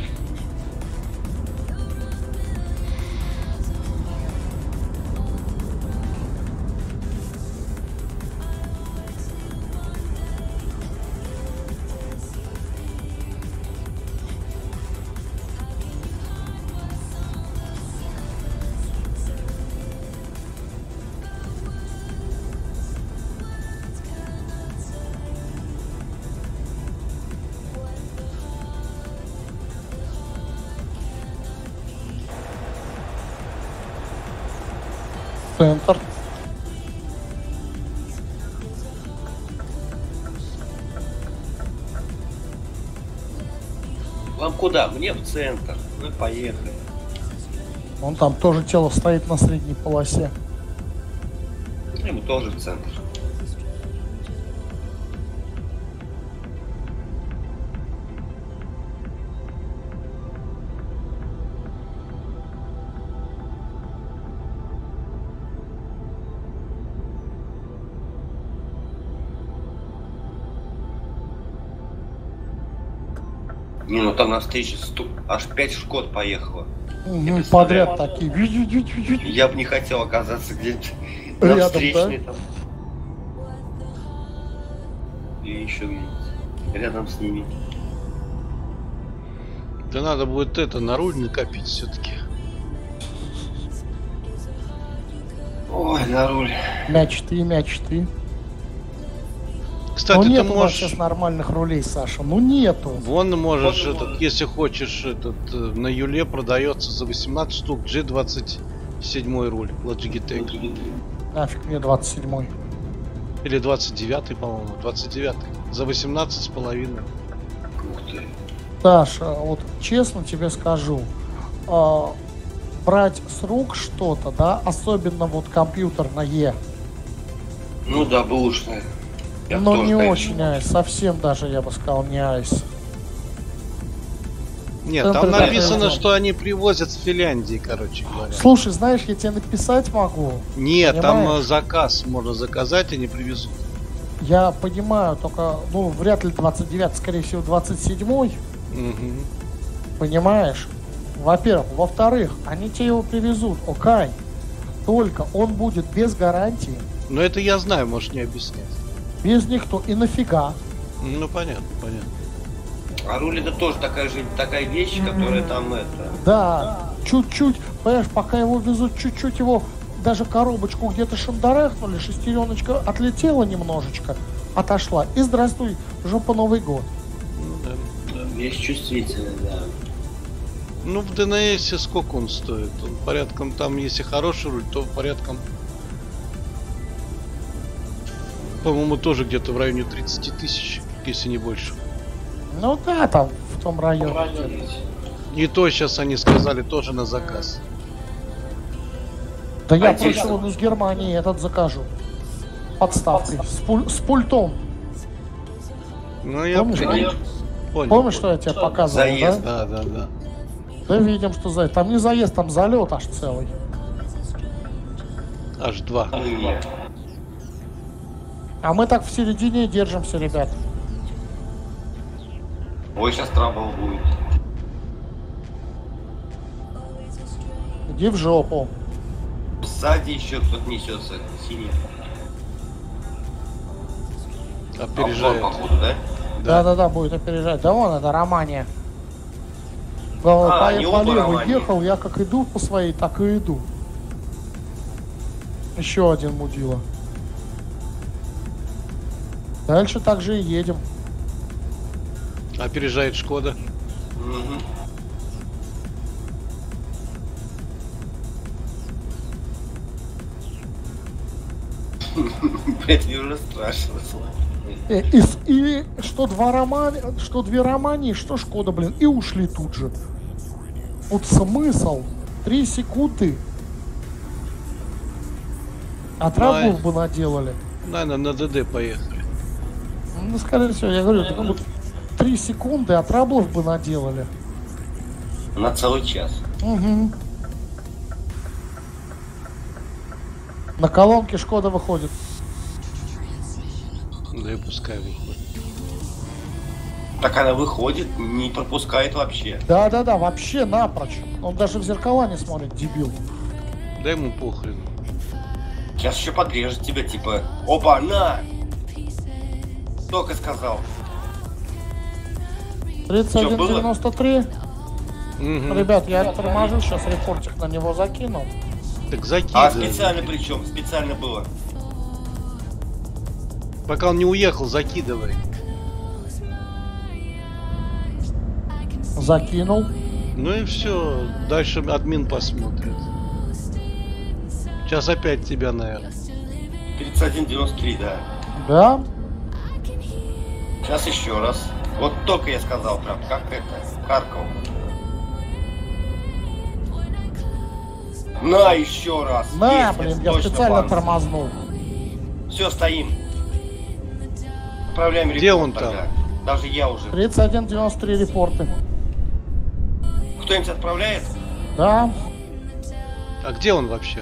Центр. Вам куда? Мне в центр. Ну поехали. Вон там тоже тело стоит на средней полосе. Ему тоже в центр. Не, ну там на встрече сту... аж пять Шкод поехало. Угу, подряд такие. Вить-вить-вить-вить. Я бы не хотел оказаться где-то на Рядом, встречной да? там. Или еще где-нибудь рядом с ними. Да надо будет это на руль накопить все-таки. Ой, на руль. Мяч ты, мяч ты. Кстати, ну ты нет у нас можешь... сейчас нормальных рулей, Саша. Ну нету. Вон можешь, Вон этот, можешь. если хочешь, этот э, на Юле продается за восемнадцать штук джи двадцать семь руль Logitech. Нафиг мне двадцать седьмой. Или двадцать девятый, по-моему, двадцать девятый. За восемнадцать с половиной. Ух ты. Саша, вот честно тебе скажу, э, брать с рук что-то, да, особенно вот компьютер на Е, Ну да, бэушная. Я но тоже, не конечно. очень айс, совсем даже, я бы сказал, не айс. Нет, Центр там такой написано, идёт. что они привозят с Финляндии, короче говоря. Слушай, знаешь, я тебе написать могу. Нет, там понимаешь? э, заказ можно заказать, они привезут. Я понимаю, только, ну, вряд ли двадцать девятый, скорее всего, двадцать седьмой, Мгм. понимаешь? Во-первых. Во-вторых, они тебе его привезут, окей. Только он будет без гарантии, Но это я знаю, можешь не объяснять. без никто. И нафига? Ну, понятно, понятно. А руль это тоже такая же такая вещь, которая там это. Да, чуть-чуть, понимаешь, пока его везут, чуть-чуть его, даже коробочку где-то шандарахнули, шестереночка отлетела немножечко, отошла, и здравствуй, жопа Новый год. Ну, да. Вещь чувствительная, да. Ну, в ДНС сколько он стоит? Он порядком там, если хороший руль, то порядком, по-моему, тоже где-то в районе тридцать тысяч, если не больше. Ну да, там, в том районе. И то сейчас они сказали тоже на заказ. Да я А те- прошу вон из Германии этот закажу. Подставкой, с, пуль- с пультом. Ну, я Помнишь, понял. да? Понял, Помнишь, что понял. я тебе показывал, Заезд. да? Да, да, да. Да видим, что заезд. Там не заезд, там залет аж целый. Аж два. А мы так в середине и держимся, ребят. Ой, сейчас трабл будет. Иди в жопу. Сзади еще кто-то несется, синий. Обзор, Опережает. походу, да? Да-да-да, будет опережать. Да вон это Романия. Главное, А, по, не по оба левой Романия. ехал, я как иду по своей, так и иду. Еще один мудила. Дальше так же и едем. Опережает Шкода. Мгм. Блять, мне уже страшно. Э, И, с- и что два Романи, что две Романии, что Шкода, блин, и ушли тут же. Вот смысл. Три секунды. А траблов бы наделали. Наверное, на ДД поехали. Ну, скорее всего, я говорю, так вот три секунды, а траблов бы наделали. На целый час. Угу. На колонке Шкода выходит. Да и пускай выходит. Так она выходит, не пропускает вообще. Да-да-да, вообще напрочь. Он даже в зеркала не смотрит, дебил. Да ему похрен. Сейчас еще подрежет тебя, типа, опа, на! Только сказал. тридцать один девяносто три. Угу. Ребят, я торможу, сейчас репортик на него закинул. Так закидывай. А специально причем? Специально было. Пока он не уехал, закидывай. Закинул. Ну и все. Дальше админ посмотрит. Сейчас опять тебя, наверное. тридцать один девяносто три, да. Да? Сейчас еще раз. Вот только я сказал прям, как это, Харьков. На, еще раз. На, Есть, блин, это я точно специально бан. тормознул. Все, стоим. Отправляем репорт. Где он тогда. там? Даже я уже. тридцать один девяносто три репорты. Кто-нибудь отправляет? Да. А где он вообще?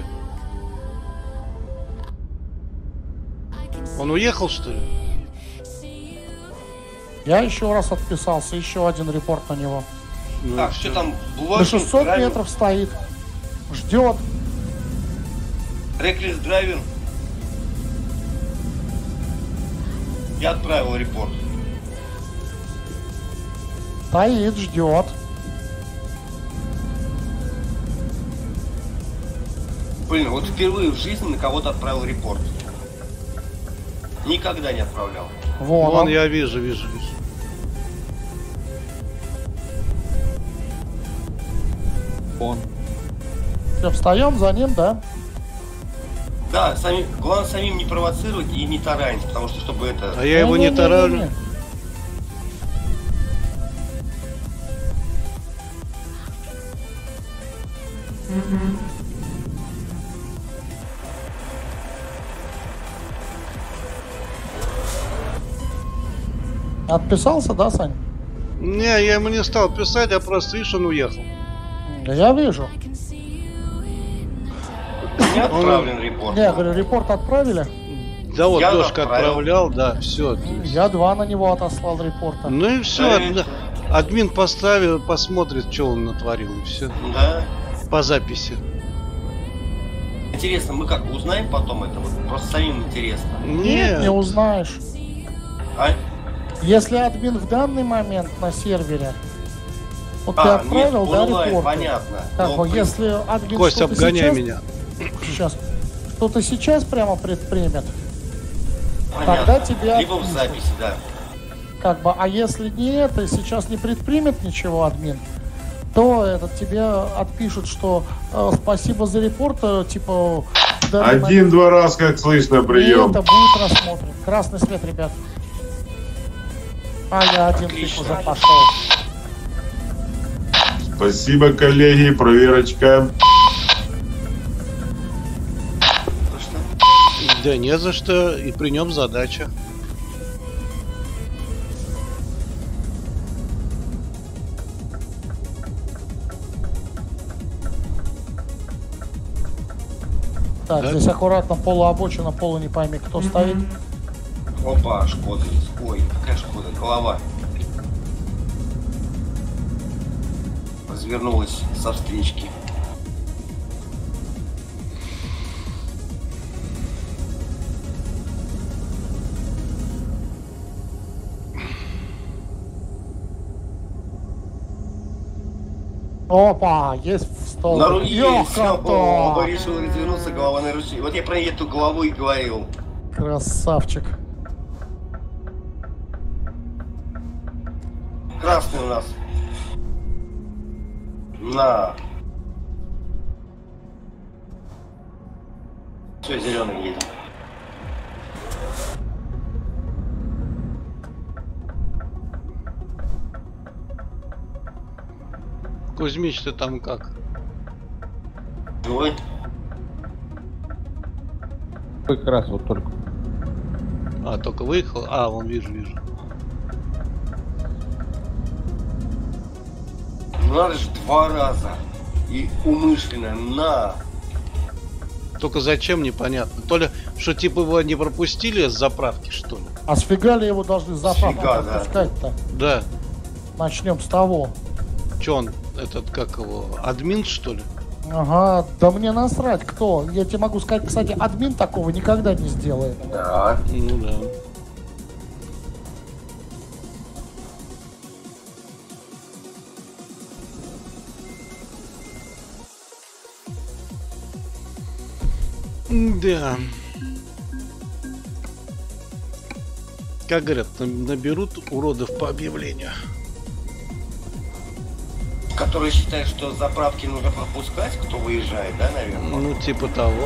Он уехал, что ли? Я еще раз отписался, еще один репорт на него. Ну, Так, всё. что там? На Блочинг, шестьсот драйвер, метров стоит. Ждет. Реклис драйвер. Я отправил репорт. Стоит, ждет. Блин, вот впервые в жизни на кого-то отправил репорт. Никогда не отправлял. Вон, Вон он. я вижу, вижу, вижу. Он. Все, встаем за ним, да? Да, сами, главное самим не провоцировать и не таранить, потому что чтобы это... А я его не тараню. Не-не-не-не-не. Отписался, да, Сань? Не, я ему не стал писать, а просто, видишь, он уехал. Да я вижу. Не отправлен репорт. Не, я говорю, репорт отправили. Да вот, Я Дошка отправил. отправлял, да, все. Я два на него отослал репорта. Ну и все, Конечно. админ поставил, посмотрит, что он натворил, и все. Да. По записи. Интересно, мы как узнаем потом это? Вот просто самим интересно. Нет, не Не, узнаешь. А? Если админ в данный момент на сервере, вот ты А, отправил, нет, да, онлайн, репорт? понятно. Так, Но, вот, блин, если админ Костя, что-то обгоняй сейчас, меня. сейчас, что-то сейчас прямо предпримет, понятно. тогда тебе Либо в отпишут. записи, да. как бы, а если не это, сейчас не предпримет ничего админ, то этот тебе отпишут, что э, спасибо за репорт, э, типа... в данный момент Один-два раз, как слышно, прием. это будет рассмотрен. Красный свет, ребят. А я один тык Отлично. уже пошел. Спасибо, коллеги, проверочка. Ну что? Да не за что, и при нем задача. Так, Да? здесь аккуратно полуобочина, полу не пойми, кто стоит. Опа, Шкода. Ой, какая Шкода, голова. Развернулась со встречки. Опа, есть в стол. На руле Ёх, всё, о, как-то. решил развернуться, голова на ручье. Вот я про эту голову и говорил. Красавчик. Красный у нас. На. Все, зеленый едем. Кузьмич, ты там как? Живой? Как раз вот только. А, только выехал? А, вон вижу, вижу. Ну надо же два раза. И умышленно. На. Только зачем, непонятно. То ли, что типа его не пропустили с заправки, что ли? А сфига ли его должны с заправки Сфига, да. пропускать-то? Да. Начнем с того. Че он, этот, как его, админ, что ли? Ага, да мне насрать, кто. Я тебе могу сказать, кстати, админ такого никогда не сделает. Да. Ну да. Да. Как говорят, наберут уродов по объявлению. Который считает, что заправки нужно пропускать, кто выезжает, да, наверное? Ну, типа того.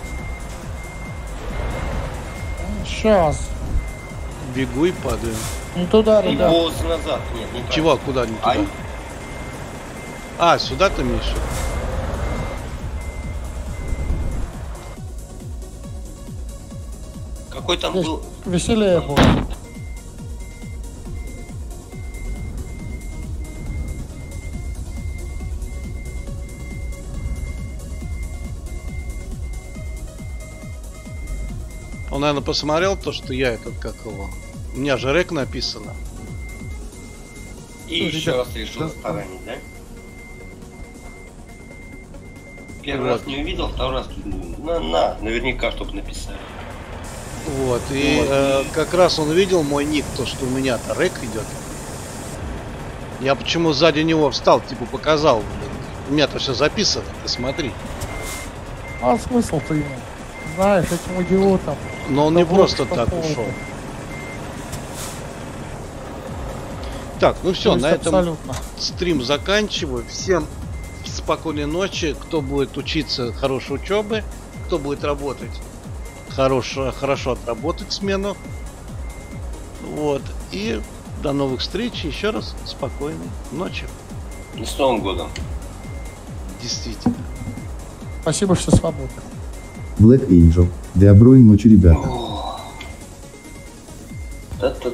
Сейчас. Бегу и падаю. Не туда, И ребят. волосы назад. Нет, не так. Чего, куда не туда? Ай. А, сюда ты, Миша? Какой там Здесь был... веселее будет. Он, наверное, посмотрел то, что я этот, как его... У меня же рек написано. И Слушай, еще да. раз решил Да. заранее, да? Первый Вот. раз не увидел, второй раз на, на, наверняка, чтобы написали. Вот, и Вот. э, как раз он видел мой ник, то, что у меня-то рек идет. Я почему сзади него встал, типа показал, блин. У меня-то все записано, ты смотри. А смысл-то ему? Знаешь, этим идиотам. Но он не Да просто вот так какого-то. ушел. Так, ну все, То есть на этом абсолютно. стрим заканчиваю. Всем спокойной ночи. Кто будет учиться, хорошей учебы. Кто будет работать, хорошо, хорошо отработать смену. Вот. И до новых встреч. Еще раз спокойной ночи. И с Новым годом. Действительно. Спасибо, что свободны. Black Angel. Доброй ночи, ребята.